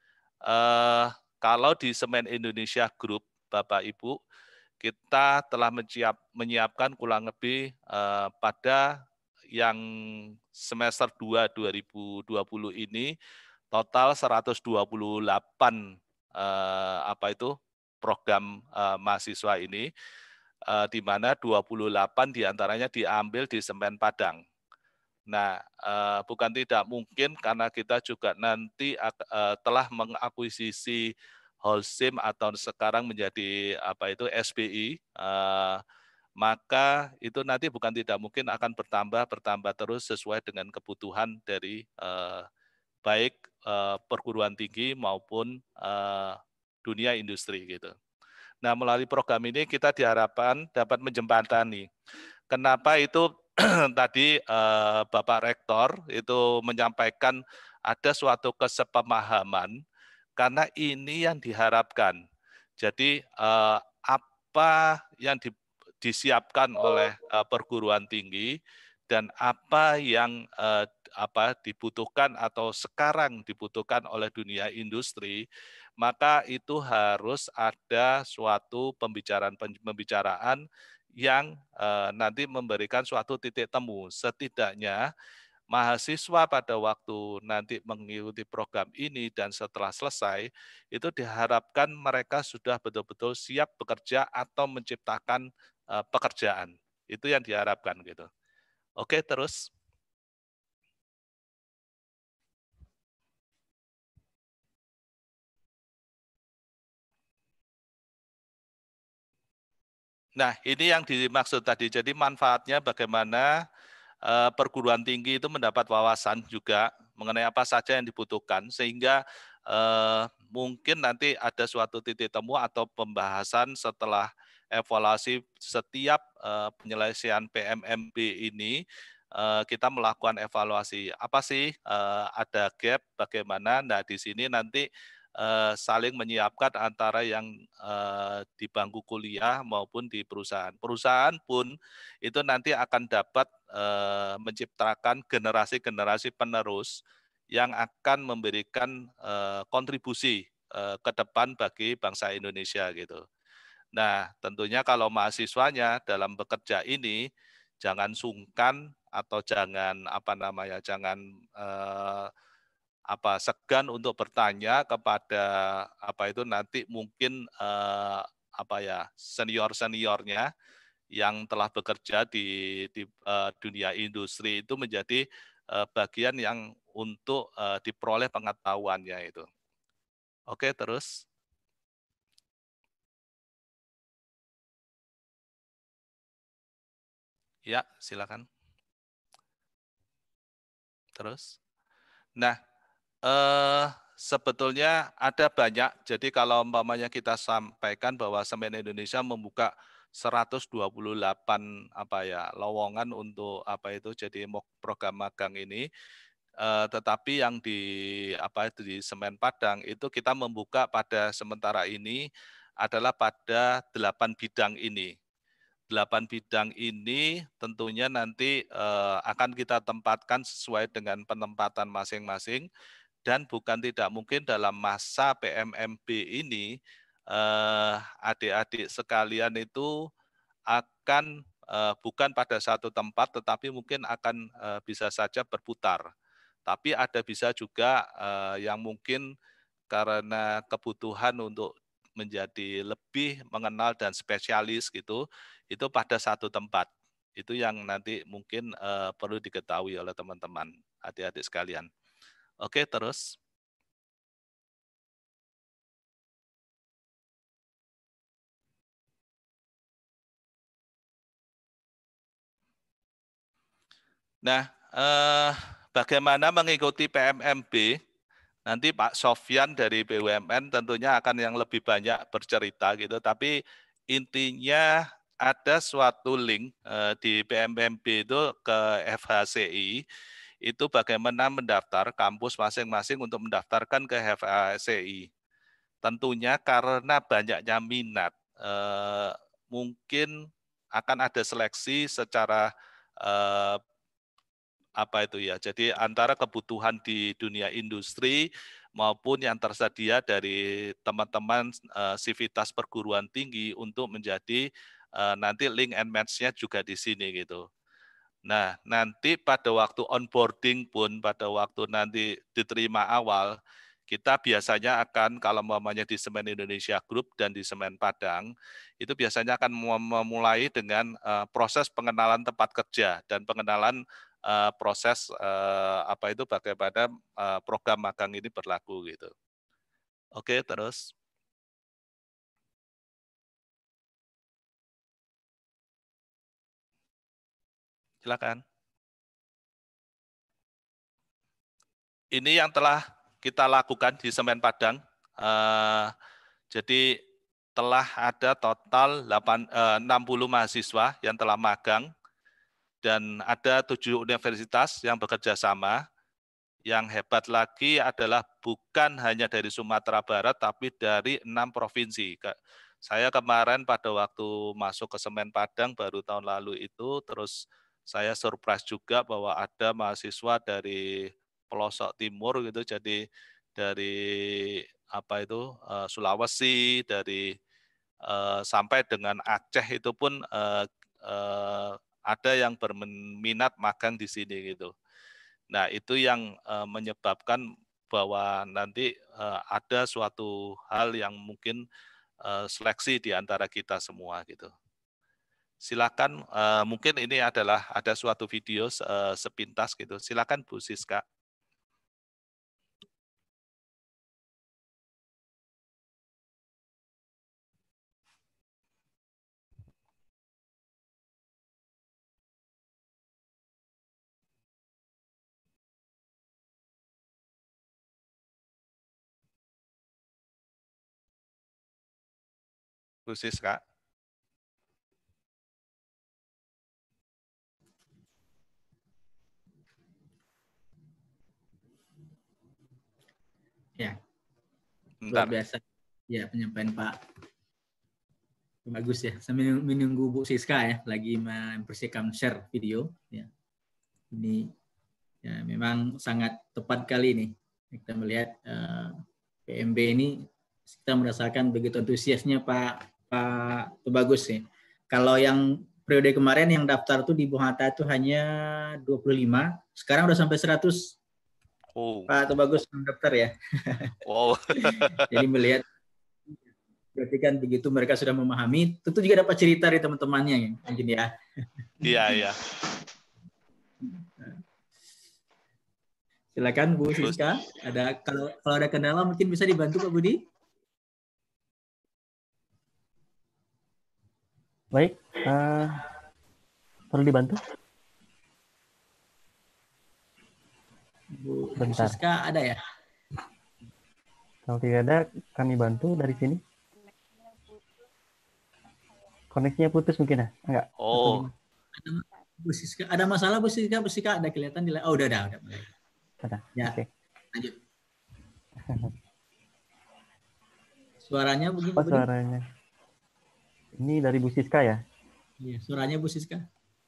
Kalau di Semen Indonesia Group, Bapak Ibu, kita telah menyiapkan kurang lebih pada yang semester 2 2020 ini total 128 program mahasiswa ini, di mana 28 diantaranya diambil di Semen Padang. Nah, bukan tidak mungkin karena kita juga nanti telah mengakuisisi Holcim atau sekarang menjadi SBI, maka itu nanti bukan tidak mungkin akan bertambah terus sesuai dengan kebutuhan dari baik perguruan tinggi maupun dunia industri gitu. Nah, melalui program ini kita diharapkan dapat menjembatani. Kenapa itu tadi Bapak Rektor itu menyampaikan ada suatu kesepemahaman, karena ini yang diharapkan. Jadi apa yang disiapkan oleh perguruan tinggi dan apa yang dibutuhkan atau sekarang dibutuhkan oleh dunia industri, maka itu harus ada suatu pembicaraan yang nanti memberikan suatu titik temu. Setidaknya mahasiswa pada waktu nanti mengikuti program ini dan setelah selesai, itu diharapkan mereka sudah betul-betul siap bekerja atau menciptakan pekerjaan. Itu yang diharapkan gitu. Oke, terus. Nah, ini yang dimaksud tadi. Jadi manfaatnya bagaimana perguruan tinggi itu mendapat wawasan juga mengenai apa saja yang dibutuhkan, sehingga mungkin nanti ada suatu titik temu atau pembahasan setelah evaluasi setiap penyelesaian PMMB ini, kita melakukan evaluasi. Apa sih ada gap, bagaimana? Nah, di sini nanti saling menyiapkan antara yang di bangku kuliah maupun di perusahaan. Perusahaan pun itu nanti akan dapat menciptakan generasi-generasi penerus yang akan memberikan kontribusi ke depan bagi bangsa Indonesia gitu. Nah, tentunya kalau mahasiswanya dalam bekerja ini jangan sungkan atau jangan segan untuk bertanya kepada nanti mungkin senior-seniornya yang telah bekerja di dunia industri itu menjadi bagian yang untuk diperoleh pengetahuannya itu. Oke, terus. Ya, silakan. Terus. Nah, sebetulnya ada banyak. Jadi kalau umpamanya kita sampaikan bahwa Semen Indonesia membuka 128 lowongan untuk jadi program magang ini. Tetapi yang di Semen Padang itu kita membuka pada sementara ini adalah pada 8 bidang ini. 8 bidang ini tentunya nanti akan kita tempatkan sesuai dengan penempatan masing-masing, dan bukan tidak mungkin dalam masa PMMB ini adik-adik sekalian itu akan bukan pada satu tempat, tetapi mungkin akan bisa saja berputar. Tapi ada bisa juga yang mungkin karena kebutuhan untuk menjadi lebih mengenal dan spesialis gitu, itu pada satu tempat. Itu yang nanti mungkin perlu diketahui oleh teman-teman, adik-adik sekalian. Oke, terus. Nah, bagaimana mengikuti PMMB? Nanti Pak Sofyan dari BUMN tentunya akan yang lebih banyak bercerita gitu, tapi intinya ada suatu link di PMMB itu ke FHCI, itu bagaimana mendaftar kampus masing-masing untuk mendaftarkan ke FHCI. Tentunya karena banyaknya minat, mungkin akan ada seleksi secara jadi antara kebutuhan di dunia industri maupun yang tersedia dari teman-teman sivitas perguruan tinggi untuk menjadi nanti link and match-nya juga di sini gitu. Nah, nanti pada waktu onboarding pun, pada waktu nanti diterima awal, kita biasanya akan, kalau umpamanya di Semen Indonesia Group dan di Semen Padang, itu biasanya akan memulai dengan proses pengenalan tempat kerja dan pengenalan proses bagaimana program magang ini berlaku gitu. Oke, terus. Silakan. Ini yang telah kita lakukan di Semen Padang. Jadi telah ada total 60 mahasiswa yang telah magang, dan ada 7 universitas yang bekerja sama. Yang hebat lagi adalah bukan hanya dari Sumatera Barat, tapi dari 6 provinsi. Saya kemarin pada waktu masuk ke Semen Padang baru tahun lalu itu, terus saya surprise juga bahwa ada mahasiswa dari pelosok timur gitu, jadi dari Sulawesi, dari sampai dengan Aceh itu pun ada yang berminat magang di sini gitu. Nah, itu yang menyebabkan bahwa nanti ada suatu hal yang mungkin seleksi di antara kita semua gitu. Silakan, mungkin ini adalah ada suatu video sepintas gitu. Silakan Bu Siska. Bu Siska. Ya, luar biasa. Ya, penyampaian Pak. Bagus ya. Sambil menunggu Bu Siska ya, lagi mempersiapkan share video. Ya. Ini ya memang sangat tepat kali nih. Kita melihat PMB ini kita merasakan begitu antusiasnya Pak Bagus ya. Kalau yang periode kemarin yang daftar tuh di Bung Hatta itu hanya 25, sekarang udah sampai 100. Oh. Pak Bagus daftar ya. Wow. Jadi melihat, berarti kan begitu mereka sudah memahami, tentu juga dapat cerita dari teman-temannya ya, mungkin ya. Iya, iya. Silakan Bu Siska. Kalau ada kendala mungkin bisa dibantu Pak Budi. Baik, perlu dibantu? Bu Bentar. Siska ada ya? Kalau tidak ada, kami bantu dari sini. Koneksinya putus mungkin ya? Enggak? Oh. Bu Siska, ada masalah Bu Siska? Bu Siska ada kelihatan di udah ada. Ada. Ya, Oke. lanjut. Suaranya begini. Apa suaranya? Ini dari Bu Siska ya? Iya, suaranya Bu Siska.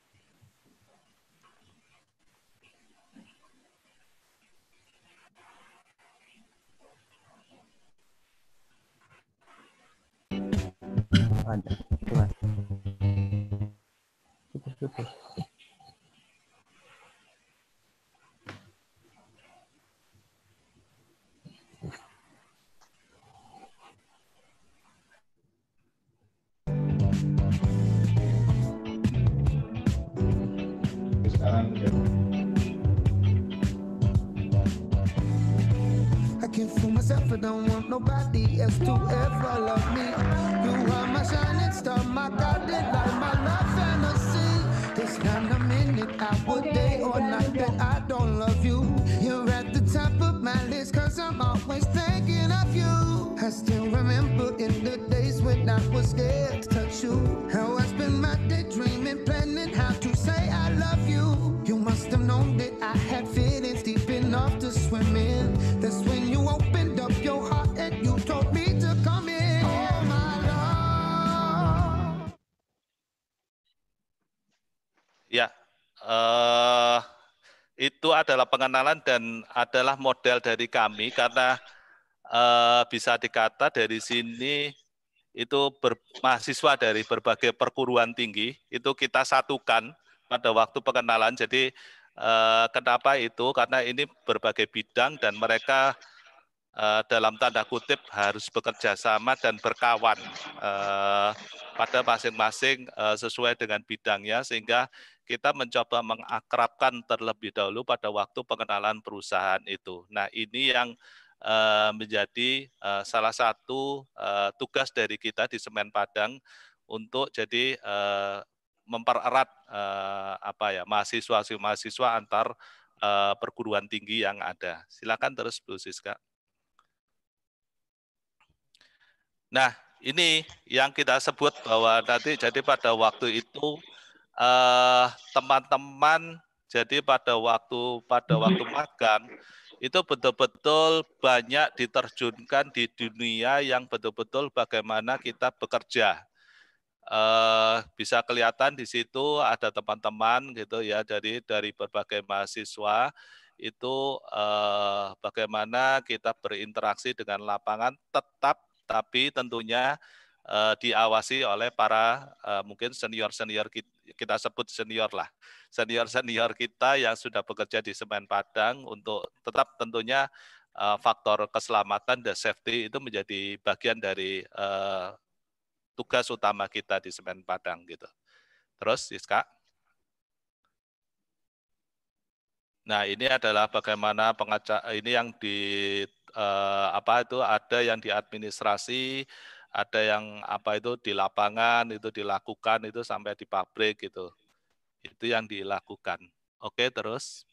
Ada. Coba. Putus. I can't fool myself, I don't want nobody else to ever love me. You are my shining star, my guiding light, my love fantasy. There's not a minute, hour, day or night that I don't love you. You're at the top of my list, cause I'm always thinking of you. I still remember in the days when I was scared to touch you, how I spent my day dreaming, planning how to say I love you. You must have known that I had feelings deep enough to swim in. That's when you opened up your heart and you told me to come in. Oh my love. Ya, itu adalah pengenalan dan adalah model dari kami karena bisa dikata dari sini itu mahasiswa dari berbagai perguruan tinggi itu kita satukan pada waktu pengenalan. Jadi kenapa itu? Karena ini berbagai bidang dan mereka dalam tanda kutip harus bekerja sama dan berkawan pada masing-masing sesuai dengan bidangnya, sehingga kita mencoba mengakrabkan terlebih dahulu pada waktu pengenalan perusahaan itu. Nah, ini yang menjadi salah satu tugas dari kita di Semen Padang untuk jadi mempererat mahasiswa antar perguruan tinggi yang ada. Silakan terus Bu Siska. Nah, ini yang kita sebut bahwa nanti jadi pada waktu itu teman-teman jadi pada waktu magang itu betul-betul banyak diterjunkan di dunia yang betul-betul bagaimana kita bekerja. Bisa kelihatan di situ ada teman-teman gitu ya dari berbagai mahasiswa itu bagaimana kita berinteraksi dengan lapangan tapi tentunya diawasi oleh para mungkin senior-senior kita sebut senior kita yang sudah bekerja di Semen Padang untuk tetap tentunya faktor keselamatan dan safety itu menjadi bagian dari tugas utama kita di Semen Padang gitu. Terus Siska. Nah, ini adalah bagaimana ini yang di ada yang di administrasi, ada yang di lapangan itu dilakukan itu sampai di pabrik gitu. Itu yang dilakukan. Oke, terus.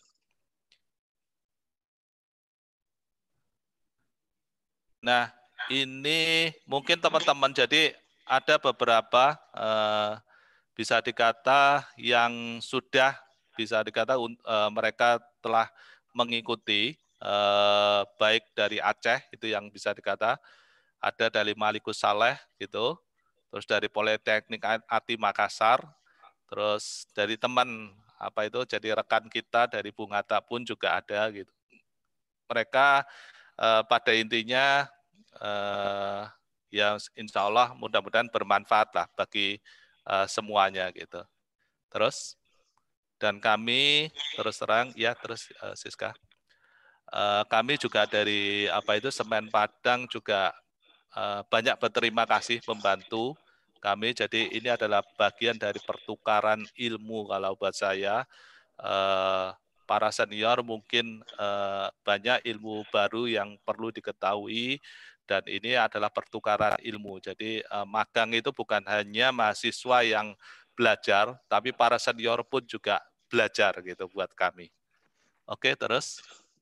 Nah, ini mungkin teman-teman jadi ada beberapa bisa dikata yang sudah bisa dikata mereka telah mengikuti baik dari Aceh itu yang bisa dikata ada dari Malikus Saleh gitu, terus dari Politeknik Ati Makassar, terus dari teman jadi rekan kita dari Bung Hatta pun juga ada gitu. Mereka pada intinya ya insya Allah mudah-mudahan bermanfaat lah bagi semuanya gitu. Terus, dan kami terus terang, ya terus Siska, kami juga dari Semen Padang juga banyak berterima kasih membantu kami. Jadi ini adalah bagian dari pertukaran ilmu kalau buat saya. Para senior mungkin banyak ilmu baru yang perlu diketahui dan ini adalah pertukaran ilmu. Jadi magang itu bukan hanya mahasiswa yang belajar, tapi para senior pun juga belajar gitu buat kami. Oke, terus.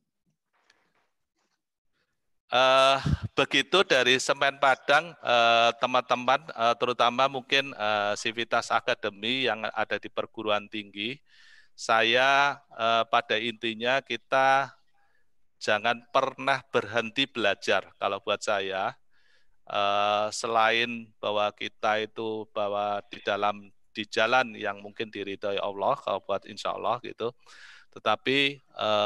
Begitu dari Semen Padang, teman-teman, terutama mungkin Civitas Academy yang ada di perguruan tinggi, saya pada intinya kita jangan pernah berhenti belajar. Kalau buat saya, selain bahwa kita itu bahwa di jalan yang mungkin diridhoi Allah, kalau buat insya Allah gitu, tetapi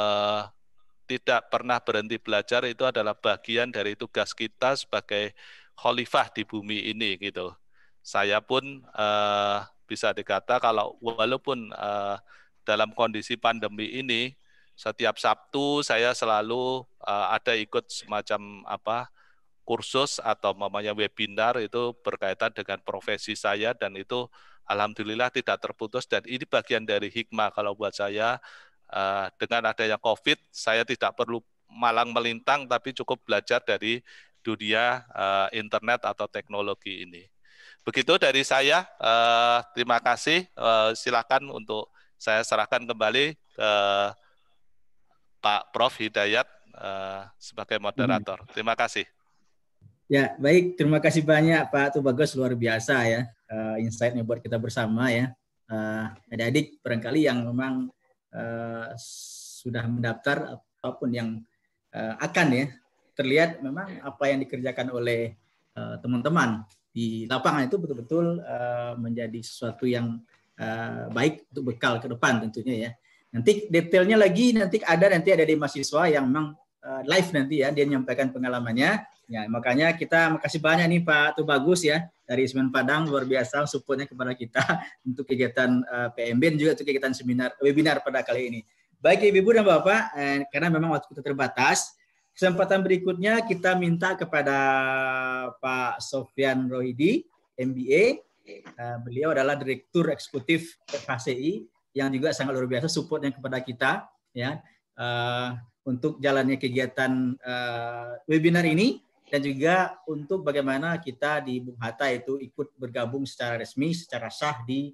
tidak pernah berhenti belajar itu adalah bagian dari tugas kita sebagai khalifah di bumi ini gitu. Saya pun bisa dikata kalau walaupun dalam kondisi pandemi ini setiap Sabtu saya selalu ada ikut semacam kursus atau namanya webinar itu berkaitan dengan profesi saya dan itu alhamdulillah tidak terputus dan ini bagian dari hikmah kalau buat saya. Dengan adanya COVID, saya tidak perlu malang melintang, tapi cukup belajar dari dunia internet atau teknologi ini. Begitu dari saya, terima kasih. Silakan untuk saya serahkan kembali ke Pak Prof. Hidayat sebagai moderator. Terima kasih. Ya, baik. Terima kasih banyak Pak Tubagus, luar biasa ya. Insight-nya buat kita bersama ya. Adik-adik barangkali yang memang sudah mendaftar ataupun yang akan ya terlihat memang apa yang dikerjakan oleh teman-teman di lapangan itu betul-betul menjadi sesuatu yang baik untuk bekal ke depan tentunya ya. Nanti detailnya lagi nanti ada di mahasiswa yang memang live nanti ya dia menyampaikan pengalamannya. Ya, makanya kita makasih banyak nih Pak Tubagus ya dari Semen Padang, luar biasa supportnya kepada kita untuk kegiatan PMB dan juga untuk kegiatan webinar pada kali ini. Baik Ibu dan Bapak, karena memang waktu kita terbatas, kesempatan berikutnya kita minta kepada Pak Sofyan Rohidi, MBA. Beliau adalah Direktur Eksekutif FHCI yang juga sangat luar biasa supportnya kepada kita ya untuk jalannya kegiatan webinar ini. Dan juga untuk bagaimana kita di Bung Hatta itu ikut bergabung secara resmi, secara sah di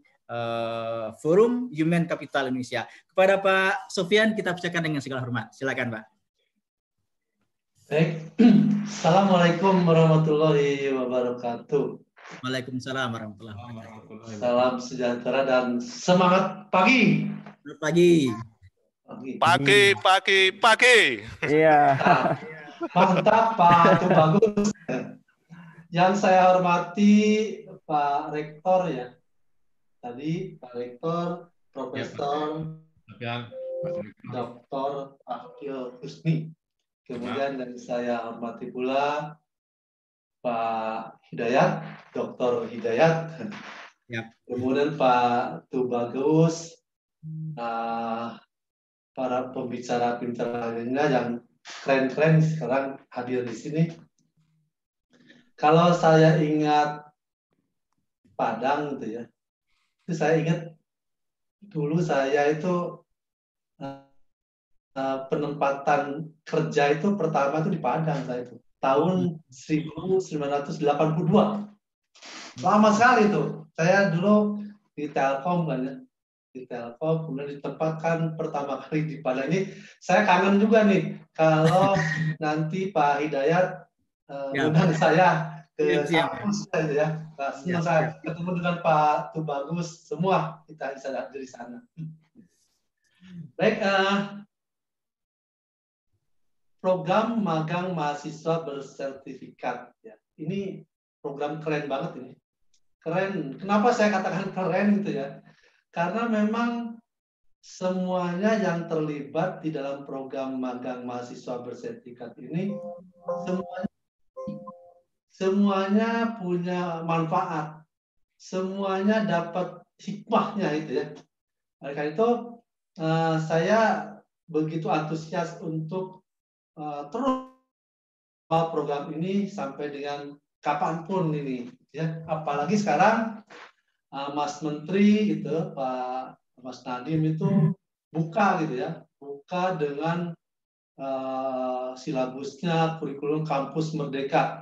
Forum Human Capital Indonesia. Kepada Pak Sofyan kita persilakan dengan segala hormat. Silakan Pak. Baik. Assalamualaikum warahmatullahi wabarakatuh. Waalaikumsalam warahmatullahi wabarakatuh. Salam sejahtera dan semangat pagi. Pagi. Iya. Mantap Pak Tubagus. Yang saya hormati Pak Rektor ya. Tadi Pak Rektor, Profesor Dr. Akil Husni. Kemudian dari saya hormati pula Pak Hidayat, Dr. Hidayat. Kemudian Pak Tubagus, para pembicara-pembicara lainnya yang keren-keren sekarang hadir di sini. Kalau saya ingat Padang gitu ya, itu saya ingat dulu saya itu penempatan kerja itu pertama itu di Padang saya itu tahun 1982. Lama sekali itu. Saya dulu di Telkom kan ya. Di Telkom, kemudian ditempatkan pertama kali di Padang ini. Saya kangen juga nih kalau nanti Pak Hidayat undang saya ke kampus ya. Senang saya ketemu dengan Pak Tubagus, semua kita bisa hadir di sana. Baik, program magang mahasiswa bersertifikat ya. Ini program keren banget ini. Keren. Kenapa saya katakan keren gitu ya? Karena memang semuanya yang terlibat di dalam program magang mahasiswa bersertifikat ini semuanya semuanya punya manfaat, semuanya dapat hikmahnya itu ya. Oleh karena itu saya begitu antusias untuk terus program ini sampai dengan kapanpun ini ya. Apalagi sekarang Mas Menteri gitu, Pak Mas Nadiem itu buka gitu ya, buka dengan silabusnya kurikulum kampus merdeka,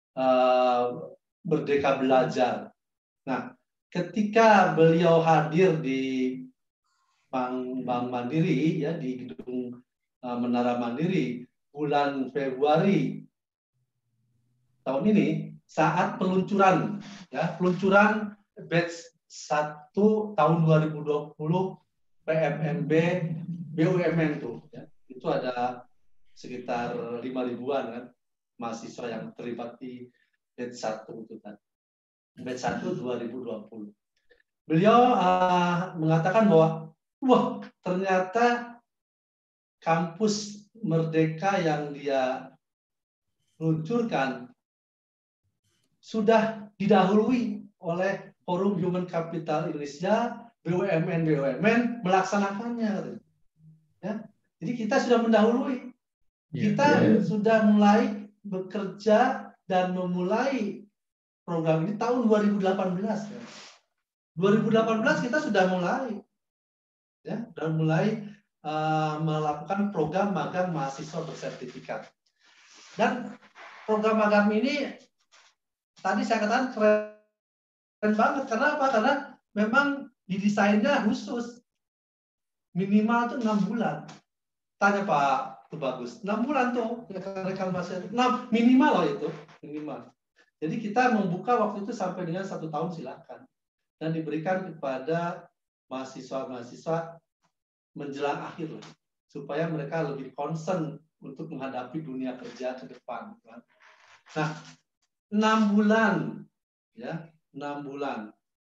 merdeka belajar. Nah, ketika beliau hadir di Bank Mandiri ya, di gedung Menara Mandiri bulan Februari tahun ini, saat peluncuran ya, peluncuran batch 1 tahun 2020 PMMB BUMN tuh ya. Itu ada sekitar 5.000-an kan mahasiswa yang terlibat di batch 1 itu kan. Batch 1 2020. Beliau mengatakan bahwa wah, ternyata kampus merdeka yang dia luncurkan sudah didahului oleh Forum Human Capital Indonesia, BUMN melaksanakannya. Ya. Jadi kita sudah mendahului. Kita sudah mulai bekerja dan memulai program ini tahun 2018. Ya. 2018 kita sudah mulai. Ya, dan mulai melakukan program magang mahasiswa bersertifikat. Dan program magang ini tadi saya katakan keren banget. Kenapa? Karena memang didesainnya khusus. Minimal tuh 6 bulan. Tanya Pak Tubagus, 6 bulan tuh rekan mahasiswa. Minimal loh itu, minimal. Jadi kita membuka waktu itu sampai dengan 1 tahun silakan. Dan diberikan kepada mahasiswa-mahasiswa menjelang akhir lah, supaya mereka lebih concern untuk menghadapi dunia kerja ke depan. Nah, 6 bulan, ya, 6 bulan.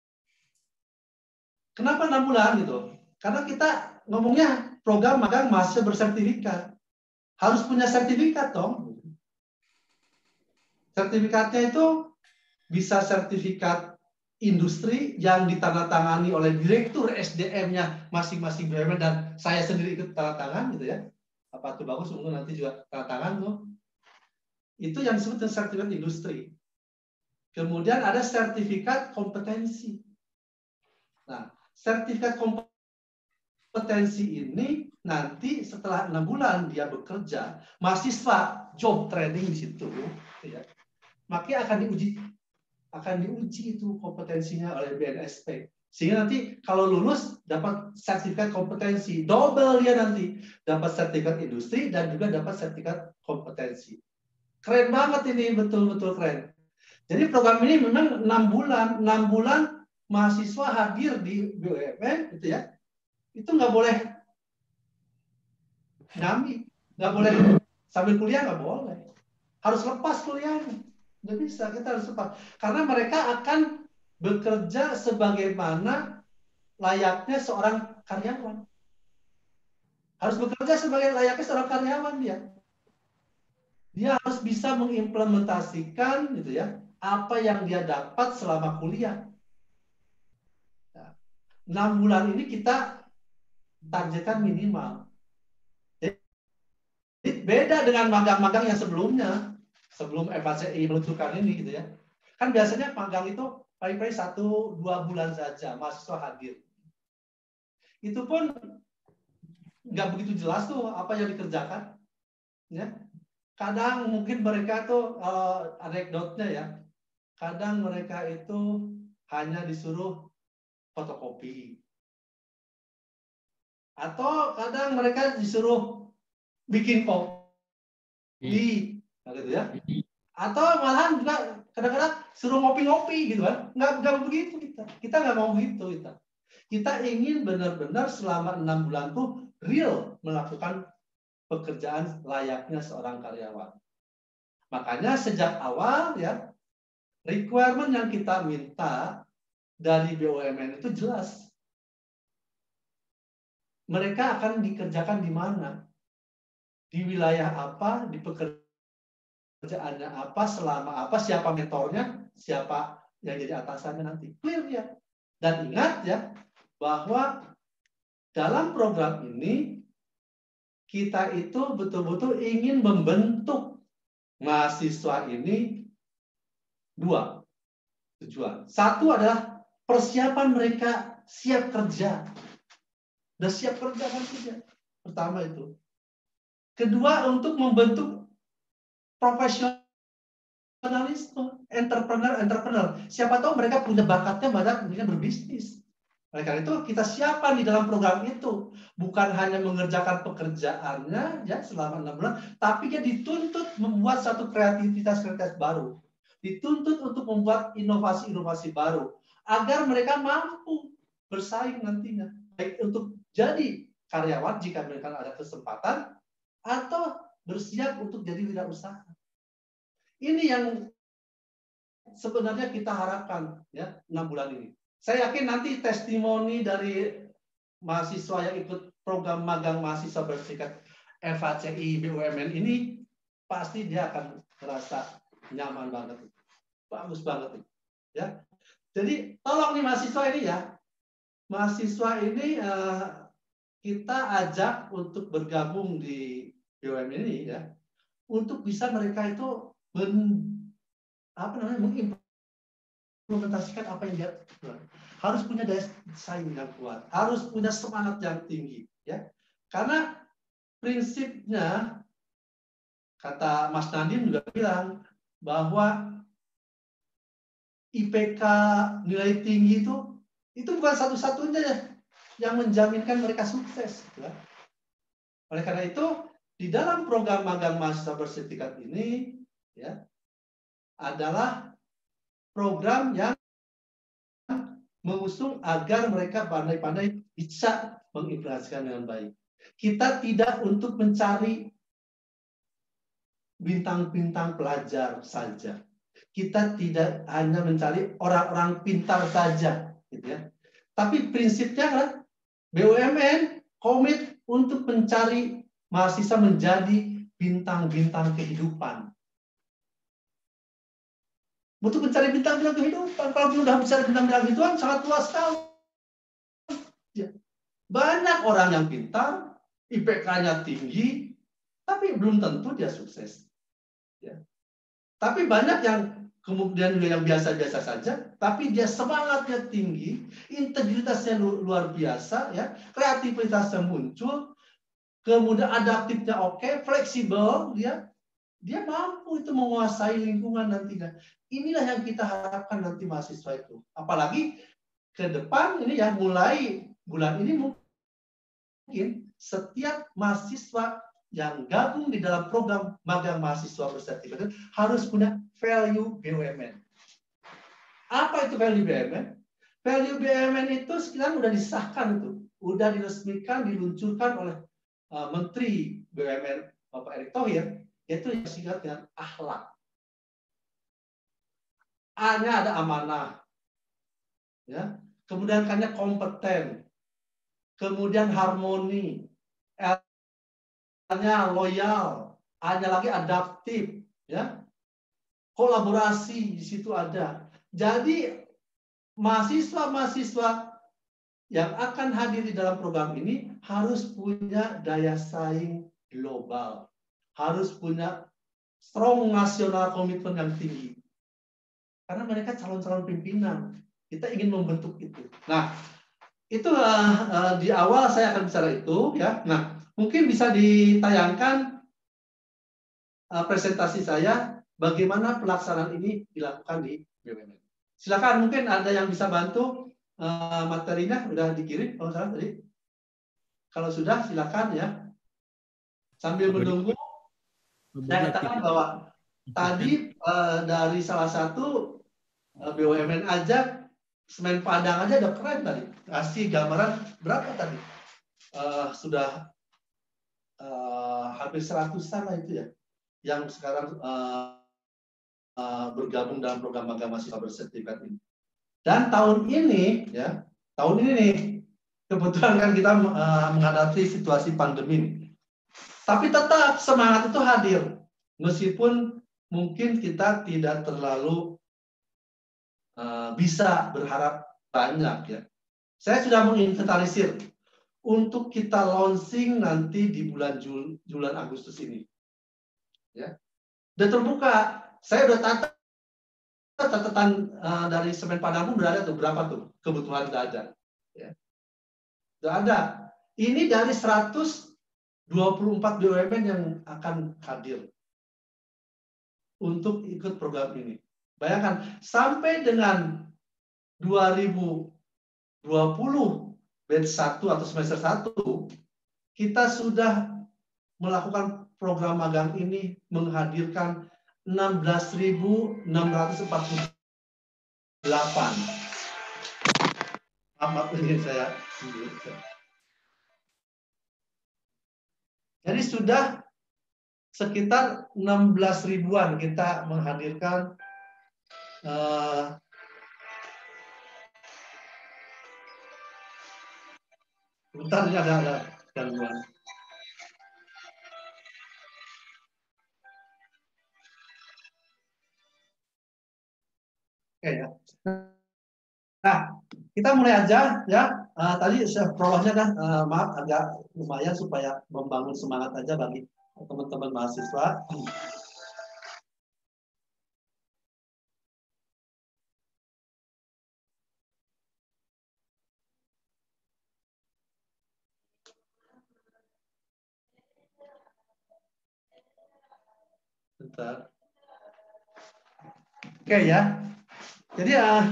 Kenapa 6 bulan gitu? Karena kita ngomongnya program magang mahasiswa bersertifikat, harus punya sertifikat dong. Sertifikatnya itu bisa sertifikat industri yang ditandatangani oleh direktur SDM-nya masing-masing BUMN dan saya sendiri ikut tanda tangan gitu ya. Apa tuh bagus, mungkin nanti juga tanda tangan tuh. Itu yang disebut dengan sertifikat industri. Kemudian ada sertifikat kompetensi. Nah, sertifikat kompetensi ini nanti setelah 6 bulan dia bekerja, mahasiswa job training di situ, ya, makanya akan diuji itu kompetensinya oleh BNSP. Sehingga nanti kalau lulus dapat sertifikat kompetensi, double dia nanti dapat sertifikat industri dan juga dapat sertifikat kompetensi. Keren banget ini, betul-betul keren. Jadi program ini memang 6 bulan mahasiswa hadir di BUMN gitu ya. Itu nggak boleh nyambi, nggak boleh sambil kuliah, nggak boleh. Harus lepas kuliahnya. Nggak bisa, kita harus lepas. Karena mereka akan bekerja sebagaimana layaknya seorang karyawan. Harus bekerja sebagai layaknya seorang karyawan dia. Dia harus bisa mengimplementasikan gitu ya, apa yang dia dapat selama kuliah. Nah, 6 bulan ini kita targetkan minimal. Jadi beda dengan magang-magang yang sebelumnya, sebelum FHCI meluncurkan ini gitu ya. Kan biasanya magang itu paling-paling 1-2 bulan saja mahasiswa hadir. Itu pun nggak begitu jelas tuh apa yang dikerjakan. Ya. Kadang mungkin mereka tuh anekdotnya ya. Kadang mereka itu hanya disuruh fotokopi. Atau kadang mereka disuruh bikin kopi, gitu ya. Atau malahan juga kadang-kadang suruh ngopi-ngopi gitu kan. Nggak begitu kita. Kita nggak mau begitu kita. Kita ingin benar-benar selama 6 bulan tuh real melakukan pekerjaan layaknya seorang karyawan. Makanya sejak awal ya, requirement yang kita minta dari BUMN itu jelas. Mereka akan dikerjakan di mana? Di wilayah apa? Di pekerjaan kerjaannya apa, selama apa, siapa mentornya, siapa yang jadi atasannya nanti. Clear ya. Dan ingat ya, bahwa dalam program ini kita itu betul-betul ingin membentuk mahasiswa ini dua tujuan. Satu adalah persiapan mereka siap kerja. Udah siap kerja kan kerja. Pertama itu. Kedua, untuk membentuk profesionalisme, entrepreneur. Siapa tahu mereka punya bakatnya pada berbisnis. Oleh karena itu kita siapkan di dalam program itu, bukan hanya mengerjakan pekerjaannya ya selama 6 bulan, tapi dia dituntut membuat satu kreativitas baru, dituntut untuk membuat inovasi-inovasi baru, agar mereka mampu bersaing nantinya, baik untuk jadi karyawan jika mereka ada kesempatan, atau bersiap untuk jadi wirausaha. Ini yang sebenarnya kita harapkan ya 6 bulan ini. Saya yakin nanti testimoni dari mahasiswa yang ikut program magang mahasiswa bersertifikat FHCI BUMN ini pasti dia akan merasa nyaman banget, bagus banget ya. Jadi tolong nih mahasiswa ini ya, mahasiswa ini kita ajak untuk bergabung di BUMN ini ya, untuk bisa mereka itu mengimplementasikan apa yang dia harus punya daya saing yang kuat, harus punya semangat yang tinggi ya. Karena prinsipnya kata Mas Nadim juga bilang bahwa IPK nilai tinggi itu bukan satu-satunya ya yang menjaminkan mereka sukses ya. Oleh karena itu di dalam program magang mahasiswa bersertifikat ini ya adalah program yang mengusung agar mereka pandai-pandai bisa mengimplementasikan dengan baik. Kita tidak untuk mencari bintang-bintang pelajar saja. Kita tidak hanya mencari orang-orang pintar saja, gitu ya. Tapi prinsipnya kan BUMN komit untuk mencari mahasiswa menjadi bintang-bintang kehidupan. Untuk mencari bintang-bintang kehidupan. Kalau sudah bicara bintang-bintang kehidupan sangat luas sekali. Ya. Banyak orang yang pintar, IPK-nya tinggi, tapi belum tentu dia sukses. Ya. Tapi banyak yang kemudian yang biasa-biasa saja, tapi dia semangatnya tinggi, integritasnya luar biasa, ya, kreativitasnya muncul, kemudian adaptifnya oke, fleksibel, ya. Dia mampu itu menguasai lingkungan nantinya. Inilah yang kita harapkan nanti mahasiswa itu. Apalagi ke depan ini ya, mulai bulan ini mungkin setiap mahasiswa yang gabung di dalam program magang mahasiswa bersertifikat harus punya value BUMN. Apa itu value BUMN? Value BUMN itu sekarang sudah disahkan itu, sudah diresmikan, diluncurkan oleh Menteri BUMN Bapak Erick Thohir. Itu yang disingkat dengan akhlak. A-nya ada amanah, ya. Kemudian K-nya kompeten, kemudian harmoni, L-nya loyal, A-nya lagi adaptif, ya. Kolaborasi di situ ada. Jadi mahasiswa-mahasiswa yang akan hadir di dalam program ini harus punya daya saing global. Harus punya strong nasional komitmen yang tinggi. Karena mereka calon-calon pimpinan. Kita ingin membentuk itu. Nah, itu di awal saya akan bicara itu. Ya. Nah, mungkin bisa ditayangkan presentasi saya bagaimana pelaksanaan ini dilakukan di BUMN. Silakan, mungkin ada yang bisa bantu materinya. Sudah dikirim kalau salah tadi. Kalau sudah, silakan ya. Sambil menunggu. Saya katakan bahwa tadi dari salah satu BUMN aja, semen Padang aja udah keren tadi. Kasih gambaran berapa tadi? Sudah hampir 100-an lah itu ya, yang sekarang bergabung dalam program magang mahasiswa bersertifikat ini. Dan tahun ini, ya, tahun ini nih, kebetulan kan kita menghadapi situasi pandemi ini. Tapi tetap semangat itu hadir. Meskipun mungkin kita tidak terlalu bisa berharap banyak ya. Saya sudah menginventarisir untuk kita launching nanti di bulan Agustus ini. Ya. Udah terbuka. Saya udah catatan dari Semen Padang pun udah ada tuh, berapa tuh kebutuhan udah ada. Ya. Udah ada. Ini dari 124 BUMN yang akan hadir untuk ikut program ini. Bayangkan, sampai dengan 2020 batch 1 atau semester 1, kita sudah melakukan program magang ini menghadirkan 16.648. Maaf ini saya sendiri. Jadi sudah sekitar 16 ribuan kita menghadirkan bentar, ini ada gangguan. Oke ya. Nah, kita mulai aja ya. Tadi prolognya kan maaf agak lumayan supaya membangun semangat aja bagi teman-teman mahasiswa. Bentar. Oke ya. Jadi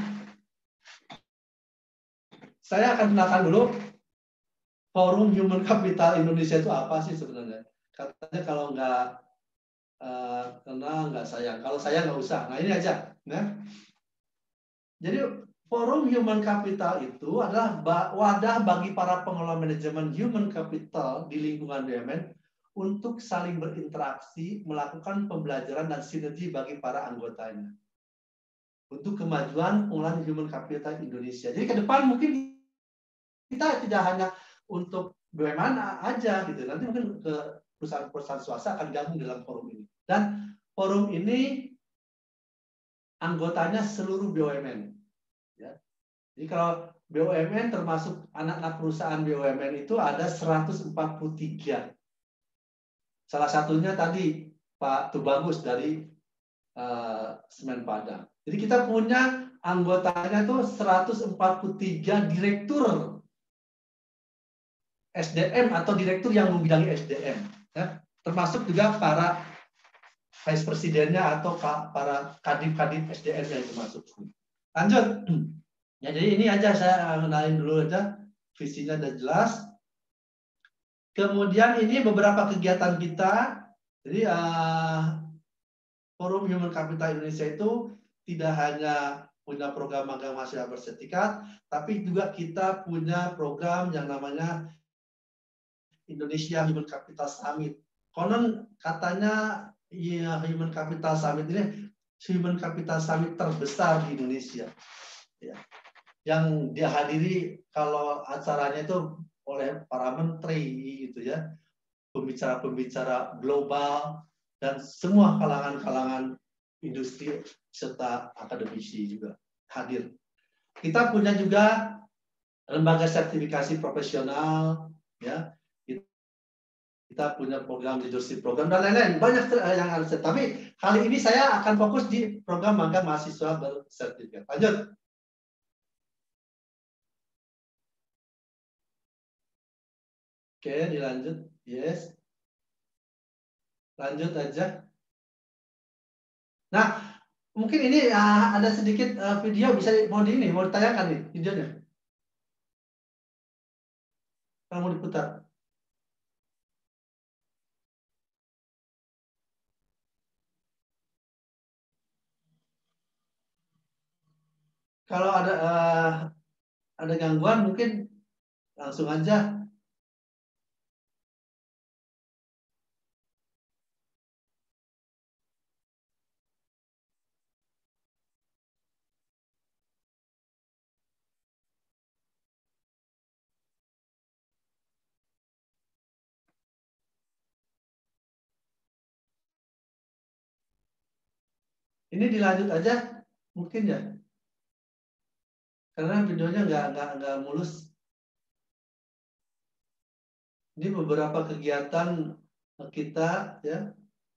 saya akan kenalkan dulu Forum Human Capital Indonesia itu apa sih sebenarnya. Katanya kalau nggak kenal nggak sayang. Kalau sayang nggak usah. Nah ini aja. Nah. Jadi Forum Human Capital itu adalah wadah bagi para pengelola manajemen human capital di lingkungan BUMN untuk saling berinteraksi, melakukan pembelajaran dan sinergi bagi para anggotanya untuk kemajuan pengelolaan human capital Indonesia. Jadi ke depan mungkin kita tidak hanya untuk BUMN aja gitu, nanti mungkin ke perusahaan-perusahaan swasta akan gabung dalam forum ini. Dan forum ini anggotanya seluruh BUMN. Ya. Jadi kalau BUMN termasuk anak-anak perusahaan BUMN itu ada 143. Salah satunya tadi Pak Tubagus dari Semen Padang. Jadi kita punya anggotanya itu 143 direktur SDM atau direktur yang membidangi SDM. Ya. Termasuk juga para vice presidennya atau para kadif-kadif SDM yang termasuk. Lanjut. Ya, jadi ini aja saya kenalin dulu aja. Visinya udah jelas. Kemudian ini beberapa kegiatan kita. Jadi Forum Human Capital Indonesia itu tidak hanya punya program magang mahasiswa bersertifikat, tapi juga kita punya program yang namanya Indonesia Human Capital Summit. Konon katanya ya, Human Capital Summit ini Human Capital Summit terbesar di Indonesia. Ya. Yang dihadiri kalau acaranya itu oleh para menteri gitu ya, pembicara-pembicara global dan semua kalangan-kalangan industri serta akademisi juga hadir. Kita punya juga lembaga sertifikasi profesional, ya. Kita punya program leadership program dan lain-lain, banyak yang harus. Tapi kali ini saya akan fokus di program magang mahasiswa bersertifikat. Lanjut. Oke, dilanjut. Yes. Lanjut aja. Nah, mungkin ini ada sedikit video bisa mau ditayangkan nih videonya. Kamu diputar. Kalau ada gangguan mungkin langsung aja. Ini dilanjut aja mungkin ya, karena videonya nggak mulus. Ini beberapa kegiatan kita ya.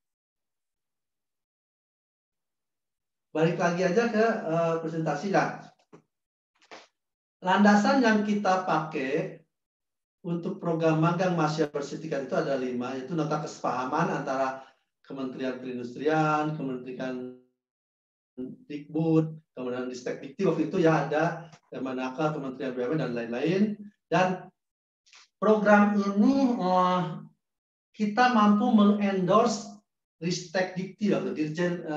Balik lagi aja ke presentasi lah. Landasan yang kita pakai untuk program magang mahasiswa bersertifikat itu ada 5, yaitu nota kesepahaman antara Kementerian Perindustrian, Kementerian Dikbud, kemudian Ristek Dikti waktu itu ya ada Kemenaker, Kementerian BUMN dan lain-lain. Dan program ini kita mampu mengendorse Ristek Dikti atau Dirjen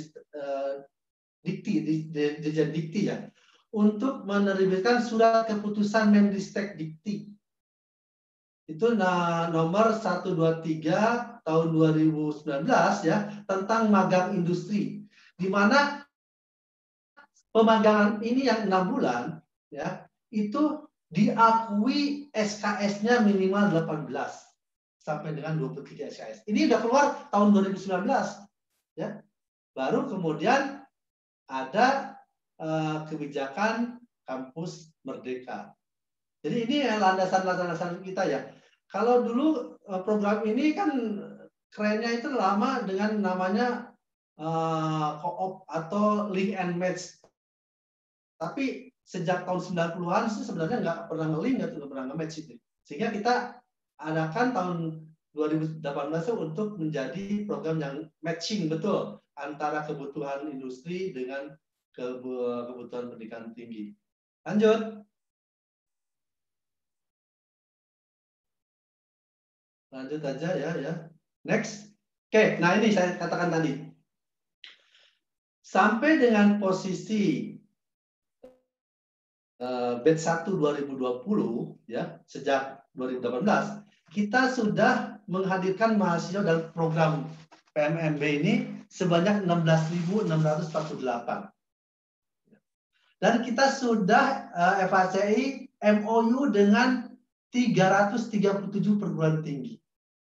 Dikti ya, untuk menerbitkan surat keputusan Menristek Dikti. Itu nomor 123 tahun 2019 ya, tentang magang industri, di mana pemagangan ini yang 6 bulan ya, itu diakui SKS-nya minimal 18 sampai dengan 23 SKS. Ini udah keluar tahun 2019 ya. Baru kemudian ada kebijakan kampus merdeka. Jadi ini landasan-landasan kita ya. Kalau dulu program ini kan kerennya itu lama dengan namanya co-op atau link and match. Tapi sejak tahun 90-an sih sebenarnya nggak pernah nge-link atau nggak pernah nge-match itu. Sehingga kita adakan tahun 2018 untuk menjadi program yang matching betul antara kebutuhan industri dengan kebutuhan pendidikan tinggi. Lanjut. Lanjut aja ya. Next. Oke, nah ini saya katakan tadi. Sampai dengan posisi batch 1 2020 ya, sejak 2018 kita sudah menghadirkan mahasiswa dalam program PMMB ini sebanyak 16.648. Dan kita sudah FHCI MOU dengan 337 perguruan tinggi.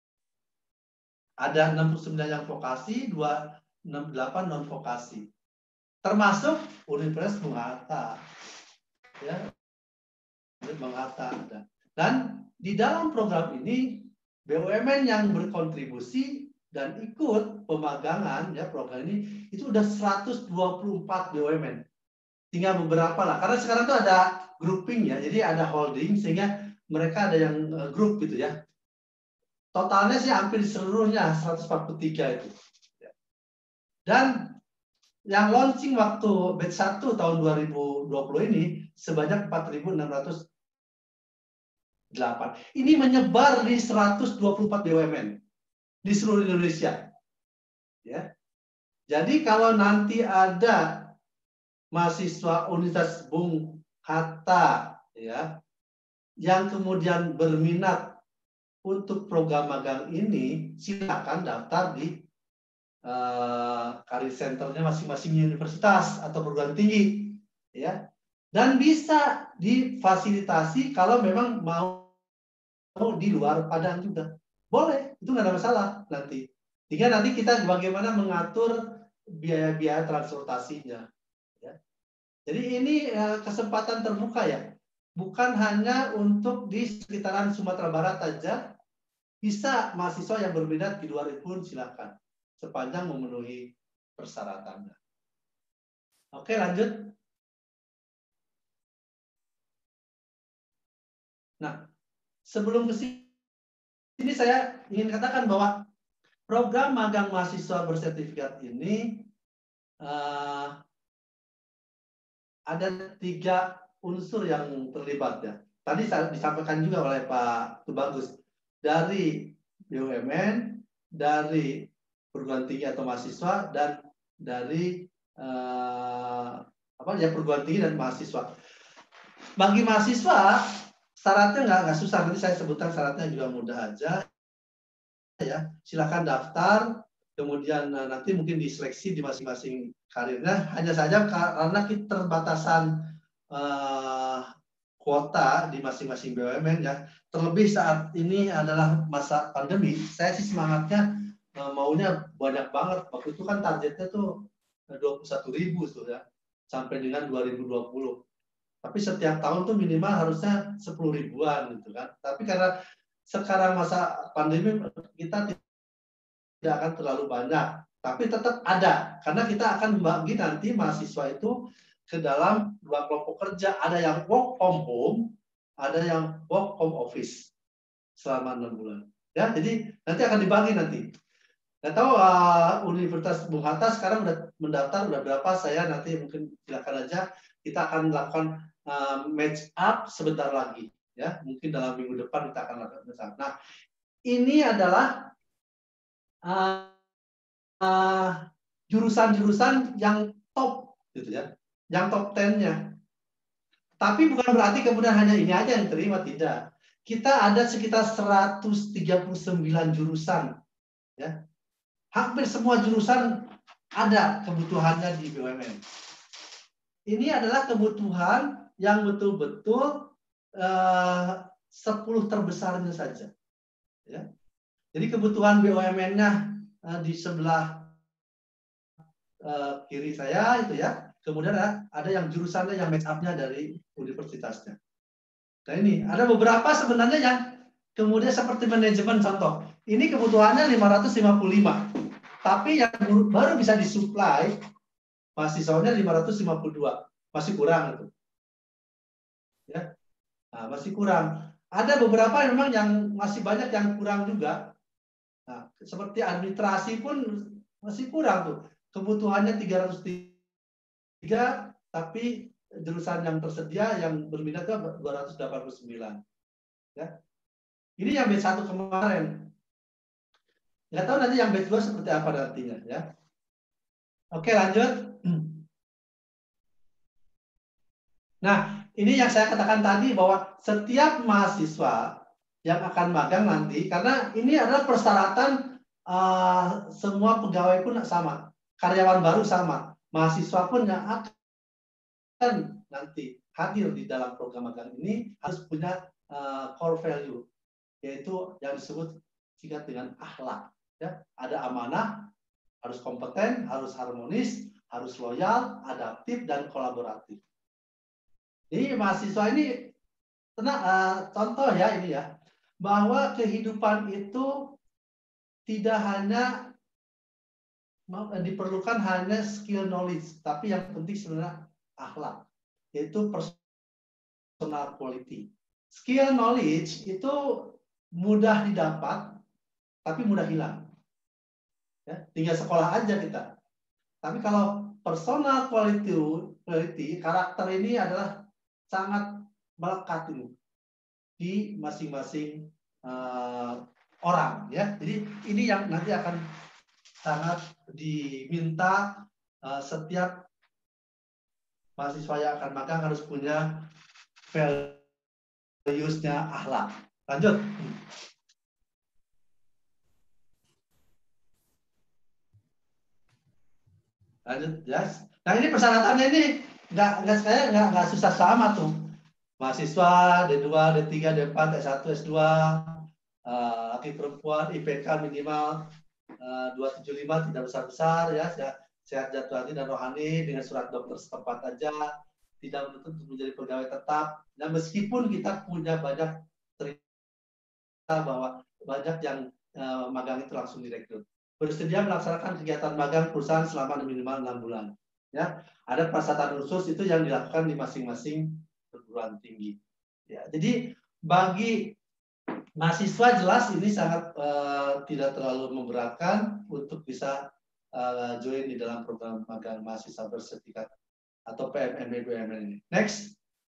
Ada 69 yang vokasi, 268 non vokasi. Termasuk Universitas Bung Hatta. Ya. Bung Hatta ada. Dan di dalam program ini BUMN yang berkontribusi dan ikut pemagangan ya program ini itu udah 124 BUMN. Tinggal beberapa lah. Karena sekarang tuh ada grouping ya. Jadi ada holding sehingga mereka ada yang grup gitu ya. Totalnya sih hampir seluruhnya 143 itu. Dan yang launching waktu batch 1 tahun 2020 ini sebanyak 4.608. Ini menyebar di 124 BUMN di seluruh Indonesia. Ya. Jadi kalau nanti ada mahasiswa Universitas Bung Hatta ya yang kemudian berminat untuk program magang ini, silakan daftar di career centernya masing-masing universitas atau perguruan tinggi, ya. Dan bisa difasilitasi kalau memang mau di luar Padang juga, boleh, itu nggak ada masalah nanti. Tinggal nanti kita bagaimana mengatur biaya-biaya transportasinya. Ya. Jadi ini kesempatan terbuka ya. Bukan hanya untuk di sekitaran Sumatera Barat saja, bisa mahasiswa yang berminat di luar pun silakan, sepanjang memenuhi persyaratannya. Oke, lanjut. Nah, sebelum ke sini saya ingin katakan bahwa program magang mahasiswa bersertifikat ini ada 3 unsur yang terlibat ya. Tadi disampaikan juga oleh Pak Tubagus, dari BUMN, dari perguruan tinggi atau mahasiswa, dan dari perguruan tinggi dan mahasiswa. Bagi mahasiswa syaratnya nggak susah, nanti saya sebutkan syaratnya juga mudah aja. Ya, silakan daftar, kemudian nanti mungkin diseleksi di masing-masing karirnya. Hanya saja karena keterbatasan kuota di masing-masing BUMN ya, terlebih saat ini adalah masa pandemi, saya sih semangatnya maunya banyak banget. Waktu itu kan targetnya tuh 21.000 tuh ya, sampai dengan 2020. Tapi setiap tahun tuh minimal harusnya 10 ribuan gitu kan. Tapi karena sekarang masa pandemi kita tidak akan terlalu banyak, tapi tetap ada karena kita akan membagi nanti mahasiswa itu ke dalam 2 kelompok kerja. Ada yang work from home, ada yang work from office selama 6 bulan. Ya, jadi nanti akan dibagi nanti. Nggak tahu Universitas Bung Hatta sekarang udah mendaftar udah berapa, saya nanti mungkin silakan aja, kita akan melakukan match up sebentar lagi ya, mungkin dalam minggu depan kita akan lakukan match up. Nah, ini adalah jurusan-jurusan yang top gitu ya, yang top 10-nya. Tapi bukan berarti kemudian hanya ini aja yang terima, tidak. Kita ada sekitar 139 jurusan ya. Hampir semua jurusan ada kebutuhannya di BUMN. Ini adalah kebutuhan yang betul-betul 10 terbesarnya saja. Ya. Jadi kebutuhan BUMN-nya di sebelah kiri saya itu ya. Kemudian ada yang jurusannya yang match up-nya dari universitasnya. Nah ini ada beberapa sebenarnya yang kemudian seperti manajemen contoh. Ini kebutuhannya 555. Tapi yang baru bisa disuplai mahasiswanya 552. Masih kurang itu. Ya. Nah, masih kurang. Ada beberapa memang yang masih banyak yang kurang juga. Nah, seperti administrasi pun masih kurang tuh. Kebutuhannya 303, tapi jurusan yang tersedia yang berminat itu 289. Ya. Ini yang B1 kemarin. Nggak tahu nanti yang batch 2 seperti apa nantinya ya. Oke, lanjut. Nah, ini yang saya katakan tadi bahwa setiap mahasiswa yang akan magang nanti, karena ini adalah persyaratan semua pegawai pun sama, karyawan baru sama, mahasiswa pun yang akan nanti hadir di dalam program magang ini harus punya core value, yaitu yang disebut singkat dengan akhlak. Ya, ada amanah, harus kompeten, harus harmonis, harus loyal, adaptif, dan kolaboratif. Jadi mahasiswa ini, contoh ya ini ya, bahwa kehidupan itu tidak hanya diperlukan hanya skill knowledge, tapi yang penting sebenarnya akhlak, yaitu personal quality. Skill knowledge itu mudah didapat, tapi mudah hilang. Ya, tinggal sekolah aja kita. Tapi kalau personal quality, karakter ini adalah sangat melekat ini di masing-masing orang. Ya, jadi ini yang nanti akan sangat diminta setiap mahasiswa yang akan magang harus punya values-nya akhlak. Lanjut. Lanjut, yes. Nah ini persyaratannya ini nggak susah sama tuh. Mahasiswa D2, D3, D4, S1, S2, laki perempuan, IPK minimal 275, tidak besar-besar ya, sehat jasmani dan rohani dengan surat dokter setempat aja, tidak menuntut untuk menjadi pegawai tetap. Nah meskipun kita punya banyak cerita bahwa banyak yang magang itu langsung direkrut. Bersedia melaksanakan kegiatan magang perusahaan selama minimal 6 bulan. Ya, ada persyaratan khusus itu yang dilakukan di masing-masing perguruan tinggi. Ya, jadi bagi mahasiswa jelas ini sangat tidak terlalu memberatkan untuk bisa join di dalam program magang mahasiswa bersertifikat atau PMMB BUMN ini. Next.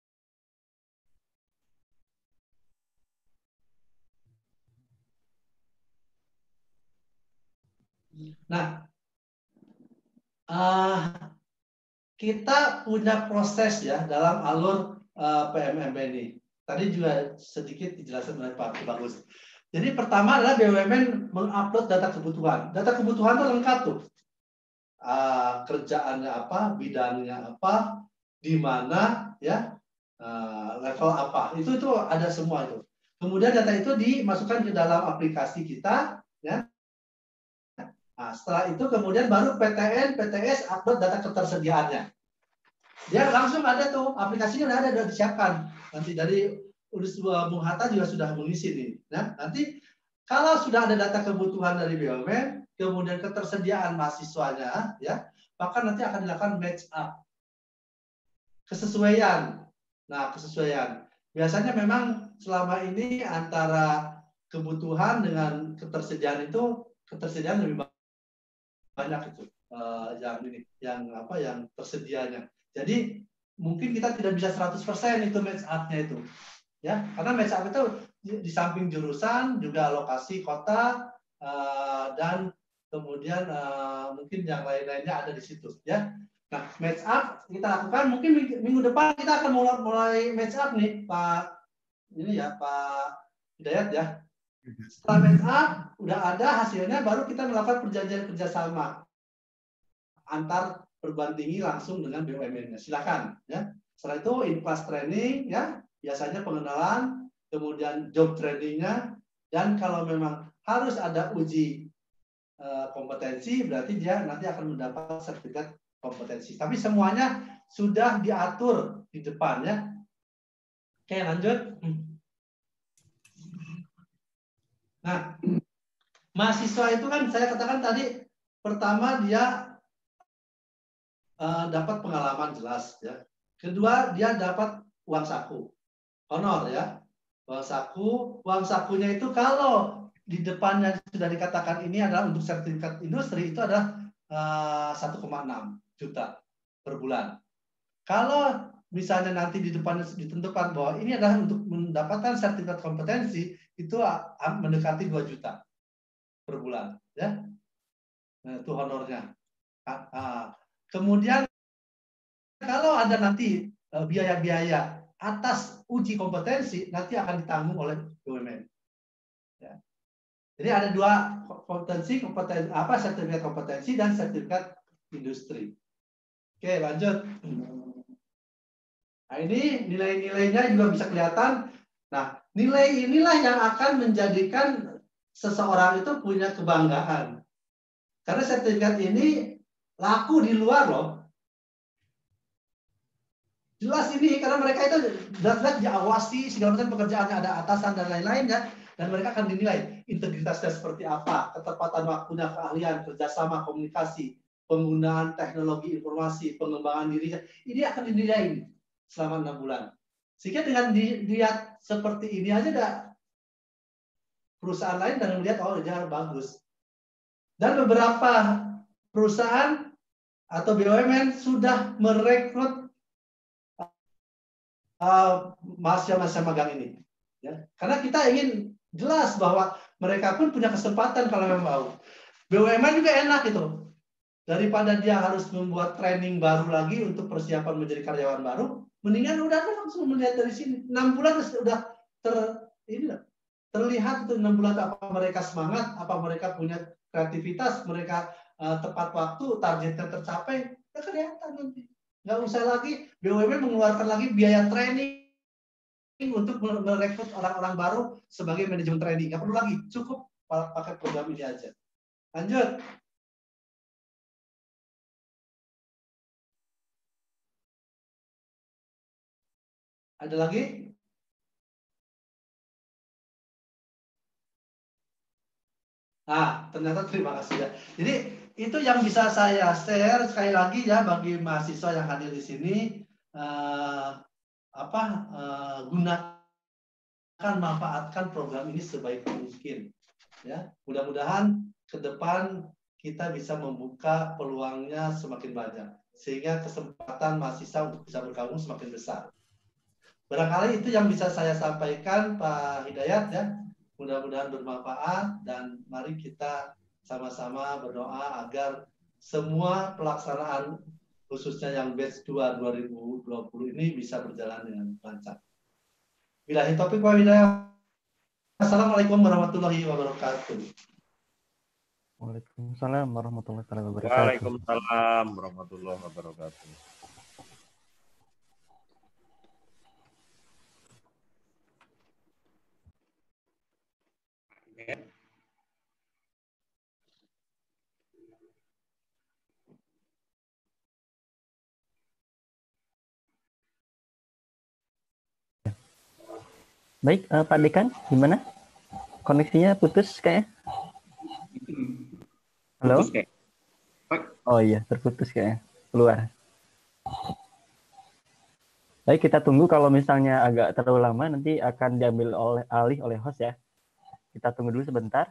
Nah, kita punya proses ya dalam alur PMMB ini. Tadi juga sedikit dijelaskan oleh Pak Bagus. Jadi pertama adalah BUMN mengupload data kebutuhan. Data kebutuhan itu lengkap tuh. Kerjaannya apa, bidangnya apa, di mana, ya, level apa. Itu ada semua itu. Kemudian data itu dimasukkan ke dalam aplikasi kita, ya. Nah, setelah itu kemudian baru PTN, PTS upload data ketersediaannya. Dia langsung ada tuh, aplikasinya udah disiapkan. Nanti dari Bung Hatta juga sudah mengisi nih. Nah, nanti kalau sudah ada data kebutuhan dari BUMN, kemudian ketersediaan mahasiswanya, ya, maka nanti akan dilakukan match up. Kesesuaian. Nah, kesesuaian. Biasanya memang selama ini antara kebutuhan dengan ketersediaan itu, ketersediaan lebih banyak itu yang tersedianya. Jadi mungkin kita tidak bisa 100% itu match up-nya itu. Ya, karena match up itu di samping jurusan juga lokasi kota dan kemudian mungkin yang lain-lainnya ada di situ, ya. Nah, match up kita lakukan mungkin minggu depan kita akan mulai match up nih, Pak Hidayat ya. Setelah match up udah ada hasilnya, baru kita melakukan perjanjian kerjasama antar perguruan tinggi langsung dengan BUMN-nya. Silakan ya. Setelah itu in-class training ya, biasanya pengenalan, kemudian job training-nya, dan kalau memang harus ada uji kompetensi, berarti dia nanti akan mendapat sertifikat kompetensi. Tapi semuanya sudah diatur di depan ya. Oke, lanjut. Nah, mahasiswa itu kan saya katakan tadi, pertama dia dapat pengalaman jelas ya. Kedua, dia dapat uang saku, honor ya. Uang sakunya itu kalau di depannya sudah dikatakan ini adalah untuk sertifikat industri, itu adalah 1,6 juta per bulan. Kalau misalnya nanti di depannya ditentukan bahwa ini adalah untuk mendapatkan sertifikat kompetensi, itu mendekati 2 juta per bulan ya. Nah, itu honornya. Kemudian kalau ada nanti biaya-biaya atas uji kompetensi, nanti akan ditanggung oleh BUMN. Ya. Jadi ada dua sertifikat kompetensi dan sertifikat industri. Oke, lanjut. Nah, ini nilai-nilainya juga bisa kelihatan. Nah, nilai inilah yang akan menjadikan seseorang itu punya kebanggaan. Karena sertifikat ini laku di luar loh. Jelas ini karena mereka itu jelas diawasi, segala macam pekerjaannya ada atasan dan lain-lain ya, dan mereka akan dinilai integritasnya seperti apa, ketepatan waktunya, keahlian, kerjasama, komunikasi, penggunaan teknologi informasi, pengembangan dirinya, ini akan dinilai selama 6 bulan. Sehingga dengan dilihat seperti ini aja ada perusahaan lain dan melihat oh dia bagus. Dan beberapa perusahaan atau BUMN sudah merekrut mahasiswa magang ini, ya. Karena kita ingin jelas bahwa mereka pun punya kesempatan kalau memang mau. BUMN juga enak itu, daripada dia harus membuat training baru lagi untuk persiapan menjadi karyawan baru, mendingan udah langsung melihat dari sini. 6 bulan sudah terlihat itu 6 bulan apa mereka semangat, apa mereka punya kreativitas, mereka tepat waktu, targetnya tercapai, ya kelihatan nanti. Nggak usah lagi BUMN mengeluarkan lagi biaya training untuk merekrut orang-orang baru sebagai manajemen training. Nggak perlu lagi, cukup pakai program ini aja. Lanjut. Ada lagi? Nah, ternyata terima kasih ya. Jadi itu yang bisa saya share sekali lagi ya bagi mahasiswa yang hadir di sini. Gunakan, manfaatkan program ini sebaik mungkin. Ya, mudah-mudahan ke depan kita bisa membuka peluangnya semakin banyak, sehingga kesempatan mahasiswa untuk bisa bergabung semakin besar. Barangkali itu yang bisa saya sampaikan, Pak Hidayat ya. Mudah-mudahan bermanfaat dan mari kita sama-sama berdoa agar semua pelaksanaan khususnya yang batch 2 2020 ini bisa berjalan dengan lancar. Billahi taufiq wal hidayah. Assalamualaikum warahmatullahi wabarakatuh. Waalaikumsalam warahmatullahi wabarakatuh. Waalaikumsalam warahmatullahi wabarakatuh. Baik, Pak Dekan, gimana? Koneksinya putus kayaknya? Halo? Putus kayak. Oh iya, terputus kayaknya. Keluar. Baik, kita tunggu kalau misalnya agak terlalu lama, nanti akan diambil alih oleh host ya. Kita tunggu dulu sebentar.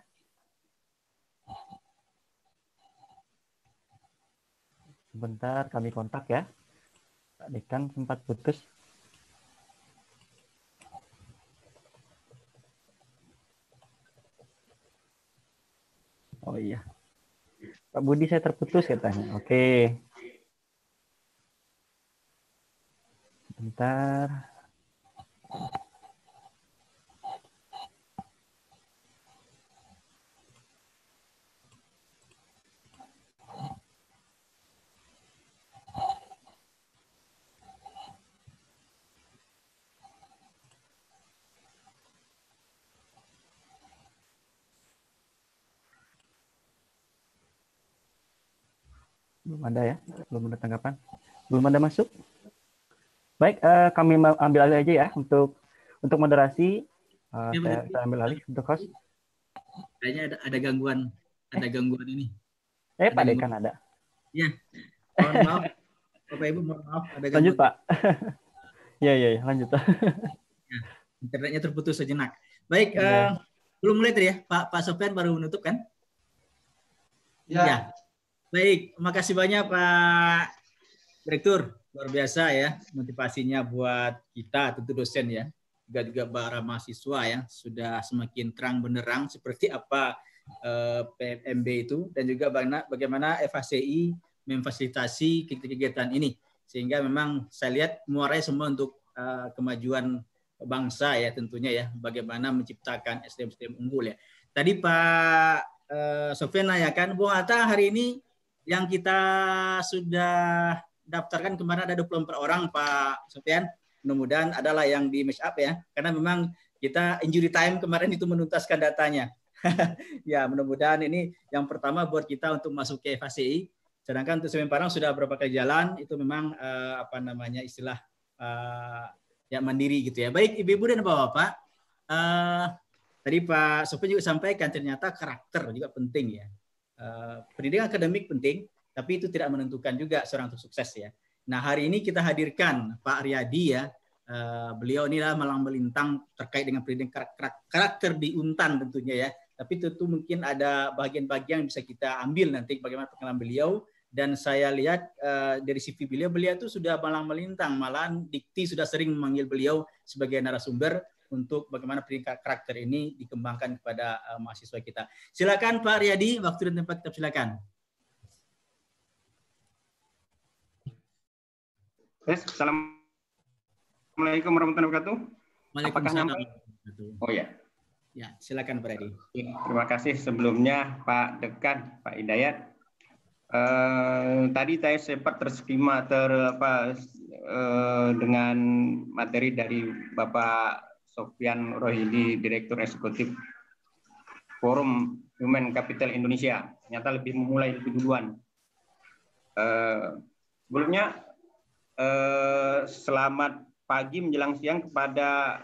Sebentar, kami kontak ya. Pak Dekan sempat putus. Oh iya. Pak Budi saya terputus katanya. Oke. Bentar. Belum ada ya, belum ada tanggapan, belum ada masuk. Baik, kami ambil alih aja ya untuk moderasi. Saya ambil alih untuk host. Kayaknya ada gangguan ini. Pak Dekan ada. Iya. Mohon maaf, Bapak Ibu, mohon maaf ada gangguan. Lanjut Pak. Iya, lanjut. Ya, internetnya terputus sejenak. Baik, belum mulai tadi ya, Pak Sofyan baru menutup kan? Ya. Baik, makasih banyak Pak Direktur, luar biasa ya motivasinya buat kita, tentu dosen ya, juga para mahasiswa ya, sudah semakin terang benderang seperti apa PMB itu, dan juga bagaimana FHCI memfasilitasi kegiatan ini, sehingga memang saya lihat muaranya semua untuk kemajuan bangsa ya tentunya ya, bagaimana menciptakan SDM unggul ya. Tadi Pak Sofyan nanyakan, Bung Hatta hari ini yang kita sudah daftarkan kemarin ada 24 orang Pak Sofyan, mudah-mudahan adalah yang di match up ya, karena memang kita injury time kemarin itu menuntaskan datanya. Ya mudah-mudahan ini yang pertama buat kita untuk masuk ke FHCI, sedangkan untuk Semen Parang sudah beberapa kali jalan, itu memang istilah ya mandiri gitu ya. Baik Ibu-ibu dan Bapak-bapak, tadi Pak Sofyan juga sampaikan ternyata karakter juga penting ya. Pendidikan akademik penting, tapi itu tidak menentukan juga seorang untuk sukses ya. Nah hari ini kita hadirkan Pak Riyadi ya, beliau inilah malang melintang terkait dengan pendidikan karakter di Untan tentunya ya. Tapi tentu mungkin ada bagian-bagian yang bisa kita ambil nanti bagaimana pengalaman beliau. Dan saya lihat dari CV beliau itu sudah malang melintang, malahan Dikti sudah sering memanggil beliau sebagai narasumber untuk bagaimana pendidikan karakter ini dikembangkan kepada mahasiswa kita. Silakan Pak Riyadi, waktu dan tempat kita silakan. Assalamualaikum warahmatullahi wabarakatuh. Waalaikumsalam. Oh ya. Ya, silakan Pak Riyadi. Terima kasih sebelumnya Pak Dekan, Pak Hidayat. Tadi saya sempat terskema dengan materi dari Bapak Sofyan Rohidi, Direktur Eksekutif Forum Human Capital Indonesia. Ternyata memulai lebih duluan. Sebelumnya, selamat pagi menjelang siang kepada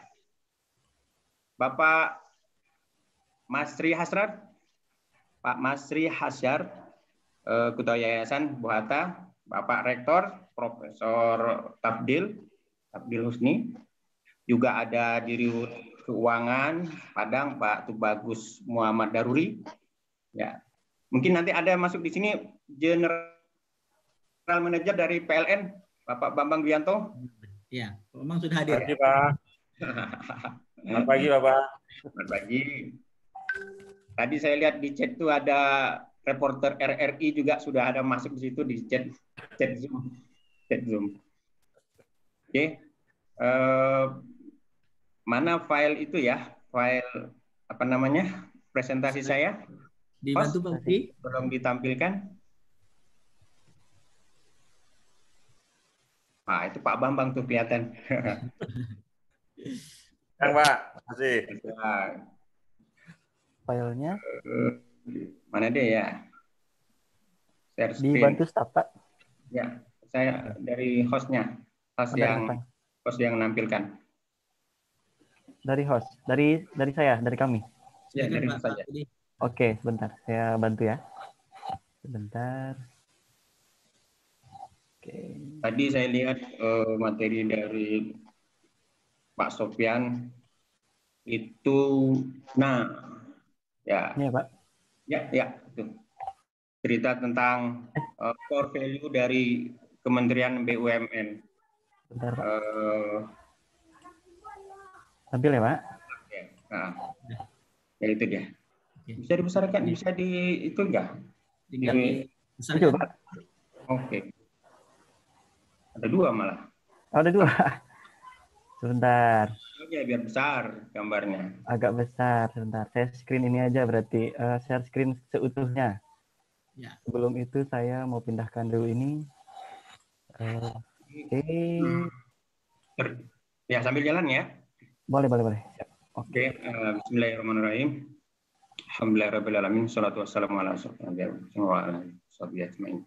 Bapak Masri Hasrat, Pak Masri Hasyar, Ketua Yayasan Bung Hatta, Bapak Rektor Profesor Tabdil Husni, juga ada Dirut Keuangan Padang Pak Tubagus Muhammad Daruri. Ya, mungkin nanti ada masuk di sini General Manager dari PLN Bapak Bambang Wianto. Ya, memang sudah hadir. Selamat pagi Pak. Selamat pagi Bapak. Selamat pagi. Tadi saya lihat di chat itu ada reporter RRI juga sudah ada masuk di situ di chat Zoom. Oke. Mana file itu ya? File apa namanya? Presentasi saya. Dibantu Pak Budi. Tolong ditampilkan. Ah, itu Pak Bambang tuh kelihatan. Yang Pak, makasih. Filenya mana dia ya? Dibantu staf Pak. Ya, saya dari hostnya, host yang nampilkan. Dari host, dari saya, dari kami. Ya, dari saja. Oke, sebentar, saya bantu ya. Sebentar. Oke. Tadi saya lihat materi dari Pak Sofyan itu, nah, ya. Ini ya, Pak. Ya, itu. Cerita tentang core value dari Kementerian BUMN. Bentar, Pak. Tampil ya, Pak? Ya, nah, ya itu dia. Bisa dibesarkan, bisa itu enggak? Betul, Pak. Oke. Ada 2 malah. Oh, ada 2. Sebentar. Ya, biar besar gambarnya. Agak besar, sebentar. Saya screen ini aja berarti. Share screen seutuhnya. Ya. Sebelum itu saya mau pindahkan dulu ini. Oke. Ya, sambil jalan ya. Boleh. Oke, bismillahirrahmanirrahim. Alhamdulillahirrahmanirrahim. Salatu wassalamu ala asyrofil.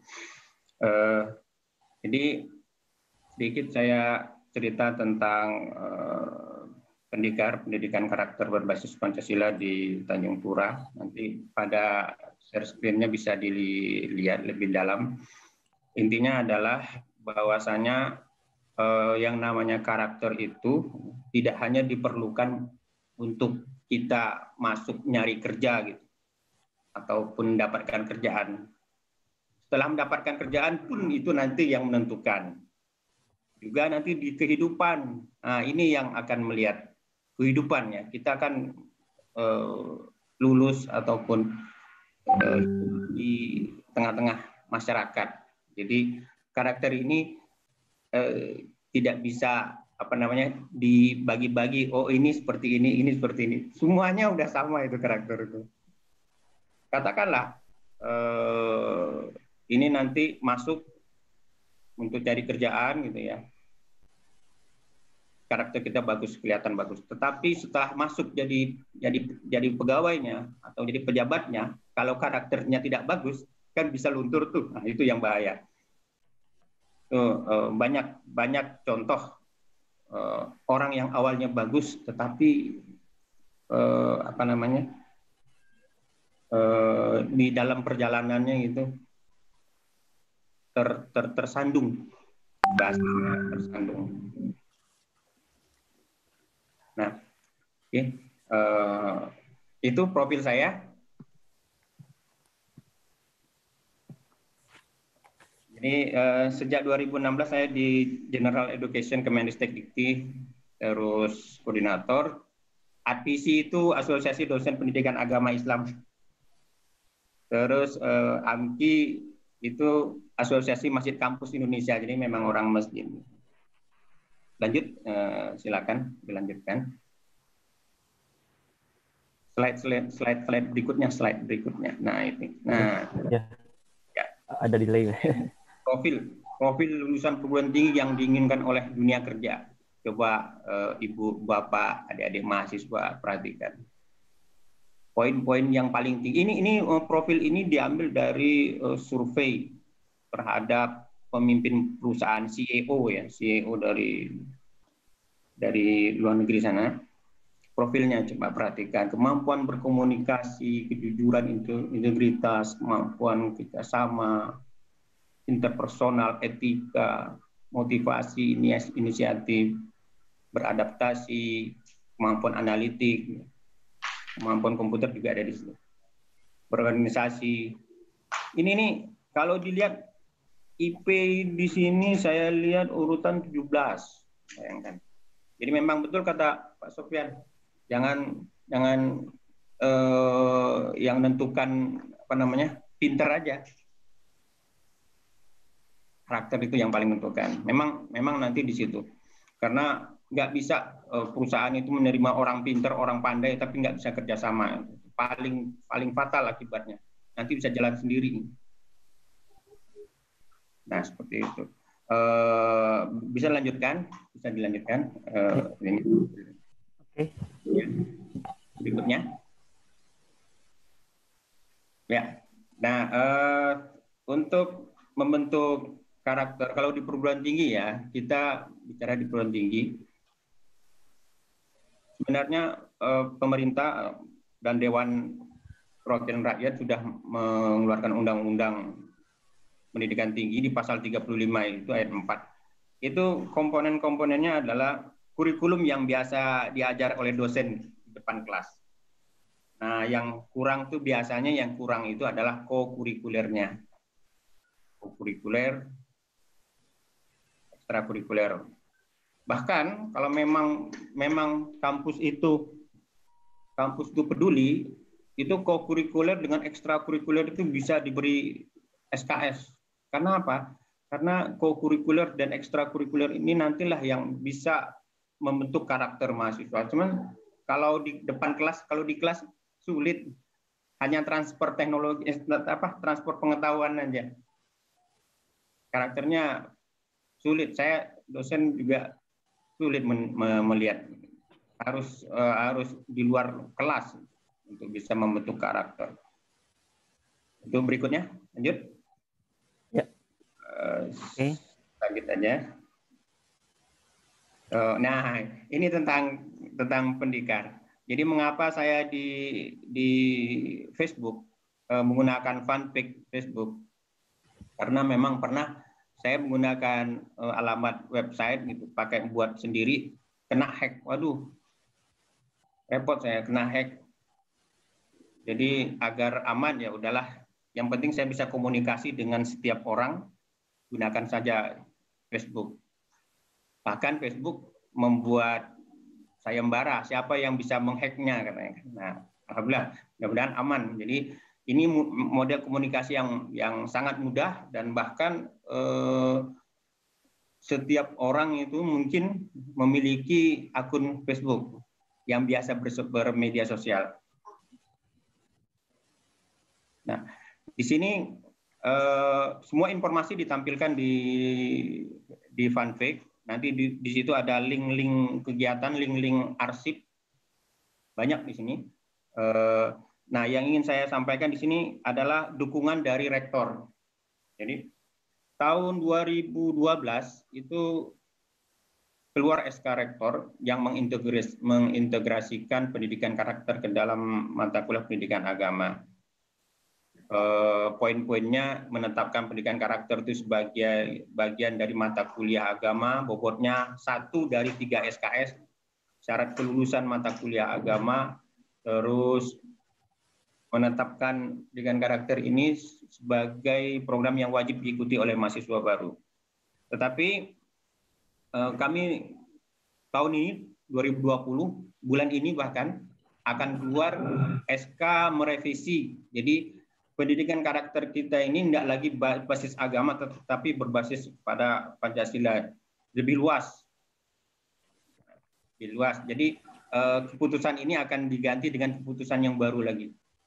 Jadi sedikit saya cerita tentang pendidikan karakter berbasis Pancasila di Tanjung Pura. Nanti pada share screen-nya bisa dilihat lebih dalam. Intinya adalah bahwasanya yang namanya karakter itu tidak hanya diperlukan untuk kita masuk nyari kerja gitu, ataupun mendapatkan kerjaan. Setelah mendapatkan kerjaan pun itu nanti yang menentukan. Juga nanti di kehidupan, nah ini yang akan melihat kehidupannya. Kita akan lulus ataupun di tengah-tengah masyarakat. Jadi karakter ini tidak bisa dibagi-bagi. Oh ini seperti ini seperti ini. Semuanya udah sama itu karakter itu. Katakanlah ini nanti masuk untuk cari kerjaan gitu ya. Karakter kita bagus, kelihatan bagus. Tetapi setelah masuk jadi pegawainya atau jadi pejabatnya, kalau karakternya tidak bagus, kan bisa luntur tuh. Nah, itu yang bahaya. Banyak contoh orang yang awalnya bagus, tetapi di dalam perjalanannya itu tersandung, bahasanya tersandung. Nah, itu profil saya. Jadi sejak 2016 saya di General Education Kemendikbudristek, terus koordinator. ADPISI itu Asosiasi Dosen Pendidikan Agama Islam. Terus AMKI itu Asosiasi Masjid Kampus Indonesia. Jadi memang orang masjid. Lanjut, silakan dilanjutkan. Slide berikutnya, Nah ini, ya. Ada delay. Profil lulusan perguruan tinggi yang diinginkan oleh dunia kerja. Coba ibu, bapak, adik-adik mahasiswa perhatikan. Poin-poin yang paling tinggi. Ini profil ini diambil dari survei terhadap pemimpin perusahaan, CEO ya, CEO dari luar negeri sana. Profilnya coba perhatikan, kemampuan berkomunikasi, kejujuran, integritas, kemampuan kerjasama, interpersonal, etika, motivasi, inisiatif, beradaptasi, kemampuan analitik, kemampuan komputer juga ada di sini. Berorganisasi. Ini nih kalau dilihat IP di sini saya lihat urutan 17. Bayangkan. Jadi memang betul kata Pak Sofyan, jangan yang menentukan pinter aja. Karakter itu yang paling menentukan. Memang nanti di situ. Karena nggak bisa perusahaan itu menerima orang pinter, orang pandai, tapi nggak bisa kerjasama. Paling fatal akibatnya. Nanti bisa jalan sendiri. Nah seperti itu. Bisa dilanjutkan? Ini. Oke. Ya. Berikutnya. Ya. Nah untuk membentuk karakter, kalau di perguruan tinggi ya, kita bicara di perguruan tinggi, sebenarnya pemerintah dan Dewan Perwakilan Rakyat sudah mengeluarkan undang-undang pendidikan tinggi di pasal 35 itu ayat 4. Itu komponen-komponennya adalah kurikulum yang biasa diajar oleh dosen di depan kelas. Nah, yang kurang tuh biasanya yang kurang itu adalah co-kurikulernya. Co-kurikuler, ekstrakurikuler. Bahkan kalau memang kampus itu peduli, itu co-kurikuler dengan ekstrakurikuler itu bisa diberi SKS. Karena apa? Karena co-kurikuler dan ekstrakurikuler ini nantilah yang bisa membentuk karakter mahasiswa. Cuman kalau di depan kelas, kalau di kelas sulit, hanya transfer teknologi, transfer pengetahuan aja. Karakternya sulit. Saya dosen juga sulit melihat. Harus di luar kelas untuk bisa membentuk karakter. Itu berikutnya, lanjut. Ya. Oke. Lanjut aja. Nah, ini tentang pendidikan. Jadi mengapa saya di Facebook menggunakan fanpage Facebook? Karena memang pernah saya menggunakan alamat website gitu, pakai buat sendiri, kena hack. Waduh, repot saya kena hack. Jadi agar aman ya udahlah. Yang penting saya bisa komunikasi dengan setiap orang, gunakan saja Facebook. Bahkan Facebook membuat sayembara siapa yang bisa menghacknya katanya. Nah, alhamdulillah, mudah-mudahan aman. Jadi ini model komunikasi yang sangat mudah dan bahkan setiap orang itu mungkin memiliki akun Facebook yang biasa bermedia sosial. Nah, di sini semua informasi ditampilkan di fanpage. Nanti di situ ada link-link kegiatan, link-link arsip, banyak di sini. Nah, yang ingin saya sampaikan di sini adalah dukungan dari rektor. Jadi tahun 2012 itu keluar SK rektor yang mengintegrasikan pendidikan karakter ke dalam mata kuliah pendidikan agama. Poin-poinnya menetapkan pendidikan karakter itu sebagai bagian dari mata kuliah agama, bobotnya 1 dari 3 SKS, syarat kelulusan mata kuliah agama, terus menetapkan pendidikan karakter ini sebagai program yang wajib diikuti oleh mahasiswa baru. Tetapi kami tahun ini 2020 bulan ini bahkan akan keluar SK merevisi. Jadi pendidikan karakter kita ini tidak lagi basis agama, tetapi berbasis pada Pancasila, lebih luas. Lebih luas. Jadi keputusan ini akan diganti dengan keputusan yang baru lagi.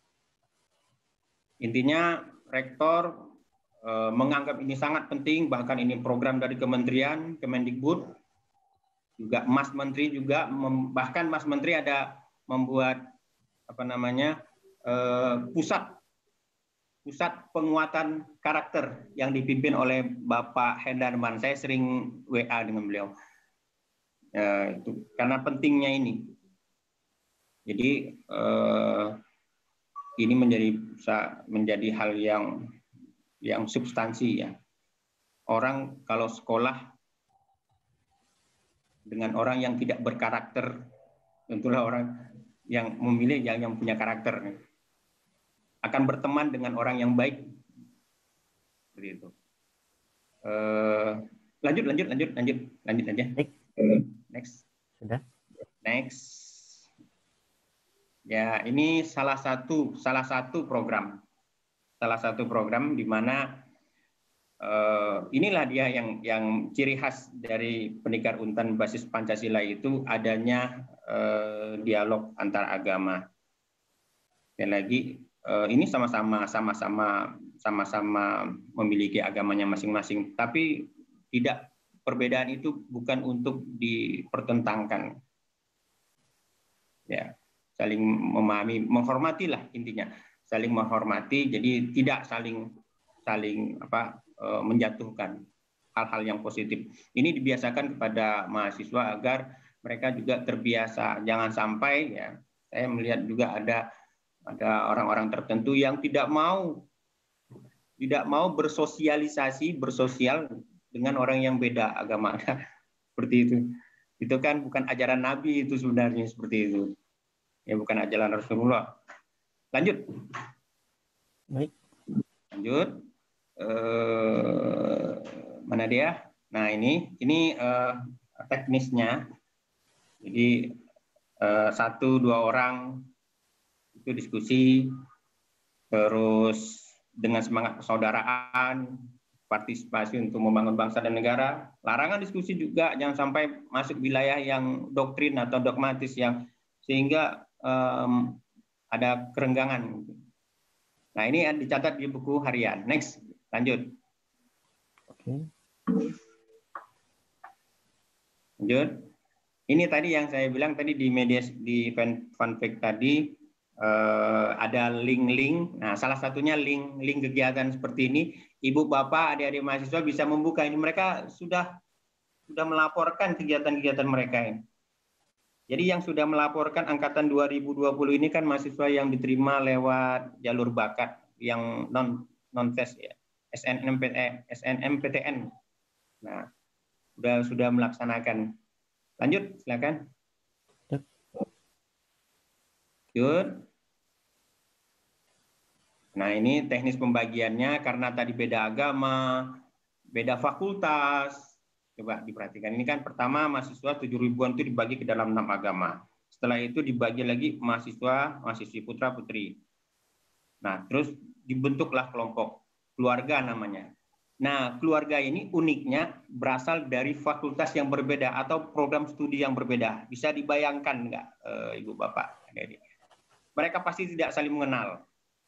Intinya rektor menganggap ini sangat penting, bahkan ini program dari Kementerian, Kemendikbud, juga Mas Menteri juga, bahkan Mas Menteri ada membuat pusat penguatan karakter yang dipimpin oleh Bapak Hendarman. Saya sering WA dengan beliau. Itu karena pentingnya ini. Jadi ini menjadi hal yang substansi ya. Orang kalau sekolah dengan orang yang tidak berkarakter, tentulah orang yang memilih yang punya karakter akan berteman dengan orang yang baik. Seperti itu. Lanjut aja. Next. Sudah. Next. Ya, ini salah satu program di mana inilah dia yang ciri khas dari pendidikan Untan basis Pancasila itu adanya dialog antar agama. Dan lagi ini sama-sama memiliki agamanya masing-masing, tapi tidak, perbedaan itu bukan untuk dipertentangkan. Ya, saling memahami, menghormatilah intinya, saling menghormati, jadi tidak saling menjatuhkan hal-hal yang positif. Ini dibiasakan kepada mahasiswa agar mereka juga terbiasa. Jangan sampai ya, saya melihat juga ada orang-orang tertentu yang tidak mau bersosialisasi, bersosial dengan orang yang beda agama. Seperti itu. Itu kan bukan ajaran Nabi itu sebenarnya, seperti itu. Ya bukan ajaran Rasulullah. Lanjut. Baik. Lanjut. Mana dia? Nah, ini teknisnya. Jadi 1-2 orang itu diskusi, terus dengan semangat persaudaraan, partisipasi untuk membangun bangsa dan negara. Larangan diskusi juga, jangan sampai masuk wilayah yang doktrin atau dogmatis yang sehingga ada kerenggangan. Nah, ini yang dicatat di buku harian. Next, lanjut. Oke. Lanjut. Ini tadi yang saya bilang tadi di media di fanfic tadi ada link-link. Nah, salah satunya link kegiatan seperti ini. Ibu, bapak, adik-adik mahasiswa bisa membuka ini. Mereka sudah melaporkan kegiatan-kegiatan mereka ini. Jadi yang sudah melaporkan angkatan 2020 ini kan mahasiswa yang diterima lewat jalur bakat yang non-tes ya, SNMPTN. Nah, sudah melaksanakan. Lanjut, silakan. Lanjut. Nah, ini teknis pembagiannya karena tadi beda agama, beda fakultas. Coba diperhatikan. Ini kan pertama mahasiswa 7 ribuan itu dibagi ke dalam 6 agama. Setelah itu dibagi lagi mahasiswi putra-putri. Nah, terus dibentuklah kelompok keluarga namanya. Nah, keluarga ini uniknya berasal dari fakultas yang berbeda atau program studi yang berbeda. Bisa dibayangkan nggak, Ibu Bapak? Mereka pasti tidak saling mengenal.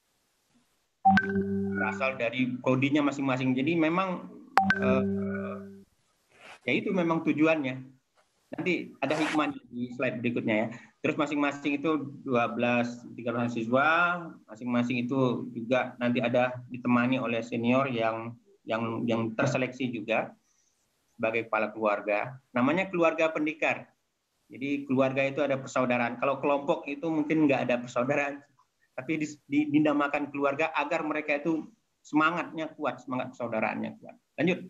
Berasal dari prodinya masing-masing. Jadi memang ya itu memang tujuannya. Nanti ada hikmahnya di slide berikutnya ya. Terus masing-masing itu 13 mahasiswa, masing-masing itu juga nanti ada ditemani oleh senior yang terseleksi juga sebagai kepala keluarga. Namanya keluarga pendekar. Jadi keluarga itu ada persaudaraan. Kalau kelompok itu mungkin nggak ada persaudaraan, tapi dinamakan keluarga agar mereka itu semangatnya kuat, semangat persaudaraannya kuat. Lanjut.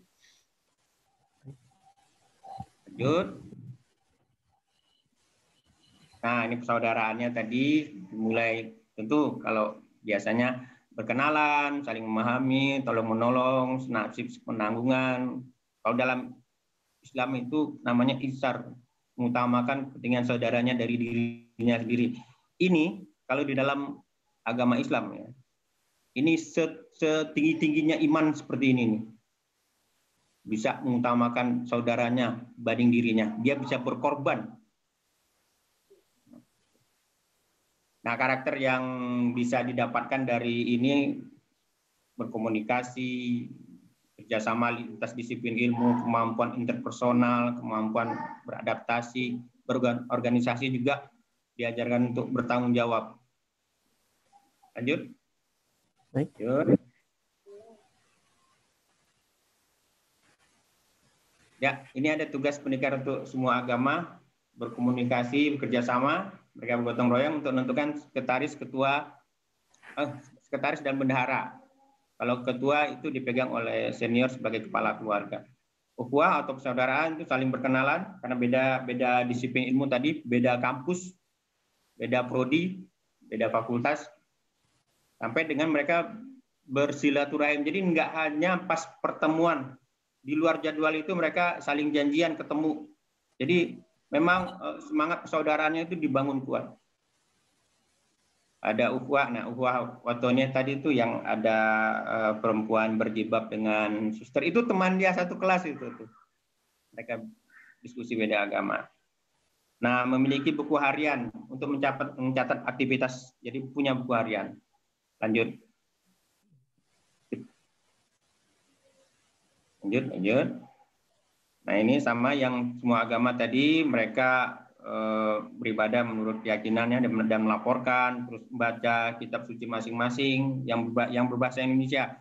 Nah, ini persaudaraannya tadi dimulai tentu kalau biasanya berkenalan, saling memahami, tolong-menolong, nasib penanggungan. Kalau dalam Islam itu namanya isar, mengutamakan kepentingan saudaranya dari dirinya sendiri. Ini kalau di dalam agama Islam ya, ini setinggi-tingginya iman seperti ini nih. Bisa mengutamakan saudaranya banding dirinya. Dia bisa berkorban. Nah, karakter yang bisa didapatkan dari ini berkomunikasi, kerjasama lintas disiplin ilmu, kemampuan interpersonal, kemampuan beradaptasi, berorganisasi juga diajarkan untuk bertanggung jawab. Lanjut. Baik. Lanjut. Ya, ini ada tugas pendekar untuk semua agama, berkomunikasi, bekerja sama, mereka bergotong royong untuk menentukan sekretaris, sekretaris dan bendahara. Kalau ketua itu dipegang oleh senior sebagai kepala keluarga. Ukhuwah atau persaudaraan itu saling berkenalan karena beda disiplin ilmu tadi, beda kampus, beda prodi, beda fakultas, sampai dengan mereka bersilaturahim. Jadi nggak hanya pas pertemuan. Di luar jadwal itu mereka saling janjian ketemu. Jadi memang semangat persaudaraannya itu dibangun kuat. Ada ukhuwah. Nah, ukhuwah watonia tadi itu yang ada perempuan berjilbab dengan suster. Itu teman dia satu kelas itu tuh. Mereka diskusi beda agama. Nah, memiliki buku harian untuk mencatat aktivitas. Jadi punya buku harian. Lanjut. Lanjut. Nah, ini sama yang semua agama tadi, mereka beribadah menurut keyakinannya dan melaporkan, terus membaca kitab suci masing-masing yang berbahasa Indonesia.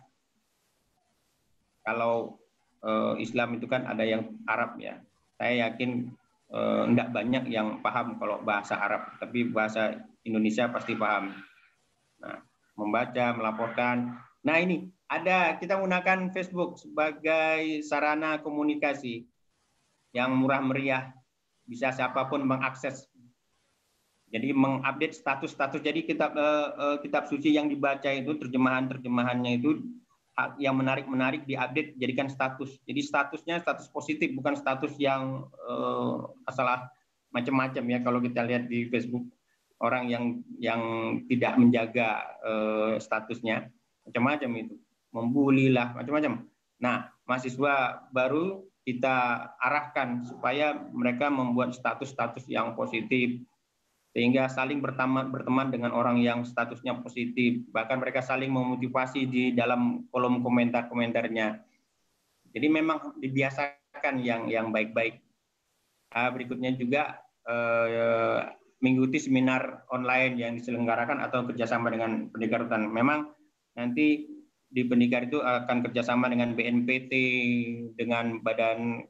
Kalau Islam itu kan ada yang Arab ya. Saya yakin enggak banyak yang paham kalau bahasa Arab, tapi bahasa Indonesia pasti paham. Nah, membaca, melaporkan. Nah, ini kita menggunakan Facebook sebagai sarana komunikasi yang murah meriah, bisa siapapun mengakses. Jadi mengupdate status-status. Jadi kitab suci yang dibaca itu terjemahannya itu yang menarik diupdate jadikan status. Jadi statusnya status positif, bukan status yang masalah macam-macam ya. Kalau kita lihat di Facebook orang yang tidak menjaga statusnya macam-macam itu, membuli lah macam-macam. Nah, mahasiswa baru kita arahkan supaya mereka membuat status-status yang positif, sehingga saling berteman dengan orang yang statusnya positif, bahkan mereka saling memotivasi di dalam kolom komentar-komentarnya. Jadi memang dibiasakan yang baik-baik. Berikutnya juga mengikuti seminar online yang diselenggarakan atau kerjasama dengan Pendikar Hutan. Memang nanti di Pendikar itu akan kerjasama dengan BNPT, dengan badan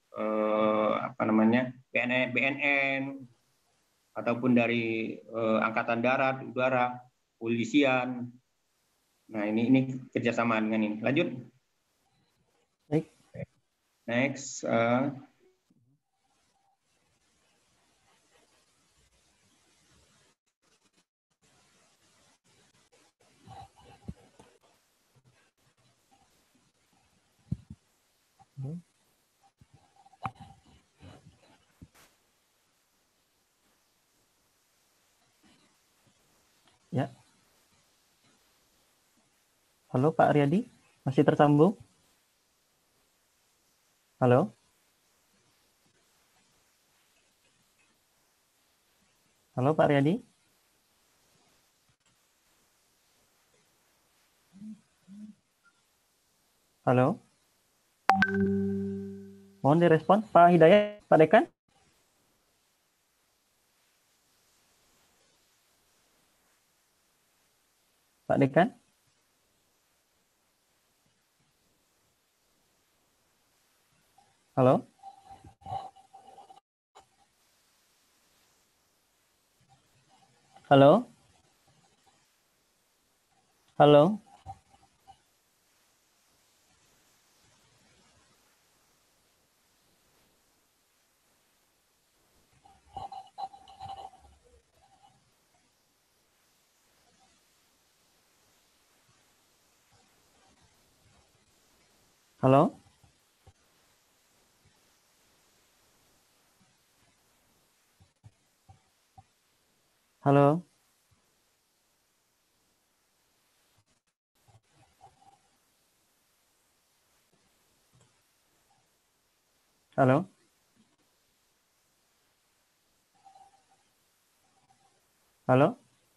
BNN, ataupun dari Angkatan Darat, Udara, Polisian. Nah, ini kerjasama dengan ini. Lanjut. Baik. Next. Ya. Halo Pak Aryadi, masih tersambung? Halo? Halo Pak Aryadi? Halo? Mohon direspon Pak Hidayat, Pak Dekan? Pak Dekan? Halo? Halo? Halo? Halo? Halo? Halo? Halo?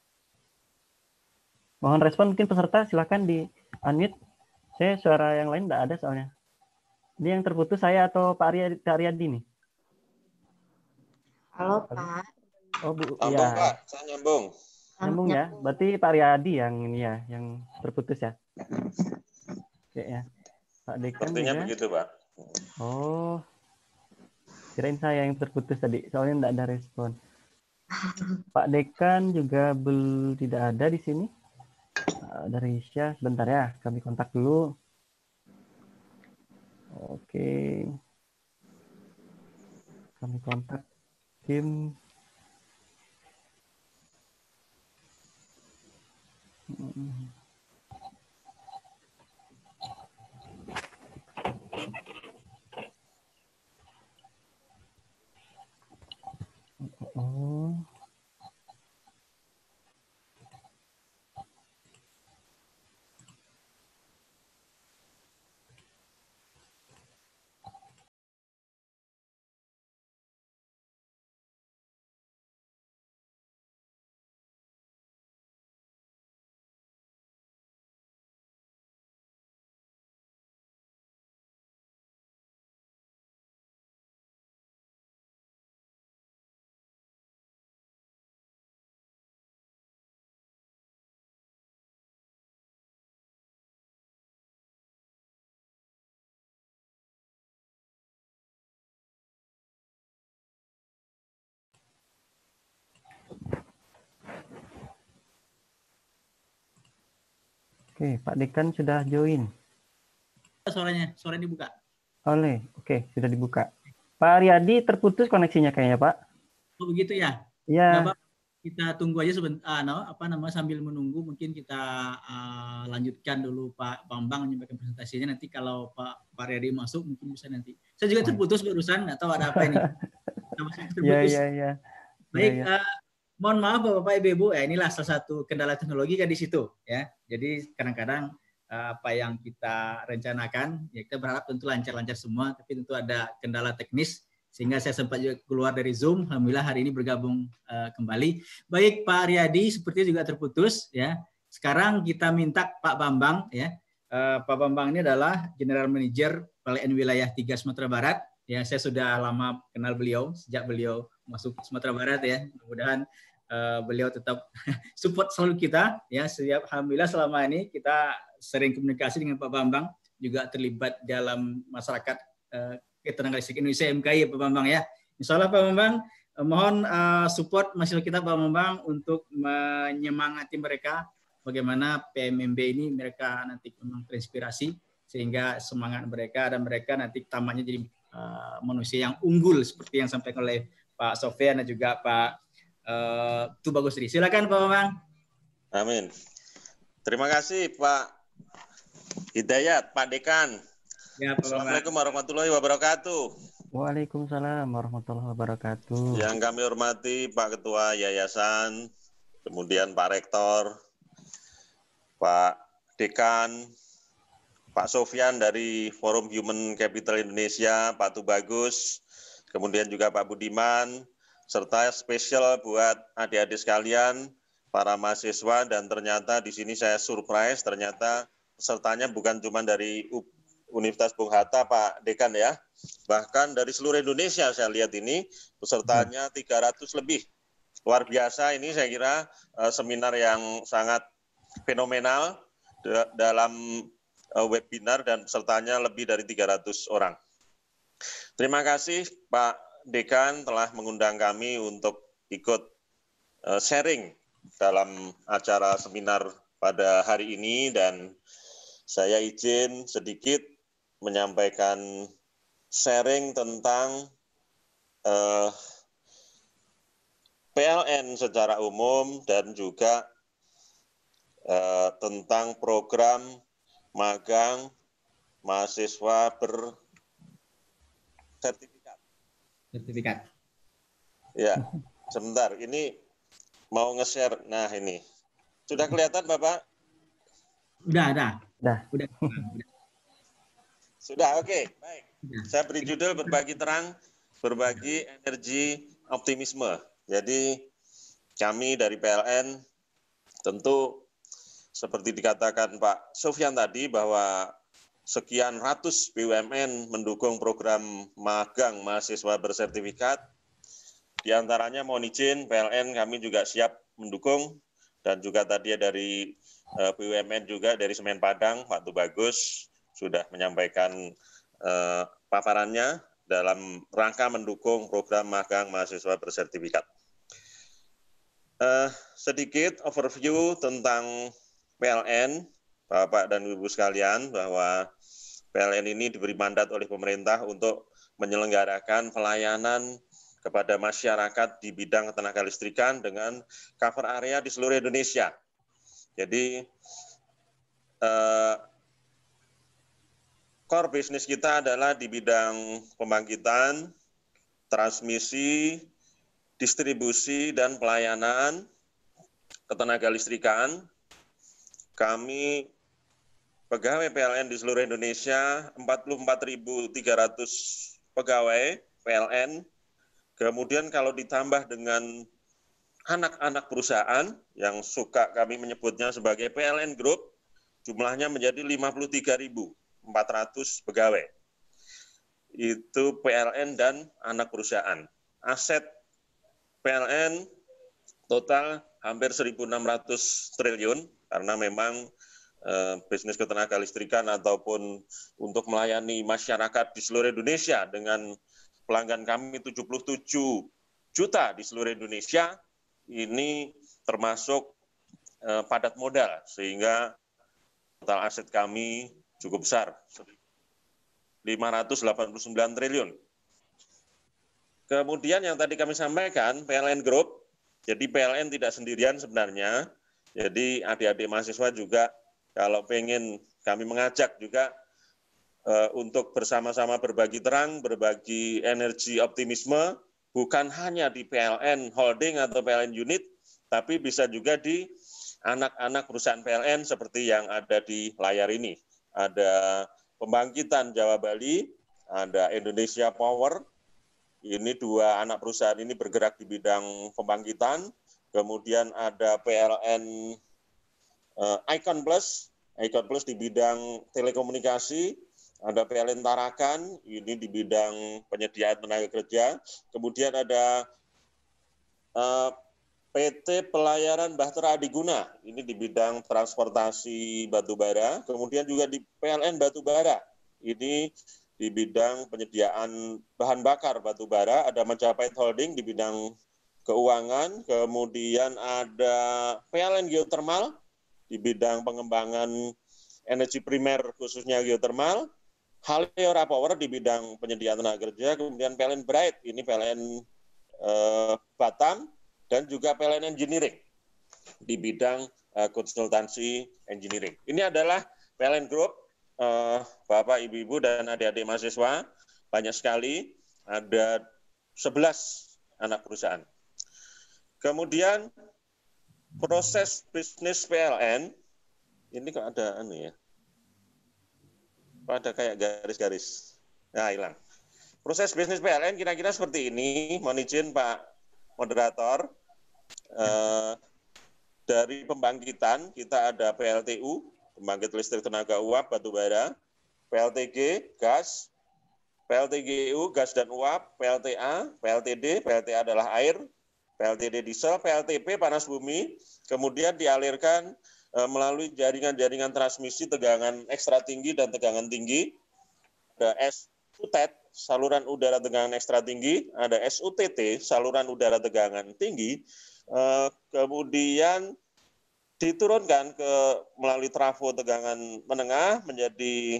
Mohon respon, mungkin peserta silakan di unmute. Saya suara yang lain tidak ada soalnya. Ini yang terputus saya atau Pak Aryadi nih? Halo Pak. Oh Bu, Sambung ya. Pak, saya nyambung. Nyambung ya. Berarti Pak Aryadi yang ini ya, yang terputus ya. Oke ya. Pak Dekan Sepertinya juga. begitu Pak. Oh, kirain saya yang terputus tadi, soalnya tidak ada respon. Pak Dekan juga tidak ada di sini. Dari Isya, sebentar ya, kami kontak dulu. Oke. Kami kontak tim. Oh. Oke, Pak Dekan sudah join. Suaranya dibuka. Oke, sudah dibuka. Pak Aryadi terputus koneksinya kayaknya, Pak. Oh begitu ya? Ya. Kita tunggu aja sebentar, sambil menunggu mungkin kita lanjutkan dulu Pak Bambang menyampaikan presentasinya. Nanti kalau Pak Aryadi masuk mungkin bisa nanti. Saya juga terputus barusan, nggak tahu ada apa ini. Iya. Baik, mohon maaf Bapak Ibu, ya inilah salah satu kendala teknologi kan di situ ya. Jadi kadang-kadang apa yang kita rencanakan, ya kita berharap tentu lancar-lancar semua, tapi tentu ada kendala teknis. Sehingga saya sempat juga keluar dari Zoom. Alhamdulillah hari ini bergabung kembali. Baik Pak Aryadi, sepertinya juga terputus ya. Sekarang kita minta Pak Bambang ya. Pak Bambang ini adalah General Manager PLN Wilayah 3 Sumatera Barat. Ya, saya sudah lama kenal beliau sejak beliau masuk Sumatera Barat ya. Mudah-mudahan beliau tetap support selalu kita ya. Alhamdulillah selama ini kita sering komunikasi dengan Pak Bambang, juga terlibat dalam masyarakat Ketenaga Listrik Indonesia MKI Pak Bambang ya. Insya Allah Pak Bambang mohon support masyarakat kita Pak Bambang untuk menyemangati mereka bagaimana PMMB ini mereka nanti memang terinspirasi sehingga semangat mereka dan mereka nanti tamatnya jadi manusia yang unggul seperti yang disampaikan oleh Pak Sofyan dan juga Pak Tubagusri. Silakan Pak Bambang. Amin. Terima kasih Pak Hidayat, Pak Dekan. Ya, Assalamualaikum warahmatullahi wabarakatuh. Waalaikumsalam warahmatullahi wabarakatuh. Yang kami hormati Pak Ketua Yayasan, kemudian Pak Rektor, Pak Dekan, Pak Sofyan dari Forum Human Capital Indonesia, Pak Tubagus, kemudian juga Pak Budiman, serta spesial buat adik-adik sekalian, para mahasiswa, dan ternyata di sini saya surprise, ternyata pesertanya bukan cuma dari Universitas Bung Hatta, Pak Dekan ya. Bahkan dari seluruh Indonesia saya lihat ini pesertanya 300 lebih. Luar biasa ini saya kira seminar yang sangat fenomenal dalam webinar dan pesertanya lebih dari 300 orang. Terima kasih Pak Dekan telah mengundang kami untuk ikut sharing dalam acara seminar pada hari ini dan saya izin sedikit menyampaikan sharing tentang PLN secara umum dan juga tentang program magang mahasiswa bersertifikat. Ya, sebentar. Ini mau nge-share. Nah, ini. Sudah kelihatan, Bapak? Udah. Sudah, oke. Baik. Saya beri judul berbagi terang, berbagi energi optimisme. Jadi kami dari PLN tentu seperti dikatakan Pak Sofyan tadi bahwa sekian ratus BUMN mendukung program magang mahasiswa bersertifikat. Di antaranya mohon izin PLN kami juga siap mendukung dan juga tadi dari BUMN juga dari Semen Padang Pak Tubagus sudah menyampaikan paparannya dalam rangka mendukung program magang mahasiswa bersertifikat. Sedikit overview tentang PLN, Bapak dan Ibu sekalian, bahwa PLN ini diberi mandat oleh pemerintah untuk menyelenggarakan pelayanan kepada masyarakat di bidang ketenaga listrikan dengan cover area di seluruh Indonesia. Jadi core bisnis kita adalah di bidang pembangkitan, transmisi, distribusi, dan pelayanan ketenaga listrikan. Kami pegawai PLN di seluruh Indonesia, 44.300 pegawai PLN. Kemudian kalau ditambah dengan anak-anak perusahaan yang suka kami menyebutnya sebagai PLN Group, jumlahnya menjadi 53.400 pegawai. Itu PLN dan anak perusahaan. Aset PLN total hampir 1.600 triliun, karena memang bisnis ketenaga listrikan ataupun untuk melayani masyarakat di seluruh Indonesia dengan pelanggan kami 77 juta di seluruh Indonesia, ini termasuk padat modal, sehingga total aset kami cukup besar, 589 triliun. Kemudian yang tadi kami sampaikan, PLN Group, jadi PLN tidak sendirian sebenarnya, jadi adik-adik mahasiswa juga kalau pengen kami mengajak juga untuk bersama-sama berbagi terang, berbagi energi optimisme, bukan hanya di PLN Holding atau PLN Unit, tapi bisa juga di anak-anak perusahaan PLN seperti yang ada di layar ini. Ada Pembangkitan Jawa Bali, ada Indonesia Power. Ini dua anak perusahaan ini bergerak di bidang pembangkitan. Kemudian ada PLN Icon Plus di bidang telekomunikasi. Ada PLN Tarakan, ini di bidang penyediaan tenaga kerja. Kemudian ada PT Pelayaran Bahtera Adiguna, ini di bidang transportasi batubara. Kemudian juga di PLN Batubara, ini di bidang penyediaan bahan bakar batubara. Ada Majapahit Holding di bidang keuangan. Kemudian ada PLN Geothermal di bidang pengembangan energi primer khususnya geothermal. Haleora Power di bidang penyediaan tenaga kerja. Kemudian PLN Bright, ini PLN Batam. Dan juga PLN Engineering di bidang konsultansi engineering. Ini adalah PLN Group, Bapak, Ibu-Ibu, dan adik-adik mahasiswa. Banyak sekali, ada 11 anak perusahaan. Kemudian proses bisnis PLN, ini kok ada ya? Kok ada kayak garis-garis? Nah, hilang. Proses bisnis PLN kira-kira seperti ini. Mohon izin Pak Moderator. Dari pembangkitan kita ada PLTU, pembangkit listrik tenaga uap batubara, PLTG gas, PLTGU gas dan uap, PLTA, PLTD, PLTA adalah air, PLTD diesel, PLTP panas bumi, kemudian dialirkan melalui jaringan-jaringan transmisi tegangan ekstra tinggi dan tegangan tinggi. Ada SUTET, saluran udara tegangan ekstra tinggi, ada SUTT, saluran udara tegangan tinggi. Kemudian diturunkan melalui trafo tegangan menengah menjadi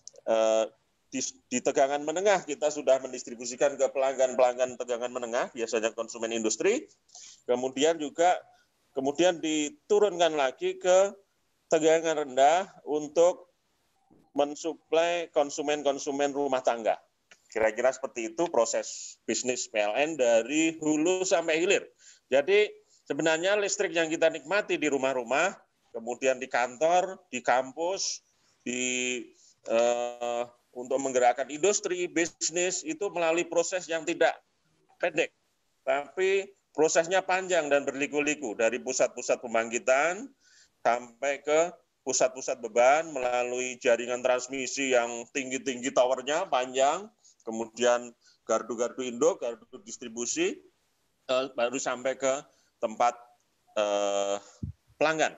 di tegangan menengah kita sudah mendistribusikan ke pelanggan-pelanggan tegangan menengah, biasanya konsumen industri. Kemudian diturunkan lagi ke tegangan rendah untuk mensuplai konsumen-konsumen rumah tangga. Kira-kira seperti itu proses bisnis PLN dari hulu sampai hilir. Jadi sebenarnya listrik yang kita nikmati di rumah-rumah, kemudian di kantor, di kampus, untuk menggerakkan industri, bisnis, itu melalui proses yang tidak pendek. Tapi prosesnya panjang dan berliku-liku, dari pusat-pusat pembangkitan sampai ke pusat-pusat beban, melalui jaringan transmisi yang tinggi-tinggi towernya, panjang, kemudian gardu-gardu induk, gardu distribusi, baru sampai ke tempat pelanggan.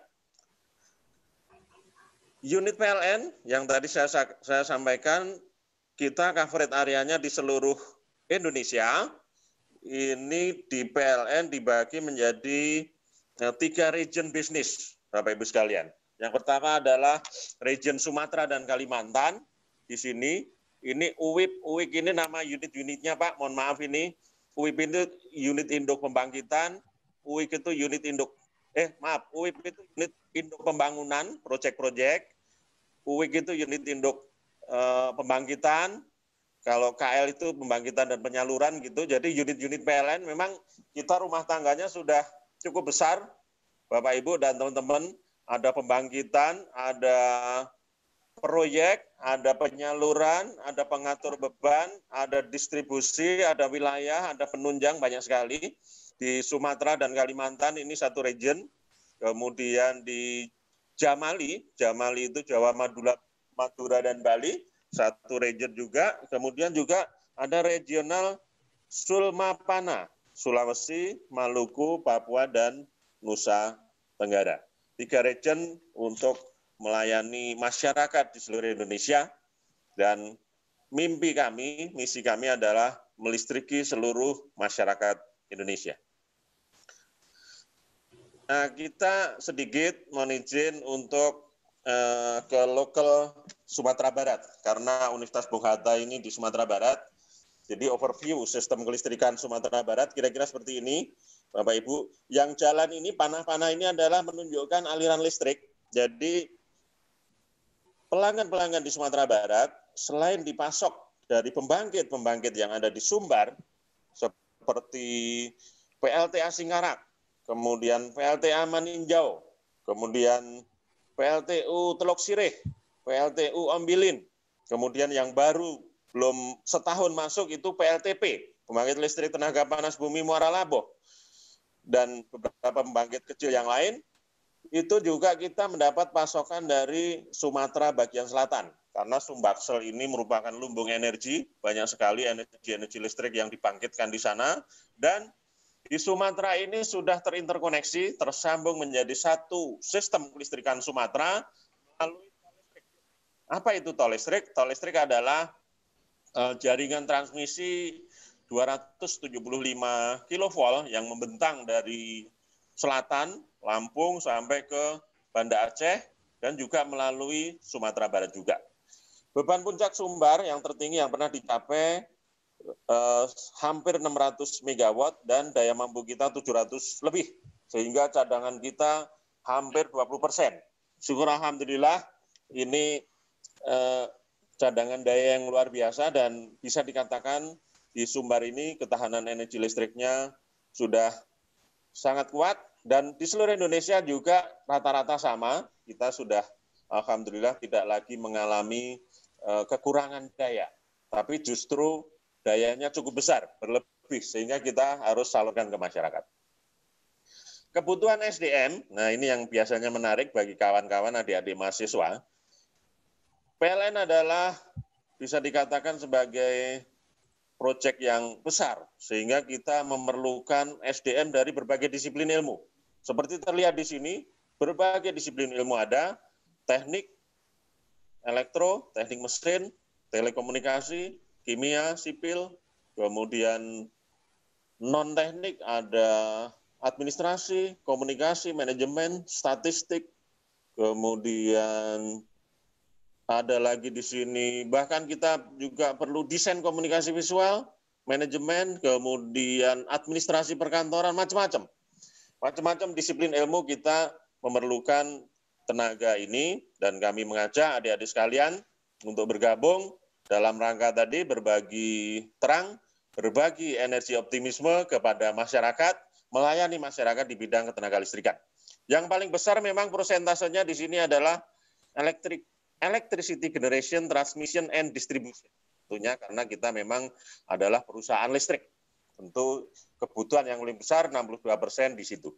Unit PLN yang tadi saya sampaikan, kita coverage areanya di seluruh Indonesia. Ini di PLN dibagi menjadi 3 region bisnis, Bapak Ibu sekalian. Yang pertama adalah region Sumatera dan Kalimantan. Di sini, ini UWIP. UWIP ini nama unit-unitnya, Pak. Mohon maaf ini. UWIP itu unit induk pembangkitan, UWIP itu unit induk, UWIP itu unit induk pembangunan, proyek-proyek, UWIP itu unit induk pembangkitan, kalau KL itu pembangkitan dan penyaluran gitu. Jadi unit-unit PLN memang kita rumah tangganya sudah cukup besar, Bapak Ibu dan teman-teman, ada pembangkitan, ada proyek, ada penyaluran, ada pengatur beban, ada distribusi, ada wilayah, ada penunjang, banyak sekali. Di Sumatera dan Kalimantan ini satu region. Kemudian di Jamali itu Jawa, Madura, dan Bali, satu region juga. Kemudian juga ada regional Sulmapana, Sulawesi, Maluku, Papua, dan Nusa Tenggara. 3 region untuk melayani masyarakat di seluruh Indonesia, dan misi kami adalah melistriki seluruh masyarakat Indonesia. Nah, kita sedikit mohon izin untuk ke lokal Sumatera Barat, karena Universitas Bung Hatta ini di Sumatera Barat. Jadi overview sistem kelistrikan Sumatera Barat kira-kira seperti ini, Bapak Ibu. Yang jalan ini, panah-panah ini adalah menunjukkan aliran listrik. Jadi pelanggan-pelanggan di Sumatera Barat, selain dipasok dari pembangkit-pembangkit yang ada di Sumbar, seperti PLTA Singkarak, kemudian PLTA Maninjau, kemudian PLTU Teluk Sirih, PLTU Ombilin, kemudian yang baru belum setahun masuk itu PLTP, pembangkit listrik tenaga panas bumi Muara Laboh, dan beberapa pembangkit kecil yang lain, itu juga kita mendapat pasokan dari Sumatera bagian selatan. Karena Sumbaksel ini merupakan lumbung energi, banyak sekali energi listrik yang dibangkitkan di sana, dan di Sumatera ini sudah terinterkoneksi, tersambung menjadi satu sistem kelistrikan Sumatera melalui tol listrik. Apa itu tol listrik? Tol listrik adalah jaringan transmisi 275 kV yang membentang dari selatan, Lampung, sampai ke Banda Aceh, dan juga melalui Sumatera Barat juga. Beban puncak Sumbar yang tertinggi yang pernah dicapai hampir 600 MW dan daya mampu kita 700 lebih, sehingga cadangan kita hampir 20%. Syukur alhamdulillah ini cadangan daya yang luar biasa, dan bisa dikatakan di Sumbar ini ketahanan energi listriknya sudah sangat kuat, dan di seluruh Indonesia juga rata-rata sama. Kita sudah alhamdulillah tidak lagi mengalami kekurangan daya, tapi justru dayanya cukup besar, berlebih, sehingga kita harus salurkan ke masyarakat. Kebutuhan SDM, nah ini yang biasanya menarik bagi kawan-kawan adik-adik mahasiswa. PLN adalah bisa dikatakan sebagai proyek yang besar, sehingga kita memerlukan SDM dari berbagai disiplin ilmu. Seperti terlihat di sini, berbagai disiplin ilmu ada, teknik, elektro, teknik mesin, telekomunikasi, kimia, sipil, kemudian non-teknik ada administrasi, komunikasi, manajemen, statistik, kemudian ada lagi di sini, bahkan kita juga perlu desain komunikasi visual, manajemen, kemudian administrasi perkantoran, macam-macam. Macam-macam disiplin ilmu kita memerlukan tenaga ini, dan kami mengajak adik-adik sekalian untuk bergabung dalam rangka tadi berbagi terang, berbagi energi optimisme kepada masyarakat, melayani masyarakat di bidang ketenaga listrikan. Yang paling besar memang persentasenya di sini adalah electricity generation, transmission, and distribution. Tentunya karena kita memang adalah perusahaan listrik. Tentu kebutuhan yang lebih besar 62% di situ.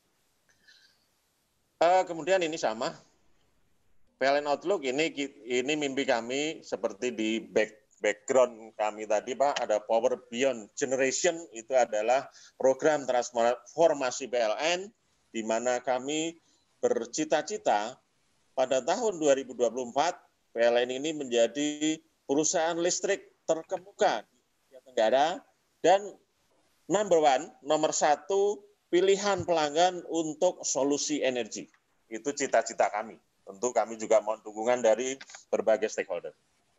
Kemudian ini sama, PLN Outlook ini mimpi kami seperti di background kami tadi, Pak, ada Power Beyond Generation, itu adalah program transformasi PLN, di mana kami bercita-cita pada tahun 2024 PLN ini menjadi perusahaan listrik terkemuka di Asia Tenggara dan nomor satu pilihan pelanggan untuk solusi energi. Itu cita-cita kami. Tentu kami juga mohon dukungan dari berbagai stakeholder.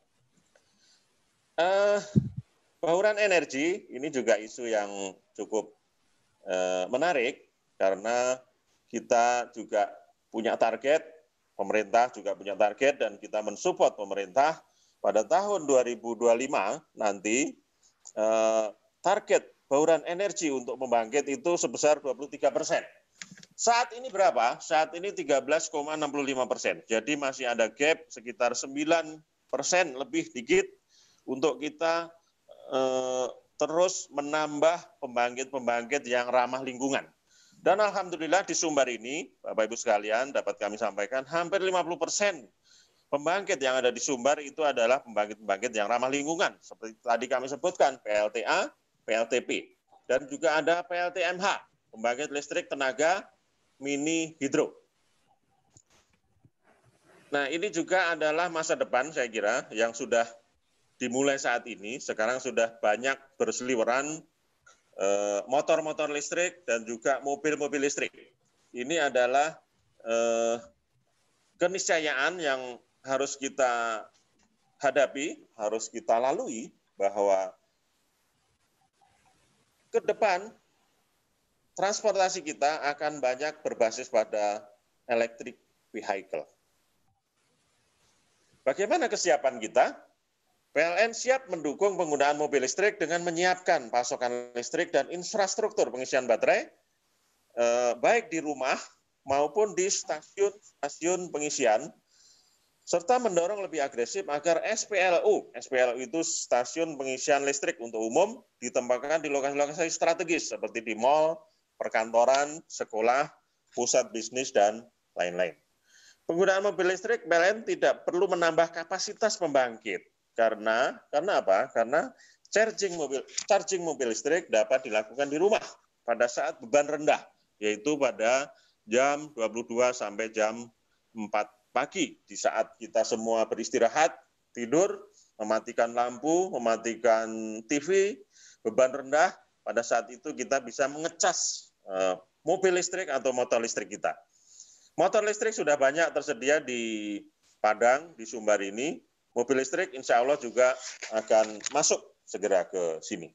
Bauran energi ini juga isu yang cukup menarik, karena kita juga punya target, pemerintah juga punya target, dan kita mensupport pemerintah pada tahun 2025 nanti target bauran energi untuk pembangkit itu sebesar 23%. Saat ini berapa? Saat ini 13,65%. Jadi masih ada gap sekitar 9% lebih dikit untuk kita terus menambah pembangkit-pembangkit yang ramah lingkungan. Dan alhamdulillah di Sumbar ini, Bapak Ibu sekalian, dapat kami sampaikan hampir 50% pembangkit yang ada di Sumbar itu adalah pembangkit-pembangkit yang ramah lingkungan. Seperti tadi kami sebutkan, PLTA, PLTP, dan juga ada PLTMH, pembangkit listrik tenaga mini hidro. Nah, ini juga adalah masa depan saya kira yang sudah dimulai saat ini. Sekarang sudah banyak berseliweran motor-motor listrik dan juga mobil-mobil listrik. Ini adalah keniscayaan yang harus kita hadapi, harus kita lalui, bahwa ke depan transportasi kita akan banyak berbasis pada electric vehicle. Bagaimana kesiapan kita? PLN siap mendukung penggunaan mobil listrik dengan menyiapkan pasokan listrik dan infrastruktur pengisian baterai, baik di rumah maupun di stasiun pengisian, serta mendorong lebih agresif agar SPLU itu stasiun pengisian listrik untuk umum, ditempatkan di lokasi-lokasi strategis seperti di mal, perkantoran, sekolah, pusat bisnis, dan lain-lain. Penggunaan mobil listrik, PLN tidak perlu menambah kapasitas pembangkit. Karena apa? Karena charging mobil listrik dapat dilakukan di rumah pada saat beban rendah, yaitu pada jam 22 sampai jam 4 pagi, di saat kita semua beristirahat, tidur, mematikan lampu, mematikan TV, beban rendah, pada saat itu kita bisa mengecas mobil listrik atau motor listrik kita. Motor listrik sudah banyak tersedia di Padang, di Sumbar ini. Mobil listrik insya Allah juga akan masuk segera ke sini.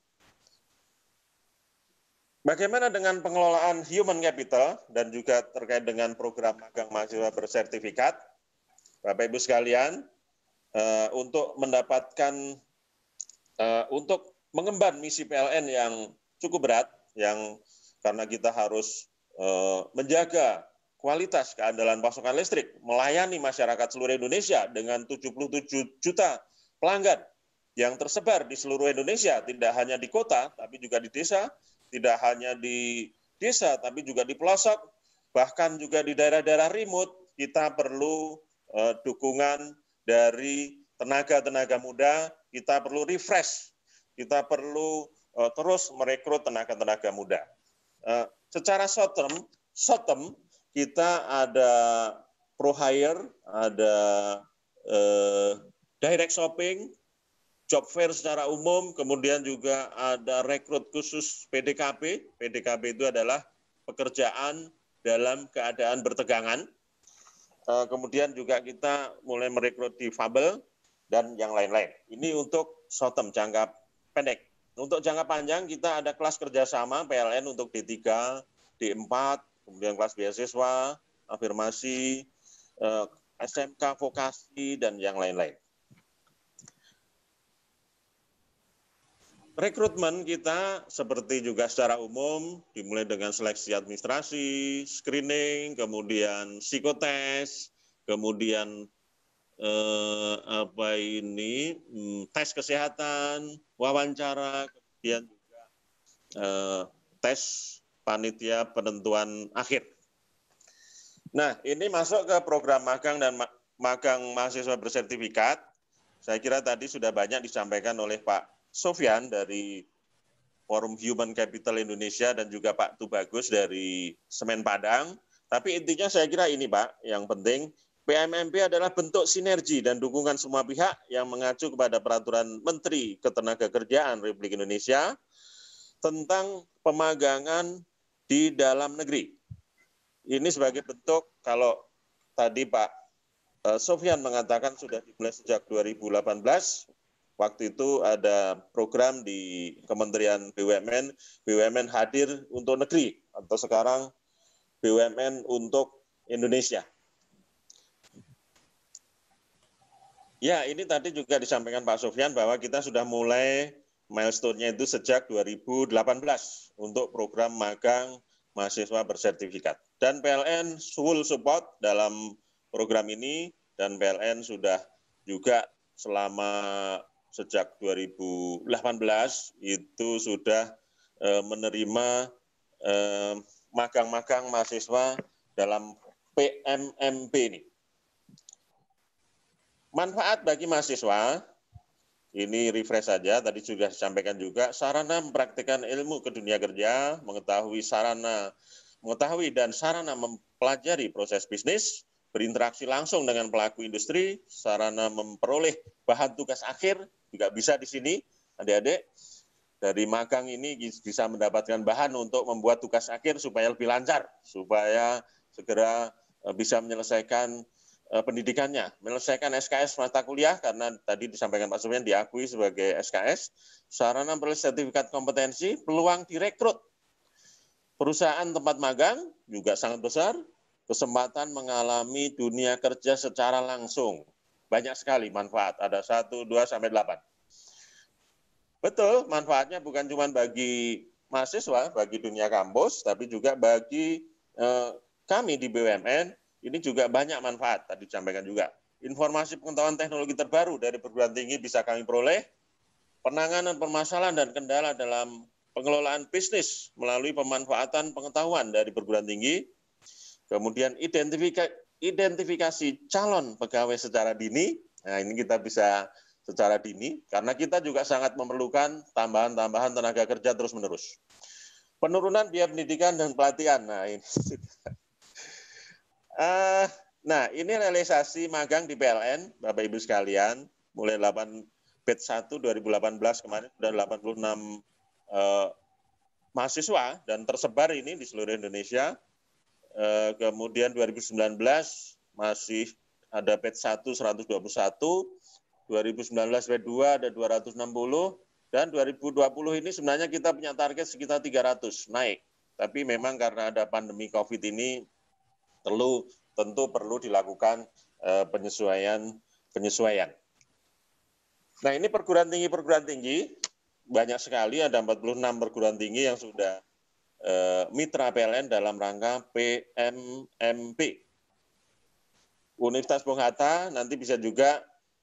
Bagaimana dengan pengelolaan human capital dan juga terkait dengan program magang mahasiswa bersertifikat? Bapak Ibu sekalian, untuk mendapatkan, untuk mengemban misi PLN yang cukup berat, yang karena kita harus menjaga kualitas keandalan pasokan listrik, melayani masyarakat seluruh Indonesia dengan 77 juta pelanggan yang tersebar di seluruh Indonesia, tidak hanya di kota, tapi juga di desa, tidak hanya di desa, tapi juga di pelosok, bahkan juga di daerah-daerah remote, kita perlu dukungan dari tenaga-tenaga muda, kita perlu refresh, kita perlu terus merekrut tenaga-tenaga muda. Secara short term, kita ada pro hire, ada direct shopping, job fair secara umum, kemudian juga ada rekrut khusus PDKP. PDKP itu adalah pekerjaan dalam keadaan bertegangan. Kemudian juga kita mulai merekrut difabel dan yang lain-lain. Ini untuk short term, jangka pendek. Untuk jangka panjang kita ada kelas kerjasama PLN untuk D3, D4, kemudian kelas beasiswa, afirmasi, SMK vokasi, dan yang lain-lain. Rekrutmen kita seperti juga secara umum dimulai dengan seleksi administrasi, screening, kemudian psikotes, kemudian tes kesehatan, wawancara, kemudian juga tes panitia penentuan akhir. Nah, ini masuk ke program magang dan magang mahasiswa bersertifikat. Saya kira tadi sudah banyak disampaikan oleh Pak Sofyan dari Forum Human Capital Indonesia dan juga Pak Tubagus dari Semen Padang. Tapi intinya saya kira ini Pak, yang penting PMMP adalah bentuk sinergi dan dukungan semua pihak yang mengacu kepada Peraturan Menteri Ketenagakerjaan Republik Indonesia tentang pemagangan di dalam negeri. Ini sebagai bentuk, kalau tadi Pak Sofyan mengatakan sudah dimulai sejak 2018, waktu itu ada program di Kementerian BUMN, BUMN hadir untuk negeri, atau sekarang BUMN untuk Indonesia. Ya, ini tadi juga disampaikan Pak Sofyan bahwa kita sudah mulai milestone-nya itu sejak 2018 untuk program magang mahasiswa bersertifikat. Dan PLN full support dalam program ini, dan PLN sudah juga selama sejak 2018 itu sudah menerima magang-magang mahasiswa dalam PMMP ini. Manfaat bagi mahasiswa, ini refresh saja, tadi sudah disampaikan juga, sarana mempraktikkan ilmu ke dunia kerja, mengetahui dan sarana mempelajari proses bisnis, berinteraksi langsung dengan pelaku industri, sarana memperoleh bahan tugas akhir, juga bisa di sini, adik-adik, dari magang ini bisa mendapatkan bahan untuk membuat tugas akhir supaya lebih lancar, supaya segera bisa menyelesaikan pendidikannya, menyelesaikan SKS mata kuliah karena tadi disampaikan Pak Sofyan diakui sebagai SKS, sarana peroleh sertifikat kompetensi, peluang direkrut. Perusahaan tempat magang juga sangat besar, kesempatan mengalami dunia kerja secara langsung. Banyak sekali manfaat, ada 1, 2, sampai 8. Betul, manfaatnya bukan cuma bagi mahasiswa, bagi dunia kampus, tapi juga bagi kami di BUMN, ini juga banyak manfaat, tadi disampaikan juga. Informasi pengetahuan teknologi terbaru dari perguruan tinggi bisa kami peroleh, penanganan permasalahan dan kendala dalam pengelolaan bisnis melalui pemanfaatan pengetahuan dari perguruan tinggi, kemudian identifikasi calon pegawai secara dini, nah ini kita bisa secara dini, karena kita juga sangat memerlukan tambahan-tambahan tenaga kerja terus-menerus. Penurunan biaya pendidikan dan pelatihan, nah ini nah, ini realisasi magang di PLN, Bapak Ibu sekalian, mulai batch 1 2018 kemarin sudah 86 mahasiswa dan tersebar ini di seluruh Indonesia. Kemudian 2019 masih ada batch 1 121, 2019 batch 2 ada 260, dan 2020 ini sebenarnya kita punya target sekitar 300 naik. Tapi memang karena ada pandemi COVID ini, tentu perlu dilakukan penyesuaian. Nah, ini perguruan tinggi banyak sekali, ada 46 perguruan tinggi yang sudah mitra PLN dalam rangka PMMP. Universitas Bung Hatta nanti bisa juga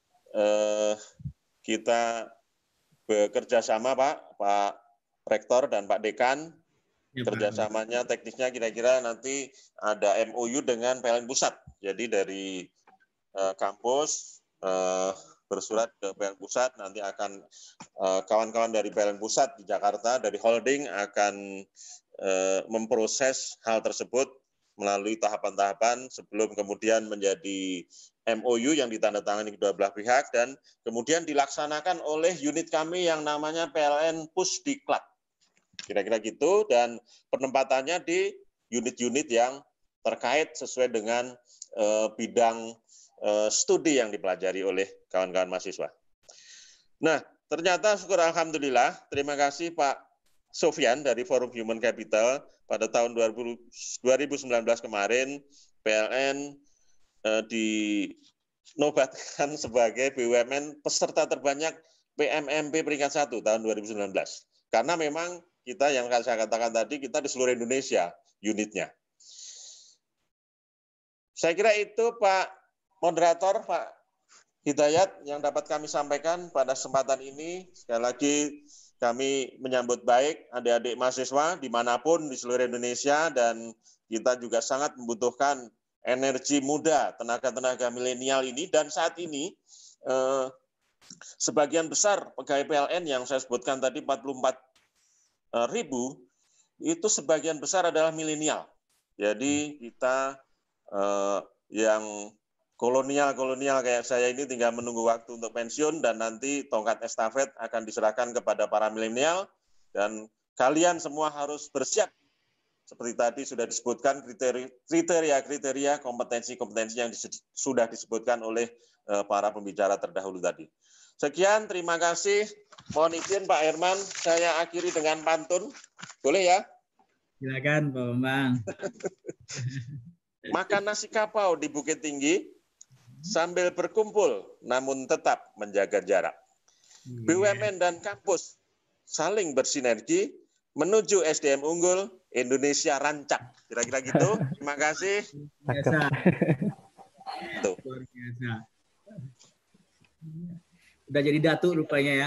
kita bekerja sama Pak Rektor dan Pak Dekan. Kerjasamanya teknisnya kira-kira nanti ada MOU dengan PLN Pusat. Jadi dari kampus bersurat ke PLN Pusat, nanti akan kawan-kawan dari PLN Pusat di Jakarta, dari holding akan memproses hal tersebut melalui tahapan-tahapan sebelum kemudian menjadi MOU yang ditandatangani kedua belah pihak dan kemudian dilaksanakan oleh unit kami yang namanya PLN Pusdiklat. Kira-kira gitu, dan penempatannya di unit-unit yang terkait sesuai dengan bidang studi yang dipelajari oleh kawan-kawan mahasiswa. Nah, ternyata syukur alhamdulillah, terima kasih Pak Sofyan dari Forum Human Capital pada tahun 2019 kemarin, PLN dinobatkan sebagai BUMN peserta terbanyak PMMP peringkat 1 tahun 2019. Karena memang kita yang saya katakan tadi, kita di seluruh Indonesia unitnya. Saya kira itu Pak Moderator, Pak Hidayat yang dapat kami sampaikan pada kesempatan ini. Sekali lagi kami menyambut baik adik-adik mahasiswa dimanapun di seluruh Indonesia, dan kita juga sangat membutuhkan energi muda, tenaga-tenaga milenial ini, dan saat ini sebagian besar pegawai PLN yang saya sebutkan tadi 44.000 itu sebagian besar adalah milenial. Jadi kita yang kolonial kayak saya ini tinggal menunggu waktu untuk pensiun, dan nanti tongkat estafet akan diserahkan kepada para milenial, dan kalian semua harus bersiap seperti tadi sudah disebutkan kriteria kompetensi yang sudah disebutkan oleh para pembicara terdahulu tadi. Sekian, terima kasih. Mohon izin Pak Herman, saya akhiri dengan pantun. Boleh ya? Silakan Pak Bambang. Makan nasi kapau di Bukit Tinggi, sambil berkumpul namun tetap menjaga jarak. BUMN dan kampus saling bersinergi menuju SDM unggul, Indonesia rancak. Kira-kira gitu. Terima kasih. Biasa. Luar biasa. Udah jadi datuk rupanya ya.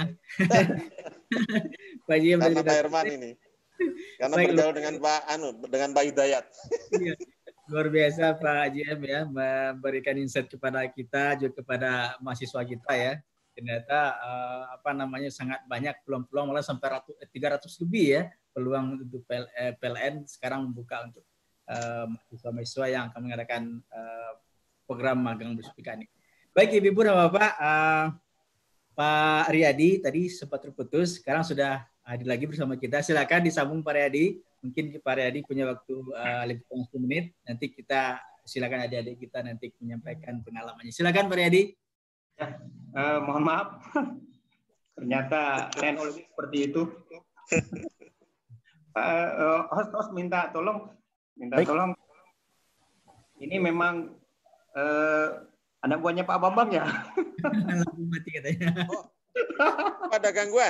Pak Jiem karena Pak Herman ini. Karena bergaul dengan Pak Hidayat. Iya. Luar biasa Pak JM ya, memberikan insight kepada kita, juga kepada mahasiswa kita ya. Ternyata sangat banyak peluang-peluang, malah sampai 300 lebih ya peluang untuk PLN sekarang membuka untuk mahasiswa-mahasiswa yang akan mengadakan program magang bersertifikat ini. Baik Ibu dan Bapak, Pak Riyadi tadi sempat terputus, sekarang sudah hadir lagi bersama kita. Silakan disambung Pak Riyadi. Mungkin Pak Riyadi punya waktu lebih kurang 10 menit. Nanti kita silakan adik-adik kita nanti menyampaikan pengalamannya. Silakan Pak Riyadi. Ya, mohon maaf. Ternyata teknologi seperti itu. Host minta tolong. Ini memang anak buahnya Pak Bambang ya. Lampu mati katanya. Ada gangguan?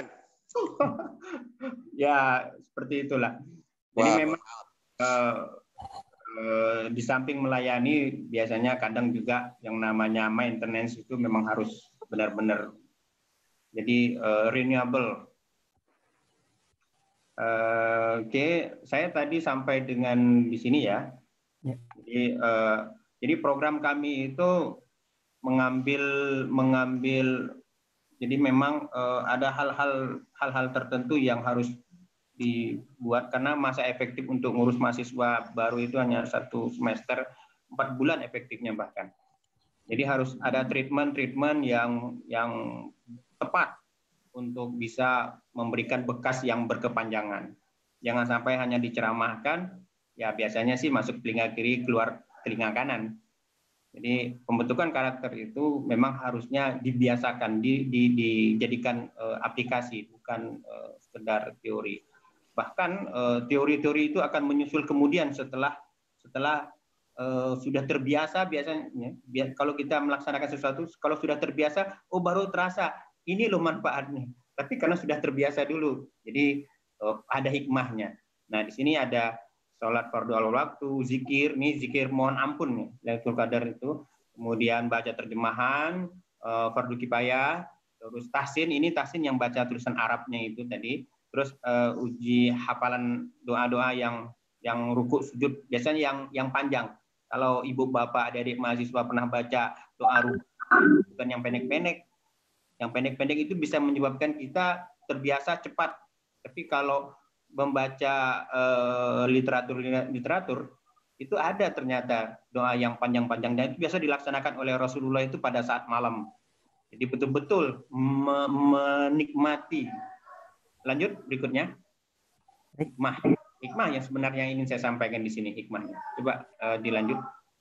Ya, seperti itulah. Jadi memang di samping melayani, biasanya kadang juga yang namanya maintenance itu memang harus benar-benar jadi renewable. Oke, saya tadi sampai dengan di sini ya. Jadi program kami itu mengambil jadi memang ada hal-hal tertentu yang harus dibuat karena masa efektif untuk ngurus mahasiswa baru itu hanya 1 semester, 4 bulan efektifnya bahkan. Jadi harus ada treatment yang tepat untuk bisa memberikan bekas yang berkepanjangan. Jangan sampai hanya diceramahkan, ya biasanya sih masuk telinga kiri, keluar telinga kanan. Jadi pembentukan karakter itu memang harusnya dibiasakan, dijadikan aplikasi, bukan sekedar teori. Bahkan teori-teori itu akan menyusul kemudian setelah sudah terbiasa. Biasanya kalau kita melaksanakan sesuatu, kalau sudah terbiasa, oh baru terasa ini loh manfaatnya. Tapi karena sudah terbiasa dulu, jadi ada hikmahnya. Nah di sini ada sholat fardu al waktu, zikir, nih zikir mohon ampun nih, Lailatul Qadar itu. Kemudian baca terjemahan, fardu kifayah, terus tahsin, ini tahsin yang baca tulisan Arabnya itu tadi. Terus uji hafalan doa-doa yang rukuk sujud, biasanya yang panjang. Kalau ibu bapak adik-adik mahasiswa pernah baca doa rukuk, bukan yang pendek-pendek. Yang pendek-pendek itu bisa menyebabkan kita terbiasa cepat. Tapi kalau membaca literatur itu ada ternyata doa yang panjang-panjang, dan itu biasa dilaksanakan oleh Rasulullah itu pada saat malam. Jadi betul-betul menikmati. Lanjut berikutnya. Hikmah yang sebenarnya ingin saya sampaikan di sini, hikmahnya. Coba dilanjut.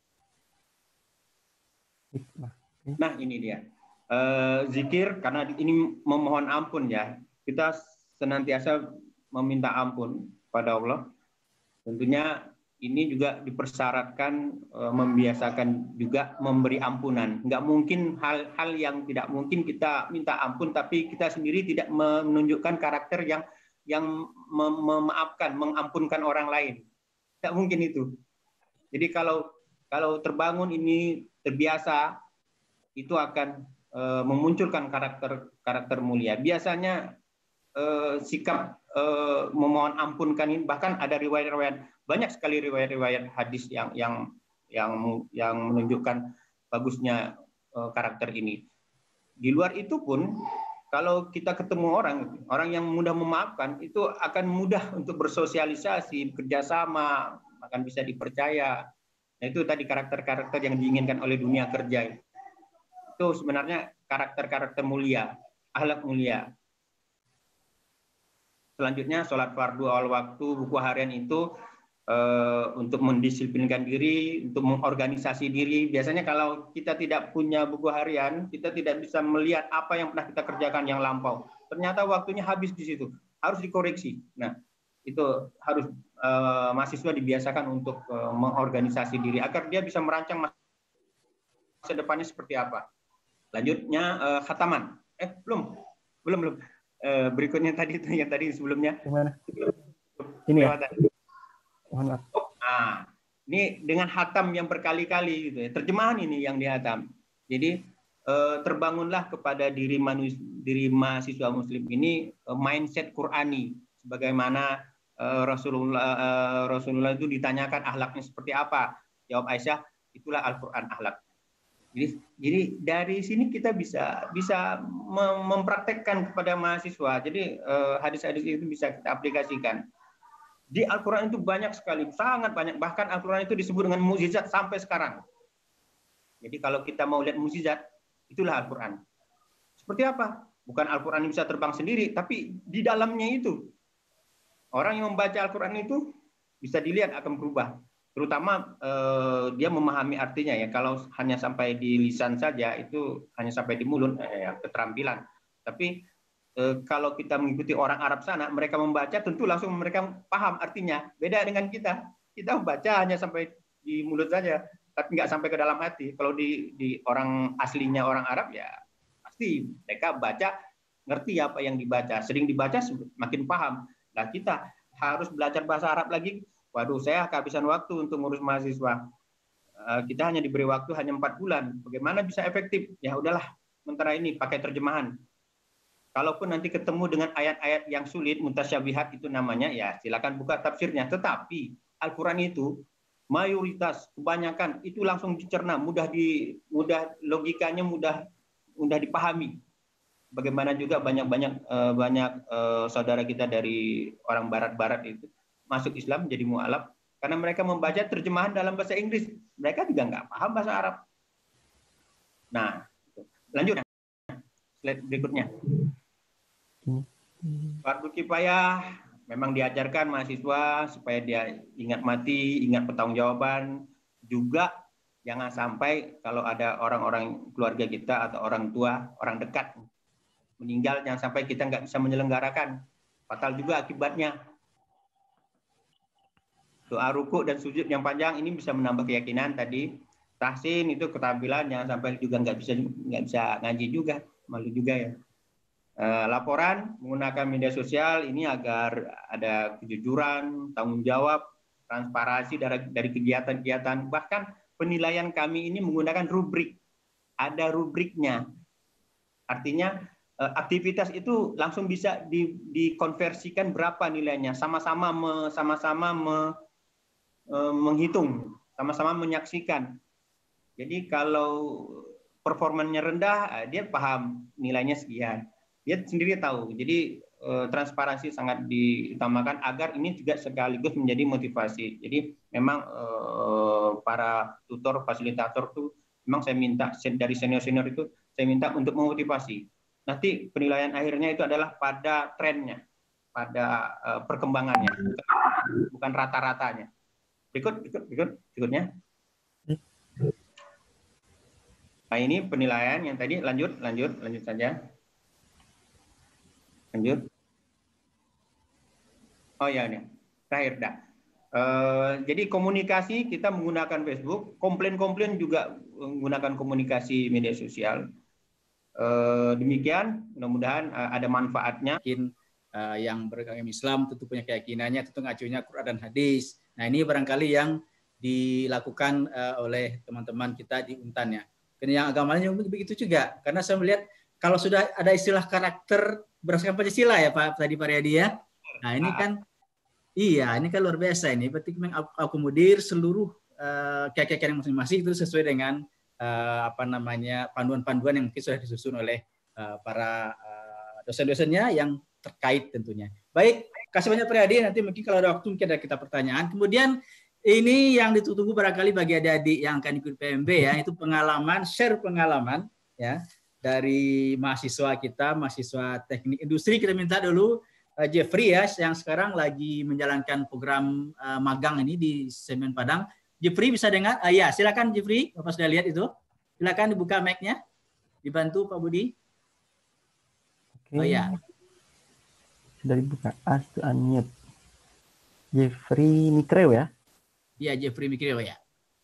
Nah ini dia. Zikir, karena ini memohon ampun ya. Kita senantiasa meminta ampun pada Allah. Tentunya ini juga dipersyaratkan, membiasakan juga memberi ampunan. Nggak mungkin hal-hal yang tidak mungkin kita minta ampun, tapi kita sendiri tidak menunjukkan karakter yang memaafkan, mengampunkan orang lain. Tidak mungkin itu. Jadi kalau terbangun ini terbiasa, itu akan memunculkan karakter mulia. Biasanya sikap memohon ampunkan ini, bahkan ada riwayat-riwayat, banyak sekali riwayat-riwayat hadis yang menunjukkan bagusnya karakter ini. Di luar itu pun, kalau kita ketemu orang yang mudah memaafkan, itu akan mudah untuk bersosialisasi, bekerjasama, akan bisa dipercaya. Nah, itu tadi karakter-karakter yang diinginkan oleh dunia kerja. Itu sebenarnya karakter-karakter mulia, akhlak mulia. Selanjutnya sholat fardu awal waktu, buku harian itu untuk mendisiplinkan diri, untuk mengorganisasi diri. Biasanya kalau kita tidak punya buku harian, kita tidak bisa melihat apa yang pernah kita kerjakan yang lampau. Ternyata waktunya habis di situ, harus dikoreksi. Nah, itu harus mahasiswa dibiasakan untuk mengorganisasi diri agar dia bisa merancang masa depannya seperti apa. Lanjutnya khataman. Belum. Berikutnya tadi itu yang tadi sebelumnya. Gimana? Ini ya. Ini dengan hatam yang berkali-kali gitu ya. Terjemahan ini yang dihatam. Jadi terbangunlah kepada diri mahasiswa muslim ini mindset Qur'ani, sebagaimana Rasulullah itu ditanyakan akhlaknya seperti apa. Jawab Aisyah, itulah Al-Qur'an akhlak. Jadi dari sini kita bisa mempraktekkan kepada mahasiswa. Jadi hadis-hadis itu bisa kita aplikasikan. Di Al-Quran itu banyak sekali, sangat banyak. Bahkan Al-Quran itu disebut dengan mukjizat sampai sekarang. Jadi kalau kita mau lihat mukjizat, itulah Al-Quran. Seperti apa? Bukan Al-Quran yang bisa terbang sendiri, tapi di dalamnya itu. Orang yang membaca Al-Quran itu bisa dilihat akan berubah. terutama dia memahami artinya ya. Kalau hanya sampai di lisan saja itu hanya sampai di mulut keterampilan. Tapi kalau kita mengikuti orang Arab sana, mereka membaca tentu langsung mereka paham artinya. Beda dengan kita. Kita membaca hanya sampai di mulut saja, tapi nggak sampai ke dalam hati. Kalau di orang aslinya orang Arab ya pasti mereka baca, ngerti apa yang dibaca. Sering dibaca makin paham. Nah kita harus belajar bahasa Arab lagi. Waduh, saya kehabisan waktu untuk ngurus mahasiswa. Kita hanya diberi waktu hanya 4 bulan. Bagaimana bisa efektif? Ya udahlah, sementara ini pakai terjemahan. Kalaupun nanti ketemu dengan ayat-ayat yang sulit, mutasyabihat itu namanya, ya silakan buka tafsirnya. Tetapi Al-Quran itu mayoritas, kebanyakan itu langsung dicerna, mudah logikanya mudah dipahami. Bagaimana juga banyak saudara kita dari orang barat-barat itu masuk Islam jadi mu'alaf karena mereka membaca terjemahan dalam bahasa Inggris. Mereka juga nggak paham bahasa Arab. Nah, lanjut slide berikutnya. Fardu kifayah memang diajarkan mahasiswa supaya dia ingat mati, ingat pertanggungjawaban. Juga jangan sampai kalau ada orang-orang keluarga kita atau orang tua, orang dekat meninggal, jangan sampai kita nggak bisa menyelenggarakan. Fatal juga akibatnya. Doa ruku dan sujud yang panjang ini bisa menambah keyakinan tadi. Tahsin itu keterampilan, jangan sampai juga nggak bisa ngaji juga, malu juga ya. Laporan menggunakan media sosial ini agar ada kejujuran, tanggung jawab, transparansi dari kegiatan-kegiatan. Bahkan penilaian kami ini menggunakan rubrik, ada rubriknya. Artinya aktivitas itu langsung bisa dikonversikan berapa nilainya, sama-sama menghitung, sama-sama menyaksikan. Jadi kalau performanya rendah, dia paham nilainya sekian. Dia sendiri tahu. Jadi transparansi sangat diutamakan agar ini juga sekaligus menjadi motivasi. Jadi memang para tutor, fasilitator itu memang saya minta dari senior-senior itu saya minta untuk memotivasi. Nanti penilaian akhirnya itu adalah pada trennya, pada perkembangannya, bukan rata-ratanya. Berikutnya. Nah ini penilaian yang tadi lanjut saja. Lanjut. Oh ya ini terakhir dah. Jadi komunikasi kita menggunakan Facebook, komplain juga menggunakan komunikasi media sosial. Demikian, mudah-mudahan ada manfaatnya. Yang beragama Islam tentu punya keyakinannya, tentu ngacunya Quran dan hadis. Nah ini barangkali yang dilakukan oleh teman-teman kita di Untan ya. Dan yang agamanya begitu juga, karena saya melihat kalau sudah ada istilah karakter berdasarkan Pancasila ya Pak Riyadi ya. Nah ini kan, ini kan luar biasa ini. Berarti mengakomodir seluruh keyakinan masing-masing itu sesuai dengan panduan-panduan yang mungkin sudah disusun oleh para dosen-dosennya yang terkait tentunya. Baik, kasih banyak Pak Riyadi. Nanti mungkin kalau ada waktu mungkin ada kita pertanyaan. Kemudian ini yang ditunggu barangkali bagi adik-adik yang akan ikut PMB ya, itu share pengalaman ya dari mahasiswa kita, mahasiswa teknik industri. Kita minta dulu Jeffrey ya, yang sekarang lagi menjalankan program magang ini di Semen Padang. Jeffrey bisa dengar? Ya, silakan Jeffrey. Bapak sudah lihat itu. Silakan dibuka mic-nya. Dibantu Pak Budi. Oke. Oh ya. Sudah dibuka. Unmute. Jeffrey Mikreo ya? Iya, Jeffrey Mikreo ya.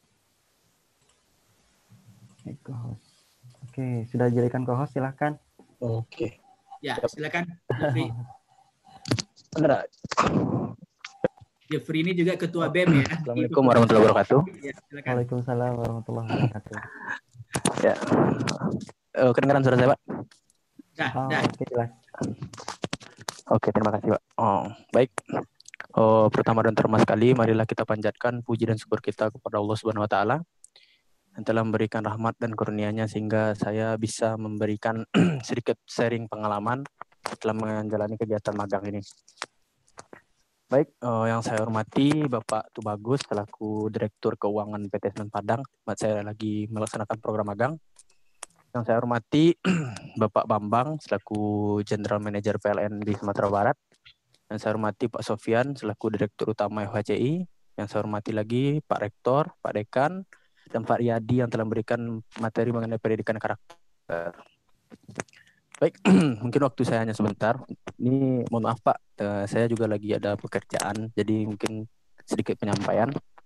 Oke, sudah jadikan co-host, silahkan. Oke. Ya, silakan Jeffrey. Benar. Jeffrey ini juga ketua BEM ya. Assalamualaikum warahmatullahi wabarakatuh. Ya, silakan. Waalaikumsalam warahmatullahi wabarakatuh. Ya. Kedengaran suara saya, Pak? Dah. Oke, jelas. Oke, terima kasih, Pak. Baik. Pertama dan terutama sekali, marilah kita panjatkan puji dan syukur kita kepada Allah Subhanahu wa taala yang telah memberikan rahmat dan karunia-Nya sehingga saya bisa memberikan sedikit sharing pengalaman setelah menjalani kegiatan magang ini. Baik, yang saya hormati Bapak Tubagus selaku Direktur Keuangan PT Semen Padang, tempat saya lagi melaksanakan program magang. Yang saya hormati Bapak Bambang selaku General Manager PLN di Sumatera Barat. Yang saya hormati Pak Sofyan selaku Direktur Utama FHCI. Yang saya hormati lagi Pak Rektor, Pak Dekan, dan Pak Riyadi yang telah memberikan materi mengenai pendidikan karakter. Baik, mungkin waktu saya hanya sebentar. Ini mohon maaf Pak, saya juga lagi ada pekerjaan, jadi mungkin sedikit penyampaian.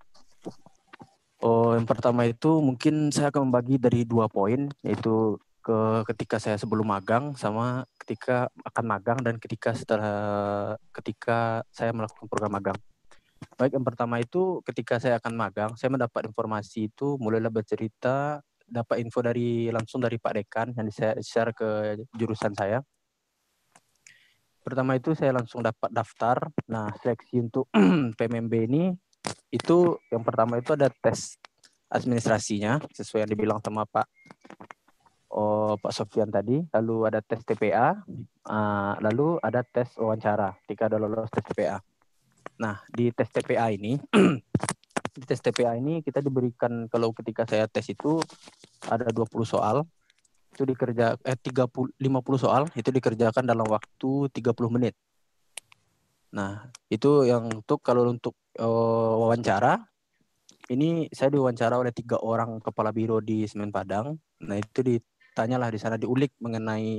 Yang pertama itu mungkin saya akan membagi dari 2 poin, yaitu ketika saya sebelum magang sama ketika akan magang dan ketika saya melakukan program magang. Baik, yang pertama itu ketika saya akan magang, saya mendapat informasi itu mulailah bercerita, dapat info langsung dari Pak Dekan yang saya share ke jurusan saya. Pertama itu saya langsung dapat daftar. Nah, seleksi untuk PMMB ini itu yang pertama itu ada tes administrasinya sesuai yang dibilang sama Pak Sofyan tadi. Lalu ada tes TPA, lalu ada tes wawancara ketika ada lolos tes TPA. Nah, di tes TPA ini kita diberikan, kalau ketika saya tes itu ada 20 soal. Itu 50 soal itu dikerjakan dalam waktu 30 menit. Nah, itu yang kalau untuk wawancara, ini saya diwawancara oleh 3 orang kepala biro di Semen Padang. Nah, itu ditanyalah di sana, diulik mengenai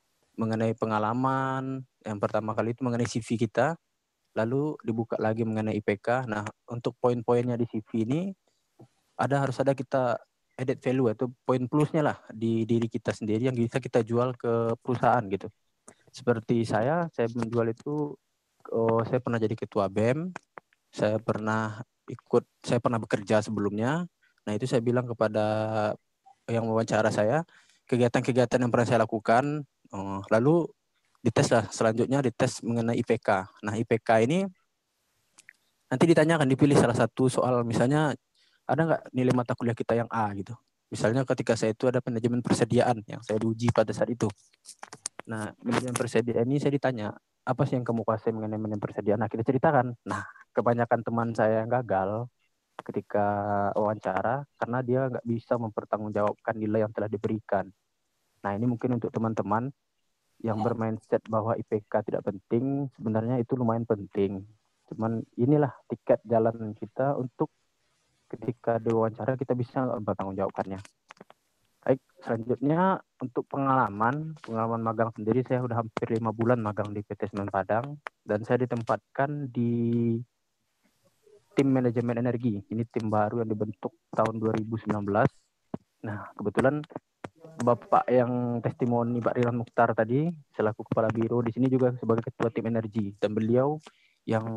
pengalaman. Yang pertama kali itu mengenai CV kita, lalu dibuka lagi mengenai IPK. Nah, untuk poin-poinnya di CV ini harus ada kita added value atau poin plusnya lah di diri kita sendiri yang bisa kita jual ke perusahaan gitu. Seperti saya menjual itu, saya pernah jadi ketua BEM, saya pernah bekerja sebelumnya. Nah, itu saya bilang kepada yang wawancara saya, kegiatan-kegiatan yang pernah saya lakukan, lalu dites lah, selanjutnya dites mengenai IPK. Nah, IPK ini nanti ditanyakan, dipilih salah satu soal, misalnya ada nggak nilai mata kuliah kita yang A gitu. Misalnya ketika saya itu ada manajemen persediaan yang saya diuji pada saat itu. Nah, manajemen persediaan ini saya ditanya, apa sih yang kamu kuasai mengenai manajemen persediaan? Nah, kita ceritakan. Nah, kebanyakan teman saya yang gagal ketika wawancara karena dia nggak bisa mempertanggungjawabkan nilai yang telah diberikan. Nah, ini mungkin untuk teman-teman yang bermindset bahwa IPK tidak penting, sebenarnya itu lumayan penting. Cuman inilah tiket jalan kita untuk ketika diwawancara kita bisa bertanggungjawabkannya. Baik, selanjutnya untuk pengalaman magang sendiri, saya sudah hampir 5 bulan magang di PT Semen Padang dan saya ditempatkan di tim manajemen energi. Ini tim baru yang dibentuk tahun 2019. Nah, kebetulan Bapak yang testimoni Pak Rilan Mukhtar tadi selaku kepala biro di sini juga sebagai ketua tim energi, dan beliau yang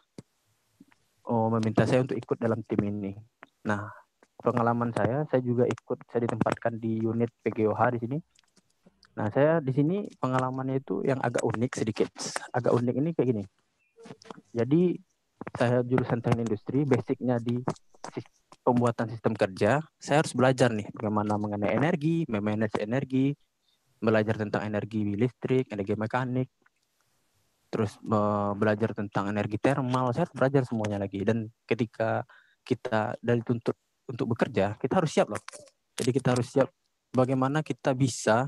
meminta saya untuk ikut dalam tim ini. Nah, pengalaman saya juga saya ditempatkan di unit PGOH di sini. Nah, saya di sini pengalamannya itu yang agak unik sedikit. Agak unik ini kayak gini. Jadi saya jurusan teknik industri, basicnya di pembuatan sistem kerja. Saya harus belajar nih bagaimana mengenai energi, memanage energi, belajar tentang energi listrik, energi mekanik, terus belajar tentang energi termal. Saya harus belajar semuanya lagi. Dan ketika kita dituntut untuk bekerja, kita harus siap loh. Jadi kita harus siap bagaimana kita bisa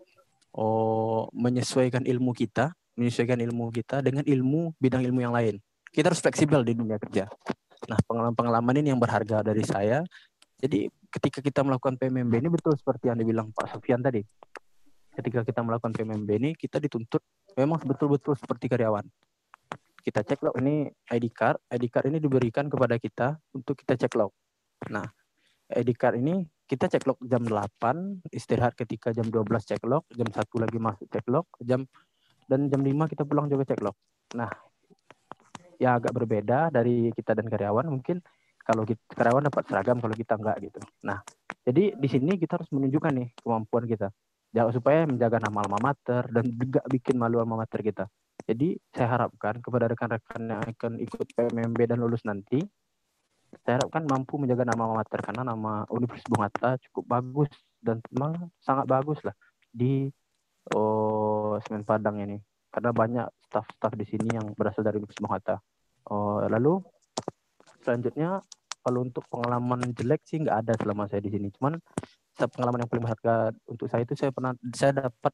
menyesuaikan ilmu kita dengan bidang ilmu yang lain. Kita harus fleksibel di dunia kerja. Nah, pengalaman ini yang berharga dari saya. Jadi ketika kita melakukan PMMB ini, betul seperti yang dibilang Pak Sofyan tadi. Ketika kita melakukan PMMB ini, kita dituntut memang betul-betul seperti karyawan. Kita cek log, ini ID card ini diberikan kepada kita untuk kita cek log. Nah, ID card ini kita cek log jam 8, istirahat ketika jam 12 cek log, jam 1 lagi masuk cek log, dan jam 5 kita pulang juga cek log. Nah, ya agak berbeda dari kita dan karyawan. Mungkin kalau karyawan dapat seragam, kalau kita enggak gitu. Nah, jadi di sini kita harus menunjukkan nih kemampuan kita. Supaya menjaga nama alma mater dan juga bikin malu alma mater kita. Jadi saya harapkan kepada rekan-rekan yang akan ikut PMMB dan lulus nanti, saya harapkan mampu menjaga nama alma mater, karena nama Universitas Bung Hatta cukup bagus dan memang sangat bagus lah di Semen Padang ini. Karena banyak staf-staf di sini yang berasal dari Universitas Bung Hatta. Lalu selanjutnya, kalau untuk pengalaman jelek sih nggak ada selama saya di sini. Cuman pengalaman yang paling berharga untuk saya itu saya dapat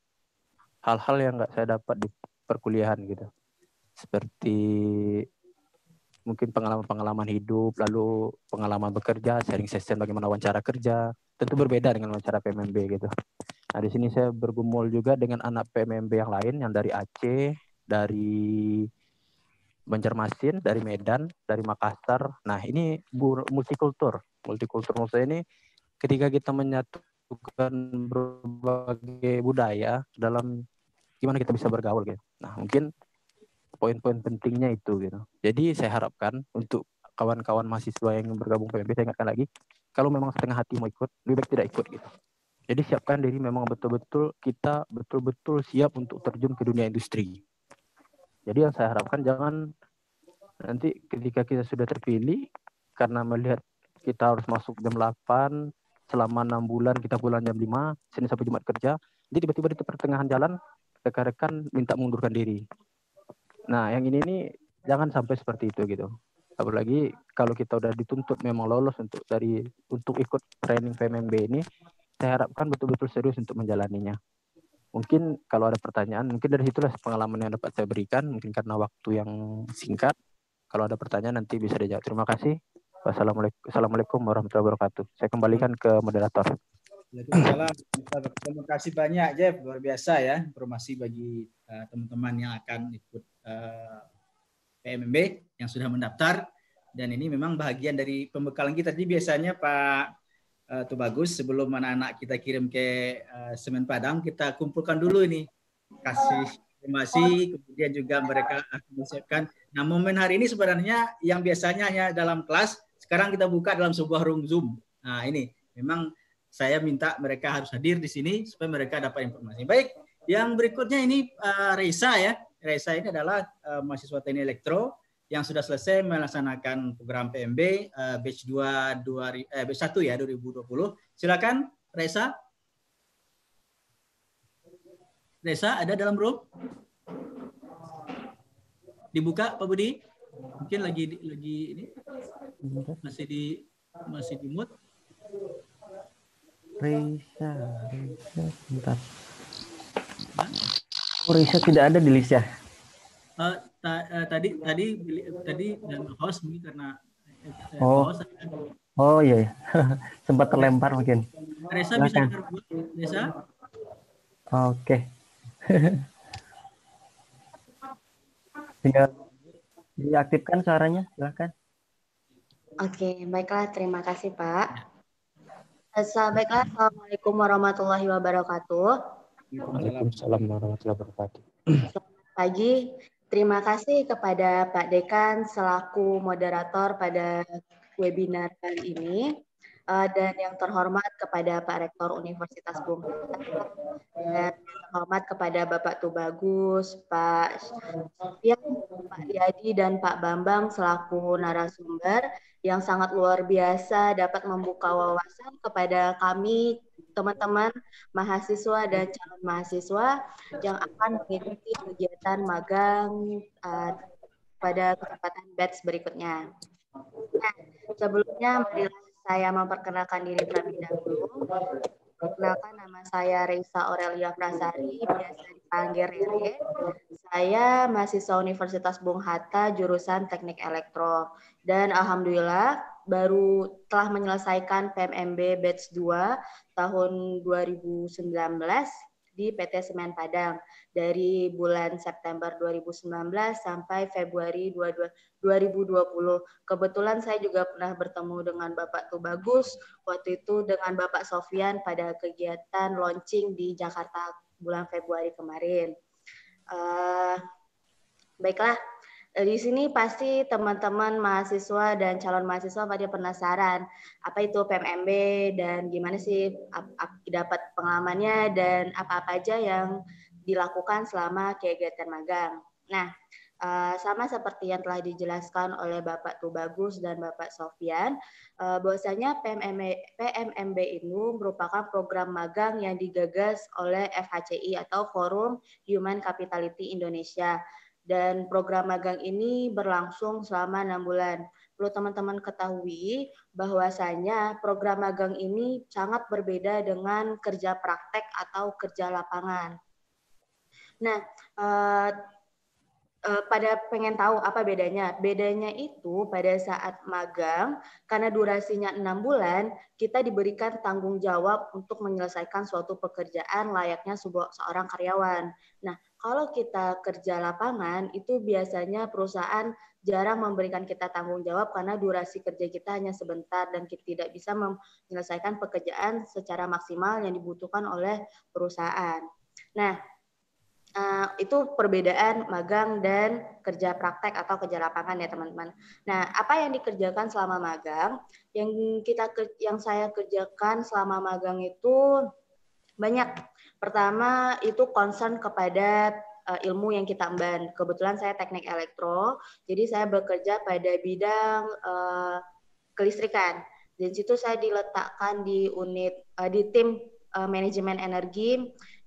hal-hal yang nggak saya dapat di perkuliahan gitu. Seperti mungkin pengalaman-pengalaman hidup, lalu pengalaman bekerja, sharing session bagaimana wawancara kerja, tentu berbeda dengan wawancara PMMB gitu. Nah, di sini saya bergumul juga dengan anak PMMB yang lain yang dari Aceh, dari Banjarmasin, dari Medan, dari Makassar. Nah, ini multikultur. Multikultur maksudnya ini ketika kita menyatukan berbagai budaya dalam gimana kita bisa bergaul gitu. Nah, mungkin poin-poin pentingnya itu gitu. Jadi saya harapkan untuk kawan-kawan mahasiswa yang bergabung PMB, saya ingatkan lagi, kalau memang setengah hati mau ikut, lebih baik tidak ikut gitu. Jadi siapkan diri memang betul-betul kita betul-betul siap untuk terjun ke dunia industri. Jadi yang saya harapkan jangan nanti ketika kita sudah terpilih karena melihat kita harus masuk jam 8 selama 6 bulan kita pulang jam 5 Senin sampai Jumat kerja, jadi tiba-tiba di pertengahan jalan rekan-rekan minta mengundurkan diri. Nah, yang ini nih jangan sampai seperti itu gitu. Apalagi kalau kita udah dituntut memang lolos untuk ikut training PMMB ini, saya harapkan betul-betul serius untuk menjalaninya. Mungkin kalau ada pertanyaan, mungkin dari situlah pengalaman yang dapat saya berikan, mungkin karena waktu yang singkat. Kalau ada pertanyaan nanti bisa dijawab. Terima kasih. Wassalamualaikum warahmatullahi wabarakatuh. Saya kembalikan ke moderator. Waalaikumsalam. Terima kasih banyak, Jeff. Luar biasa ya informasi bagi teman-teman yang akan ikut PMMB yang sudah mendaftar. Dan ini memang bagian dari pembekalan kita. Jadi biasanya Pak Tubagus, sebelum anak-anak kita kirim ke Semen Padang, kita kumpulkan dulu ini, kasih informasi, kemudian juga mereka akan menyiapkan. Nah, momen hari ini sebenarnya yang biasanya hanya dalam kelas, sekarang kita buka dalam sebuah room Zoom. Nah, ini memang saya minta mereka harus hadir di sini supaya mereka dapat informasi. Baik, yang berikutnya ini Reza ya. Reza ini adalah mahasiswa teknik elektro yang sudah selesai melaksanakan program PMB batch 1 ya 2020. Silakan Reza. Reza ada dalam room? Dibuka Pak Budi? Mungkin lagi ini masih di mute. Reza sebentar. Oh, Reza tidak ada di list ya? Tadi dan host mungkin karena host. Oh iya, sempat terlempar mungkin. Reza bisa dengar Reza? Oke. Tinggal diaktifkan suaranya, silakan. Oke, baiklah, terima kasih Pak. Baiklah, Assalamualaikum warahmatullahi wabarakatuh. Waalaikumsalam warahmatullahi wabarakatuh. Selamat pagi. Terima kasih kepada Pak Dekan selaku moderator pada webinar kali ini. Dan yang terhormat kepada Pak Rektor Universitas Bung Hatta, dan yang terhormat kepada Bapak Tubagus, Pak Sofian, Pak Diadi, dan Pak Bambang selaku narasumber yang sangat luar biasa dapat membuka wawasan kepada kami, teman-teman mahasiswa dan calon mahasiswa yang akan mengikuti kegiatan magang pada kesempatan batch berikutnya. Nah, sebelumnya marilah saya memperkenalkan diri terlebih dahulu. Perkenalkan, nama saya Reza Aurelia Prasari, biasa dipanggil Rere. Saya mahasiswa Universitas Bung Hatta, jurusan Teknik Elektro. Dan alhamdulillah baru telah menyelesaikan PMMB batch 2 tahun 2019 di PT Semen Padang dari bulan September 2019 sampai Februari 2020. Kebetulan saya juga pernah bertemu dengan Bapak Tubagus, waktu itu dengan Bapak Sofian pada kegiatan launching di Jakarta bulan Februari kemarin. Baiklah, di sini pasti teman-teman mahasiswa dan calon mahasiswa pada penasaran apa itu PMMB dan gimana sih dapat pengalamannya dan apa-apa aja yang dilakukan selama kegiatan magang. Nah, sama seperti yang telah dijelaskan oleh Bapak Tubagus dan Bapak Sofian, bahwasanya PMMB ini merupakan program magang yang digagas oleh FHCI atau Forum Human Capitality Indonesia. Dan program magang ini berlangsung selama 6 bulan. Perlu teman-teman ketahui bahwasanya program magang ini sangat berbeda dengan kerja praktek atau kerja lapangan. Nah, pada pengen tahu apa bedanya. Bedanya itu pada saat magang, karena durasinya 6 bulan, kita diberikan tanggung jawab untuk menyelesaikan suatu pekerjaan layaknya seorang karyawan. Nah, kalau kita kerja lapangan, itu biasanya perusahaan jarang memberikan kita tanggung jawab karena durasi kerja kita hanya sebentar dan kita tidak bisa menyelesaikan pekerjaan secara maksimal yang dibutuhkan oleh perusahaan. Nah, itu perbedaan magang dan kerja praktek atau kerja lapangan ya teman-teman. Nah, apa yang dikerjakan selama magang? Yang saya kerjakan selama magang itu banyak. Pertama itu concern kepada ilmu yang kita emban. Kebetulan saya teknik elektro, jadi saya bekerja pada bidang kelistrikan. Dan situ saya diletakkan di unit di tim manajemen energi.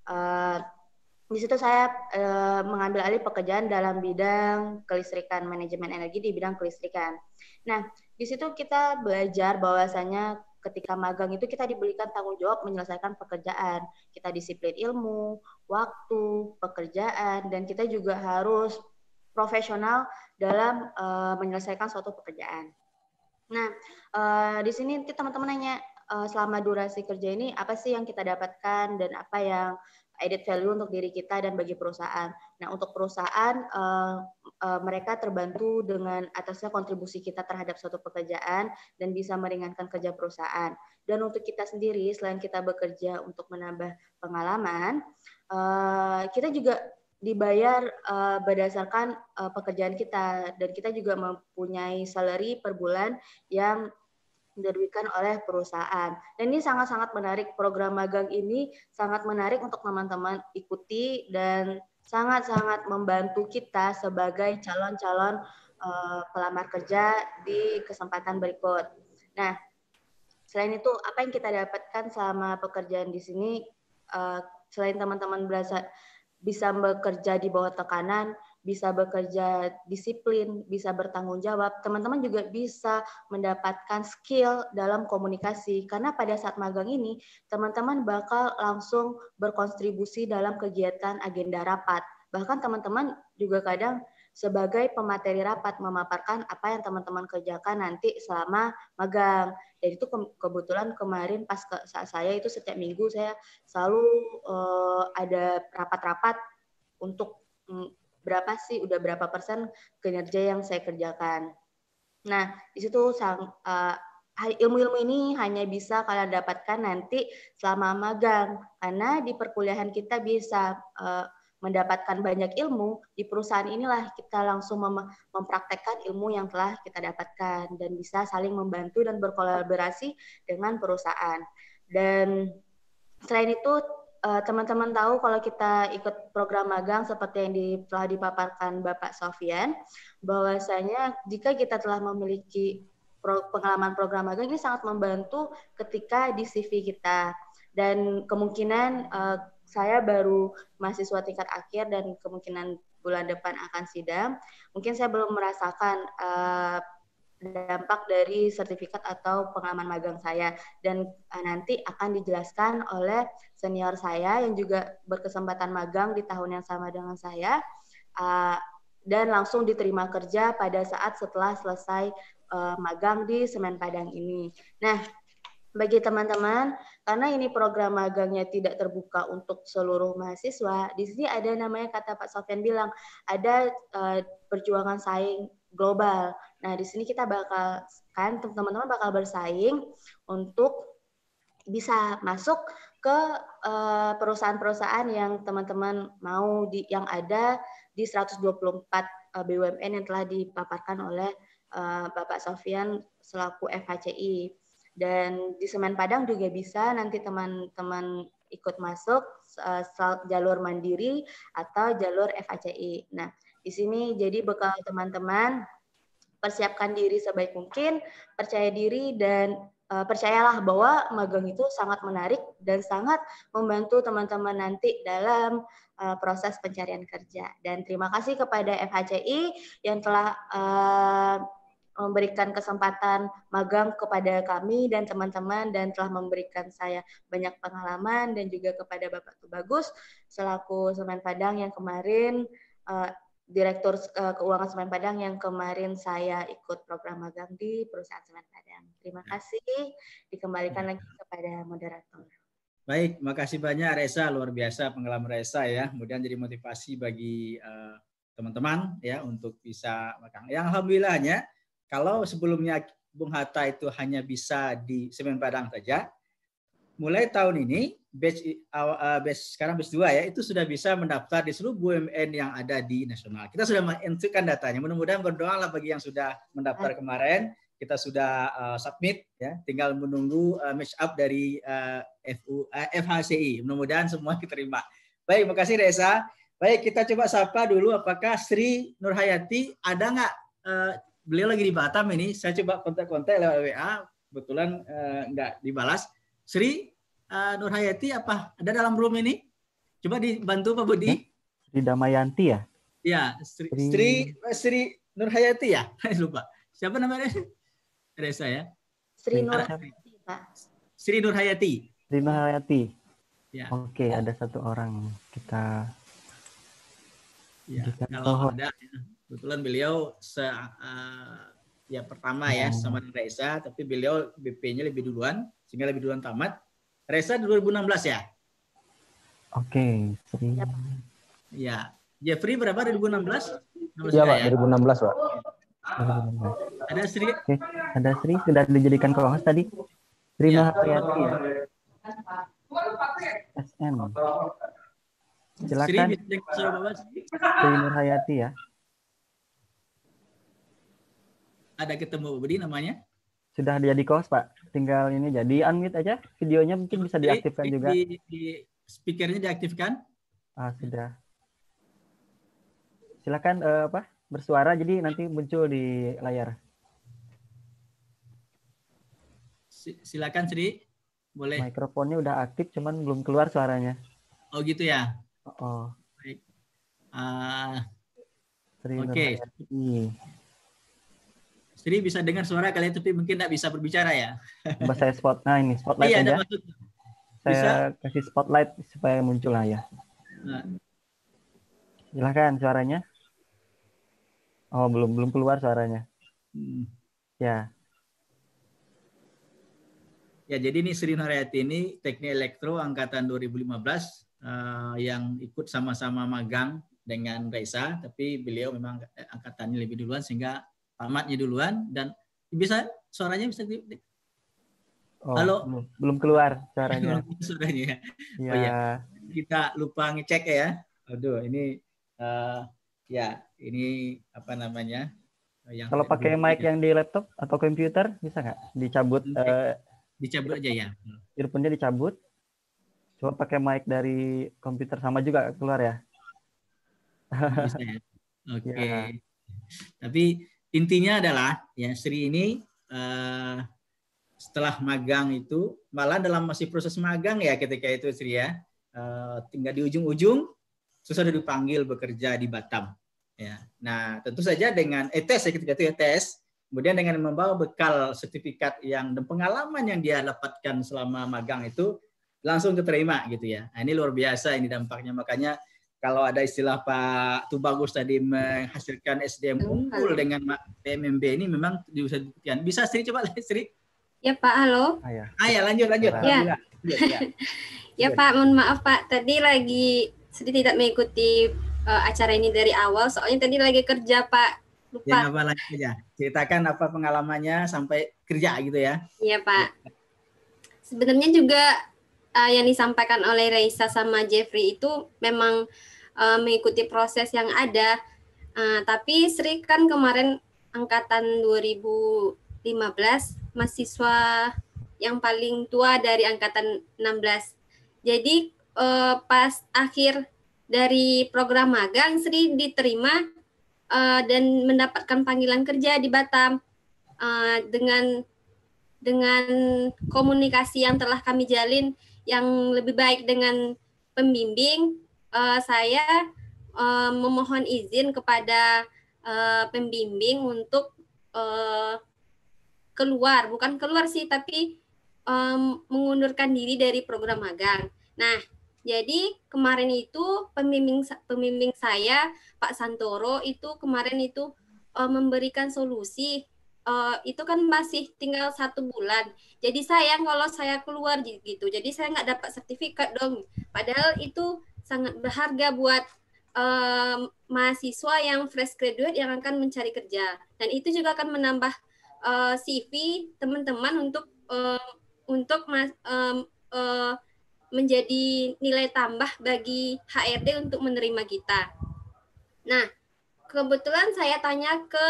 Di situ saya mengambil alih pekerjaan dalam bidang kelistrikan, manajemen energi di bidang kelistrikan. Nah, di situ kita belajar bahwasanya ketika magang itu kita diberikan tanggung jawab menyelesaikan pekerjaan. Kita disiplin ilmu, waktu, pekerjaan, dan kita juga harus profesional dalam menyelesaikan suatu pekerjaan. Nah, di sini nanti teman-teman nanya, selama durasi kerja ini apa sih yang kita dapatkan dan apa yang added value untuk diri kita dan bagi perusahaan. Nah, untuk perusahaan mereka terbantu dengan atasnya kontribusi kita terhadap suatu pekerjaan dan bisa meringankan kerja perusahaan. Dan untuk kita sendiri, selain kita bekerja untuk menambah pengalaman, kita juga dibayar berdasarkan pekerjaan kita, dan kita juga mempunyai salary per bulan yang diberikan oleh perusahaan. Dan ini sangat-sangat menarik, program magang ini sangat menarik untuk teman-teman ikuti dan sangat-sangat membantu kita sebagai calon-calon pelamar kerja di kesempatan berikut. Nah, selain itu apa yang kita dapatkan selama pekerjaan di sini, selain teman-teman bisa bekerja di bawah tekanan, bisa bekerja disiplin, bisa bertanggung jawab, teman-teman juga bisa mendapatkan skill dalam komunikasi. Karena pada saat magang ini, teman-teman bakal langsung berkontribusi dalam kegiatan agenda rapat. Bahkan teman-teman juga kadang sebagai pemateri rapat memaparkan apa yang teman-teman kerjakan nanti selama magang. Dan itu kebetulan kemarin pas saat saya itu setiap minggu saya selalu ada rapat-rapat untuk udah berapa persen kinerja yang saya kerjakan. Nah, di situ ilmu-ilmu ini hanya bisa kalian dapatkan nanti selama magang, karena di perkuliahan kita bisa mendapatkan banyak ilmu, di perusahaan inilah kita langsung mempraktekkan ilmu yang telah kita dapatkan dan bisa saling membantu dan berkolaborasi dengan perusahaan. Dan selain itu, teman-teman tahu kalau kita ikut program magang seperti yang telah dipaparkan Bapak Sofyan, bahwasanya jika kita telah memiliki pengalaman program magang ini sangat membantu ketika di CV kita. Dan kemungkinan saya baru mahasiswa tingkat akhir dan kemungkinan bulan depan akan sidang, mungkin saya belum merasakan dampak dari sertifikat atau pengalaman magang saya, dan nanti akan dijelaskan oleh senior saya yang juga berkesempatan magang di tahun yang sama dengan saya dan langsung diterima kerja pada saat setelah selesai magang di Semen Padang ini. Nah, bagi teman-teman, karena ini program magangnya tidak terbuka untuk seluruh mahasiswa, di sini ada namanya, kata Pak Sofyan bilang, ada perjuangan saing global. Nah, di sini kita teman-teman bakal bersaing untuk bisa masuk ke perusahaan-perusahaan yang teman-teman mau yang ada di 124 BUMN yang telah dipaparkan oleh Bapak Sofyan selaku FHCI. Dan di Semen Padang juga bisa nanti teman-teman ikut masuk jalur mandiri atau jalur FHCI. Nah, di sini jadi bekal teman-teman persiapkan diri sebaik mungkin, percaya diri, dan percayalah bahwa magang itu sangat menarik dan sangat membantu teman-teman nanti dalam proses pencarian kerja. Dan terima kasih kepada FHCI yang telah memberikan kesempatan magang kepada kami dan teman-teman dan telah memberikan saya banyak pengalaman, dan juga kepada Bapak Tubagus selaku Semen Padang yang kemarin Direktur Keuangan Semen Padang yang kemarin saya ikut program magang di perusahaan Semen Padang. Terima kasih. Dikembalikan lagi kepada moderator. Baik, makasih banyak Reza, luar biasa pengalaman Reza ya. Kemudian jadi motivasi bagi teman-teman ya untuk bisa magang. Yang alhamdulillahnya kalau sebelumnya Bung Hatta itu hanya bisa di Semen Padang saja, mulai tahun ini sekarang batch 2 ya, itu sudah bisa mendaftar di seluruh BUMN yang ada di nasional. Kita sudah menentukan datanya. Mudah-mudahan berdoalah bagi yang sudah mendaftar kemarin, kita sudah submit ya, tinggal menunggu match up dari FHCI. Mudah-mudahan semua diterima. Baik, makasih Reza. Baik, kita coba sapa dulu apakah Sri Nurhayati ada nggak? Beliau lagi di Batam ini. Saya coba kontak-kontak lewat WA, kebetulan nggak dibalas. Sri Nurhayati apa ada dalam room ini? Coba dibantu Pak Budi. Sri Damayanti ya? Ya, Sri Nurhayati ya? Lupa. Siapa namanya? Reza ya? Sri Nurhayati, Pak. Sri Nurhayati. Sri Nurhayati. Ya. Oke, ada satu orang kita. Ya, kalau ada, kebetulan beliau pertama ya sama Reza, tapi beliau BP-nya lebih duluan, sehingga lebih duluan tamat. Reza 2016 ya? Oke, Sri. Ya, Jeffrey berapa 2016? Iya Pak, 2016 Pak. Ada Sri? Oke, ada Sri sudah dijadikan co-host tadi. Sri Nurhayati ya. SN. Silakan. Sri Nurhayati ya. Ada ketemu Budi namanya? Sudah jadi co-host Pak. Tinggal ini jadi unmute aja. Videonya mungkin bisa diaktifkan juga. Di speakernya diaktifkan? Sudah. Silakan bersuara jadi nanti muncul di layar. Silakan Sri. Boleh. Mikrofonnya udah aktif cuman belum keluar suaranya. Oh gitu ya. Oh. Baik. Oke. Sri bisa dengar suara kalian tapi mungkin tidak bisa berbicara ya. Coba saya spotlight iya, aja. Saya kasih spotlight supaya muncul lah ya. Silahkan suaranya. Oh belum keluar suaranya. Ya. Ya jadi ini Sri Nurhayati ini Teknik Elektro angkatan 2015 yang ikut sama-sama magang dengan Reza, tapi beliau memang angkatannya lebih duluan sehingga tamatnya duluan dan suaranya bisa halo belum keluar suaranya. Suaranya. Ya. Oh ya kita lupa ngecek ya. Aduh ini ini apa namanya yang kalau pakai mic yang di laptop atau komputer bisa nggak dicabut? Dicabut aja ya. Earphone-nya dicabut. Coba pakai mic dari komputer sama juga keluar ya. Bisa ya. Oke. Ya. Tapi intinya adalah ya Sri ini setelah magang itu malah dalam masih proses magang ya ketika itu Sri ya tinggal di ujung-ujung sudah dipanggil bekerja di Batam ya. Nah tentu saja dengan tes ya ketika itu tes kemudian dengan membawa bekal sertifikat dan pengalaman yang dia dapatkan selama magang itu langsung keterima gitu ya. Nah, ini luar biasa ini dampaknya makanya kalau ada istilah Pak Tubagus tadi menghasilkan SDM unggul dengan PMMB ini memang bisa dibuktikan. Bisa Sri coba Sri? Ya Pak, halo. Ya lanjut. Ya. Ya Pak, mohon maaf Pak. Tadi lagi Sri tidak mengikuti acara ini dari awal, soalnya tadi lagi kerja Pak. Lupa. Ya apa lagi aja. Ceritakan apa pengalamannya sampai kerja gitu ya. Iya Pak. Sebenarnya juga yang disampaikan oleh Reza sama Jeffrey itu memang mengikuti proses yang ada. Tapi Sri kan kemarin angkatan 2015 mahasiswa yang paling tua dari angkatan 16. Jadi pas akhir dari program magang Sri diterima dan mendapatkan panggilan kerja di Batam dengan komunikasi yang telah kami jalin yang lebih baik dengan pembimbing, saya memohon izin kepada pembimbing untuk bukan keluar sih, tapi mengundurkan diri dari program magang. Nah, Jadi kemarin itu pembimbing saya Pak Santoro itu kemarin itu memberikan solusi. Itu kan masih tinggal 1 bulan. Jadi sayang kalau saya keluar gitu. Jadi saya nggak dapat sertifikat dong. Padahal itu sangat berharga buat mahasiswa yang fresh graduate yang akan mencari kerja. Dan itu juga akan menambah CV teman-teman untuk menjadi nilai tambah bagi HRD untuk menerima kita. Nah, kebetulan saya tanya ke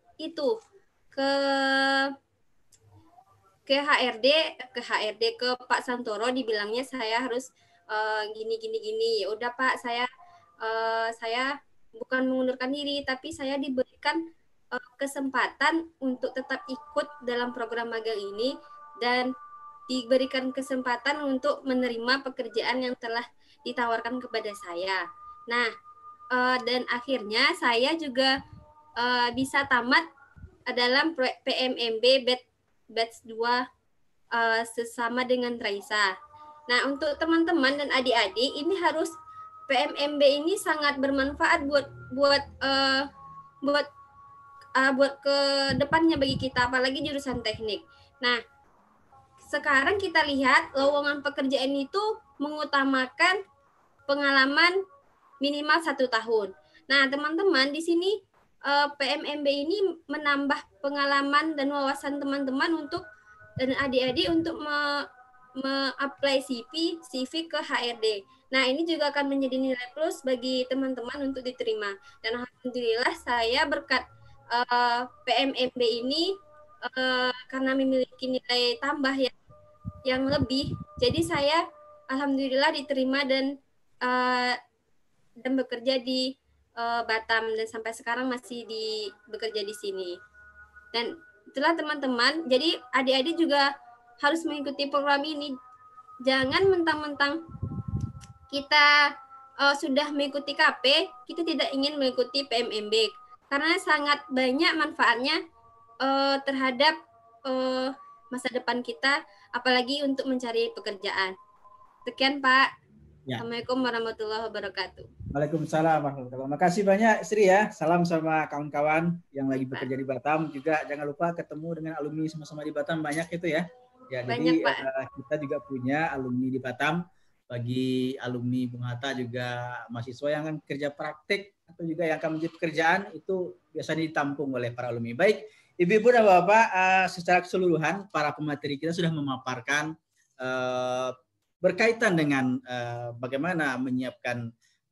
HRD ke Pak Santoro, dibilangnya saya harus gini. Ya udah Pak, saya bukan mengundurkan diri, tapi saya diberikan kesempatan untuk tetap ikut dalam program magang ini dan diberikan kesempatan untuk menerima pekerjaan yang telah ditawarkan kepada saya. Nah, dan akhirnya saya juga bisa tamat dalam PMMB batch 2 sesama dengan Raisa. Nah, untuk teman-teman dan adik-adik ini harus PMMB ini sangat bermanfaat buat ke depannya bagi kita, apalagi jurusan teknik. Nah, sekarang kita lihat lowongan pekerjaan itu mengutamakan pengalaman minimal 1 tahun. Nah, teman-teman di sini PMMB ini menambah pengalaman dan wawasan teman-teman dan adik-adik untuk apply CV ke HRD. Nah, ini juga akan menjadi nilai plus bagi teman-teman untuk diterima. Dan alhamdulillah saya berkat PMMB ini karena memiliki nilai tambah yang lebih, jadi saya alhamdulillah diterima dan bekerja di Batam dan sampai sekarang masih bekerja di sini. Dan itulah teman-teman, jadi adik-adik juga harus mengikuti program ini. Jangan mentang-mentang kita sudah mengikuti KP, kita tidak ingin mengikuti PMMB karena sangat banyak manfaatnya terhadap masa depan kita, apalagi untuk mencari pekerjaan. Sekian Pak. Ya. Assalamualaikum warahmatullahi wabarakatuh. Waalaikumsalam warahmatullahi wabarakatuh. Makasih banyak Sri ya. Salam sama kawan-kawan yang lagi bekerja di Batam. Juga jangan lupa ketemu dengan alumni sama-sama di Batam, banyak itu ya. Ya, banyak, jadi kita juga punya alumni di Batam. Bagi alumni Bung Hatta juga mahasiswa yang akan kerja praktik atau juga yang akan mencari pekerjaan itu biasanya ditampung oleh para alumni. Baik, Ibu-ibu dan Bapak, secara keseluruhan para pemateri kita sudah memaparkan berkaitan dengan bagaimana menyiapkan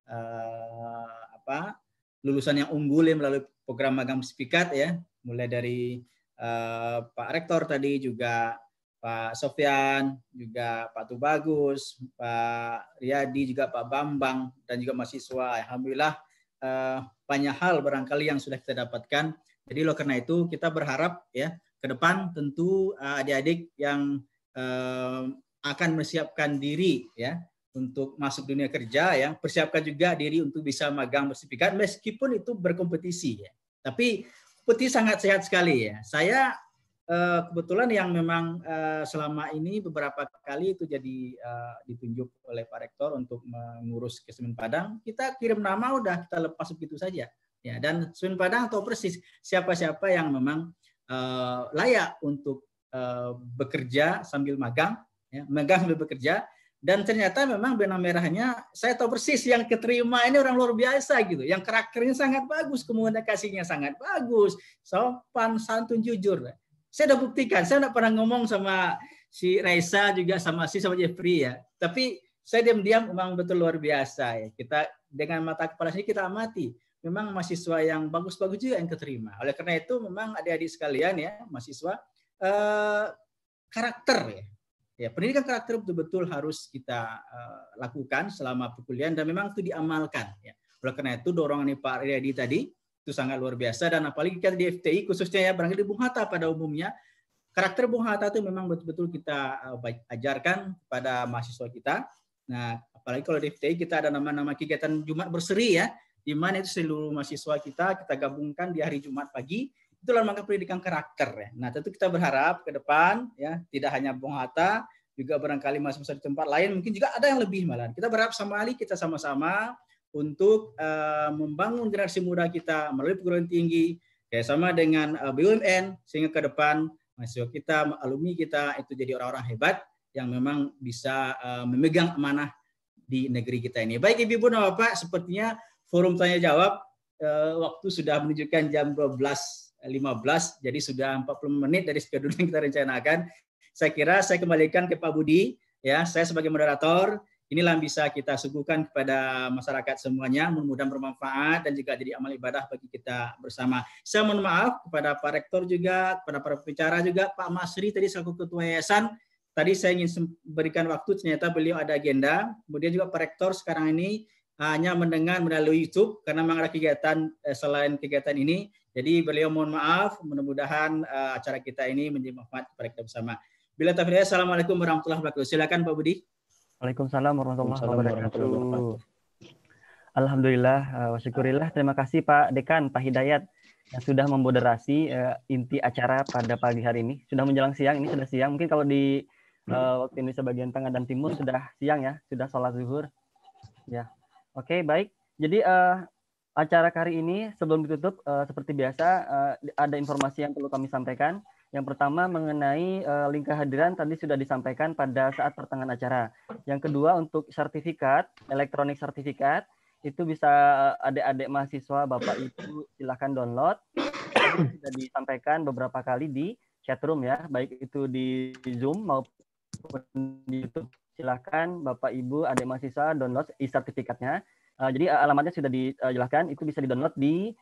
lulusan yang unggul melalui program magang sertifikat ya, mulai dari Pak Rektor tadi, juga Pak Sofyan, juga Pak Tubagus, Pak Riyadi, juga Pak Bambang, dan juga mahasiswa. Alhamdulillah banyak hal barangkali yang sudah kita dapatkan. Jadi oleh karena itu kita berharap ya ke depan tentu adik-adik yang akan mempersiapkan diri ya untuk masuk dunia kerja ya, persiapkan juga diri untuk bisa magang bersertifikat meskipun itu berkompetisi ya. Tapi kompetisi sangat sehat sekali ya. Saya kebetulan yang memang selama ini beberapa kali itu jadi ditunjuk oleh Pak Rektor untuk mengurus ke Semen Padang. Kita kirim nama udah kita lepas begitu saja. Ya, dan Semen Padang tahu persis siapa-siapa yang memang layak untuk bekerja sambil magang, ya, magang sambil bekerja. Dan ternyata memang benang merahnya saya tahu persis yang keterima ini orang luar biasa gitu, yang karakternya sangat bagus, komunikasinya sangat bagus, sopan, santun, jujur. Saya udah buktikan, saya tidak pernah ngomong sama si Raisa juga sama Jeffrey ya, tapi saya diam-diam memang betul luar biasa ya. Kita dengan mata kepala sendiri kita amati, memang mahasiswa yang bagus-bagus juga yang keterima. Oleh karena itu memang adik-adik sekalian ya, mahasiswa karakter ya. Ya, pendidikan karakter betul-betul harus kita lakukan selama perkuliahan dan memang itu diamalkan. Ya. Oleh karena itu dorongan Pak Riyadi tadi itu sangat luar biasa, dan apalagi kita di FTI khususnya ya, barangkali di Bung Hatta pada umumnya, karakter Bung Hatta itu memang betul-betul kita ajarkan kepada mahasiswa kita. Nah, apalagi kalau di FTI kita ada nama-nama kegiatan Jumat berseri ya, di mana itu seluruh mahasiswa kita gabungkan di hari Jumat pagi. Itulah maka pendidikan karakter ya. Nah, tentu kita berharap ke depan ya tidak hanya Bung Hatta, juga barangkali mahasiswa di tempat lain, mungkin juga ada yang lebih malah. Kita berharap kita sama-sama untuk membangun generasi muda kita melalui perguruan tinggi, sama dengan BUMN, sehingga ke depan mahasiswa kita, alumni kita itu jadi orang-orang hebat yang memang bisa memegang amanah di negeri kita ini. Baik Ibu dan Bapak, sepertinya forum tanya jawab waktu sudah menunjukkan jam 12.15, jadi sudah 40 menit dari schedule yang kita rencanakan. Saya kira saya kembalikan ke Pak Budi, ya. Saya sebagai moderator, inilah yang bisa kita suguhkan kepada masyarakat semuanya, mudah-mudahan bermanfaat dan juga jadi amal ibadah bagi kita bersama. Saya mohon maaf kepada Pak Rektor juga, kepada para pembicara juga, Pak Masri tadi selaku Ketua Yayasan. Tadi saya ingin berikan waktu, ternyata beliau ada agenda. Kemudian juga Pak Rektor sekarang ini hanya mendengar melalui YouTube karena memang ada kegiatan selain kegiatan ini. Jadi beliau mohon maaf, mudah-mudahan acara kita ini menjadi manfaat kepada kita bersama. Bila taufiq, assalamualaikum warahmatullahi wabarakatuh. Silakan Pak Budi. Waalaikumsalam warahmatullahi wabarakatuh. Alhamdulillah, wa syukurillah. Terima kasih Pak Dekan, Pak Hidayat yang sudah memoderasi inti acara pada pagi hari ini. Sudah menjelang siang, ini sudah siang. Mungkin kalau di waktu Indonesia bagian tengah dan timur sudah siang ya, sudah sholat zuhur. Ya, oke, baik. Jadi acara kali ini sebelum ditutup seperti biasa ada informasi yang perlu kami sampaikan. Yang pertama mengenai link kehadiran tadi sudah disampaikan pada saat pertengahan acara. Yang kedua untuk sertifikat, elektronik sertifikat, itu bisa adik-adik mahasiswa Bapak Ibu silahkan download. Tadi sudah disampaikan beberapa kali di chatroom ya, baik itu di Zoom maupun di YouTube. Silahkan Bapak Ibu adik mahasiswa download e-sertifikatnya. Jadi alamatnya sudah dijelaskan, itu bisa di-download di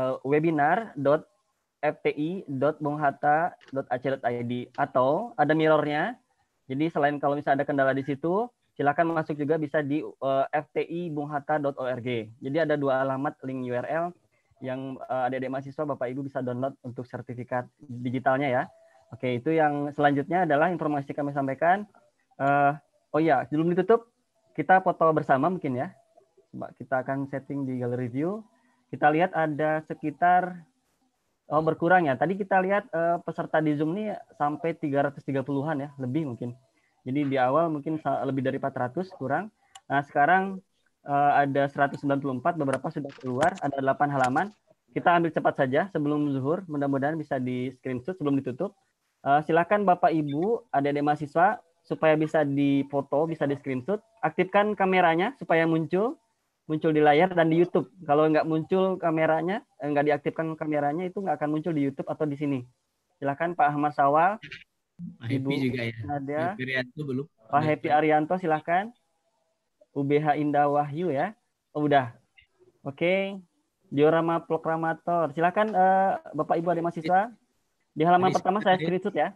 webinar.fti.bunghatta.ac.id atau ada mirrornya. Jadi selain kalau misalnya ada kendala di situ, silakan masuk juga bisa di ftibunghatta.org. Jadi ada dua alamat link URL yang adik-adik mahasiswa Bapak Ibu bisa download untuk sertifikat digitalnya ya. Oke, itu yang selanjutnya adalah informasi kami sampaikan. Oh ya, sebelum ditutup kita foto bersama mungkin ya. Kita akan setting di gallery view. Kita lihat ada sekitar berkurang ya. Tadi kita lihat peserta di Zoom ini sampai 330-an ya, lebih mungkin. Jadi di awal mungkin lebih dari 400 kurang. Nah, sekarang ada 194, beberapa sudah keluar, ada 8 halaman. Kita ambil cepat saja sebelum zuhur, mudah-mudahan bisa di screenshot sebelum ditutup. Silakan Bapak Ibu, adik-adik mahasiswa supaya bisa difoto, bisa di screenshot, aktifkan kameranya supaya muncul di layar dan di YouTube. Kalau nggak muncul kameranya, nggak diaktifkan kameranya, itu nggak akan muncul di YouTube atau di sini. Silakan Pak Ahmad Sawal, Ibu juga ya. Ada belum. Pak Happy Arianto silakan. UBH Indah Wahyu ya. Oh udah. Oke. Diorama Proklamator. Silakan Bapak Ibu adik mahasiswa. Di halaman pertama saya screenshot ya.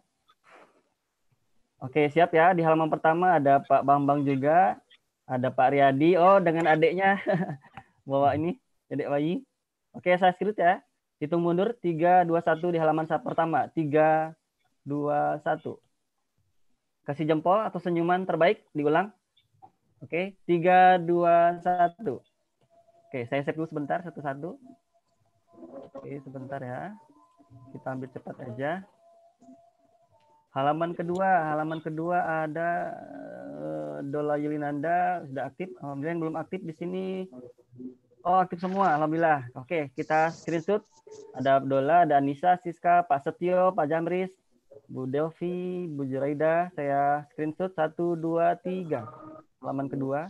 Oke, siap ya. Di halaman pertama ada Pak Bambang juga. Ada Pak Riyadi, oh dengan adiknya bawa ini, adik bayi. Oke, saya screenshot ya. Hitung mundur, 3, 2, 1 di halaman pertama. 3, 2, 1. Kasih jempol atau senyuman terbaik, diulang. Oke, 3, 2, 1. Oke, saya save dulu sebentar, satu-satu. Oke, sebentar ya. Kita ambil cepat aja. Halaman kedua ada Dola Yulinanda sudah aktif. Alhamdulillah yang belum aktif di sini. Oh, aktif semua. Alhamdulillah. Oke, kita screenshot. Ada Dola, ada Anissa, Siska, Pak Setio, Pak Jamris, Bu Delvi, Bu Juraida. Saya screenshot 1, 2, 3. Halaman kedua.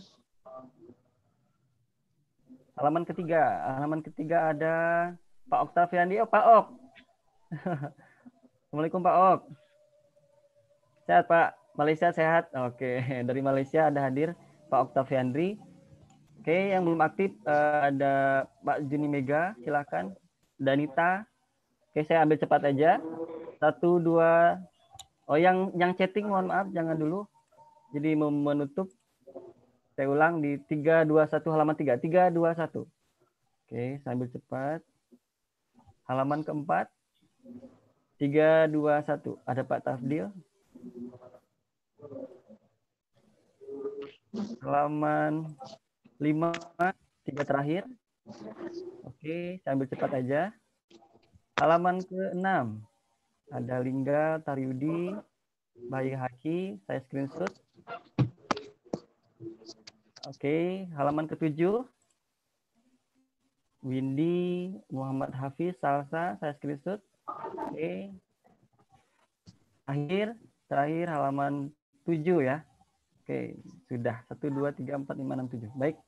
Halaman ketiga ada Pak Oktaviandi. Oh, Pak Ok. Assalamualaikum Pak Ok. Sehat Pak, Malaysia sehat. Oke, dari Malaysia ada hadir Pak Oktaviandri. Oke, yang belum aktif ada Pak Juni Mega, silakan. Danita. Oke, saya ambil cepat aja. 1, 2. Oh, yang chatting mohon maaf jangan dulu. Jadi menutup. Saya ulang di 3, 2, 1 halaman 3. 3, 2, 1. Oke, saya ambil cepat. Halaman keempat. 3, 2, 1. Ada Pak Tafdil. Halaman 5, 3 terakhir. Oke, saya ambil cepat aja. Halaman ke-6. Ada Lingga, Taryudi, Bayi Hakim. Rizky, saya screenshot. Oke, halaman ke-7. Windy, Muhammad Hafiz, Salsa, saya screenshot. Oke. Terakhir halaman 7 ya. Oke, sudah 1, 2, 3, 4, 5, 6, 7. Baik.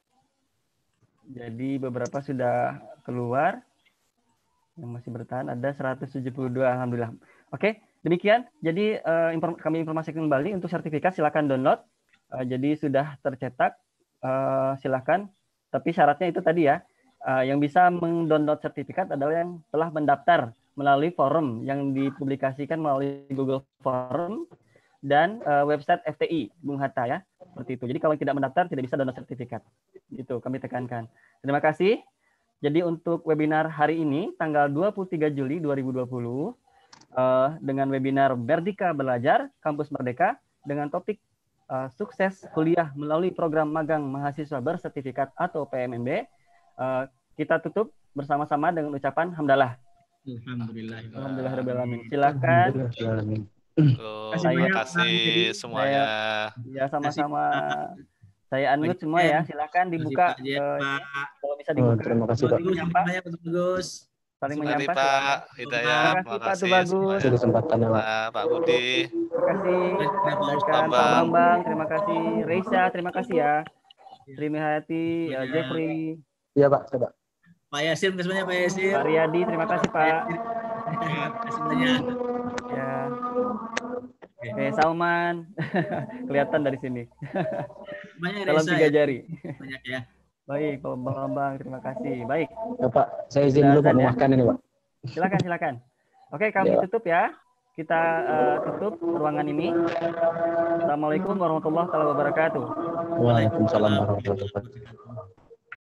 Jadi beberapa sudah keluar. Yang masih bertahan ada 172, alhamdulillah. Oke, demikian. Jadi kami informasikan kembali untuk sertifikat silakan download. Jadi sudah tercetak, silakan. Tapi syaratnya itu tadi ya. Yang bisa mendownload sertifikat adalah yang telah mendaftar melalui forum yang dipublikasikan melalui Google Form dan website FTI Bung Hatta ya. Seperti itu. Jadi kalau tidak mendaftar tidak bisa download sertifikat. Itu kami tekankan. Terima kasih. Jadi untuk webinar hari ini tanggal 23 Juli 2020 dengan webinar Merdeka Belajar Kampus Merdeka dengan topik sukses kuliah melalui program magang mahasiswa bersertifikat atau PMMB. Kita tutup bersama-sama dengan ucapan hamdalah. Alhamdulillahirrahmanirrahim. Silakan. Terima kasih semuanya. Ya, sama-sama. Saya unmute semua ya. Silakan dibuka. Kalau bisa dibuka. Terima kasih Pak. Saling menyapa. Pak Hidayat, terima kasih Pak Bagus. Kesempatannya Pak. Pak Budi. Terima kasih. Pak Bambang, terima kasih. Reisa, terima kasih ya. Sri Hayati, Jeffrey. Iya Pak, coba. Pak Yasin, terima kasih Pak Yasin. Pak Riyadi, terima kasih Pak. Terima kasih banyak. Ya. Oke, Salman. Kelihatan dari sini. Dalam 3 jari. Banyak ya. Baik, Pak Bambang, terima kasih. Baik. Ya, Pak, saya izin dulu Pak makan ini Pak. Silakan. Oke, kami tutup ya. Kita tutup ruangan ini. Assalamualaikum warahmatullahi wabarakatuh. Waalaikumsalam warahmatullahi wabarakatuh.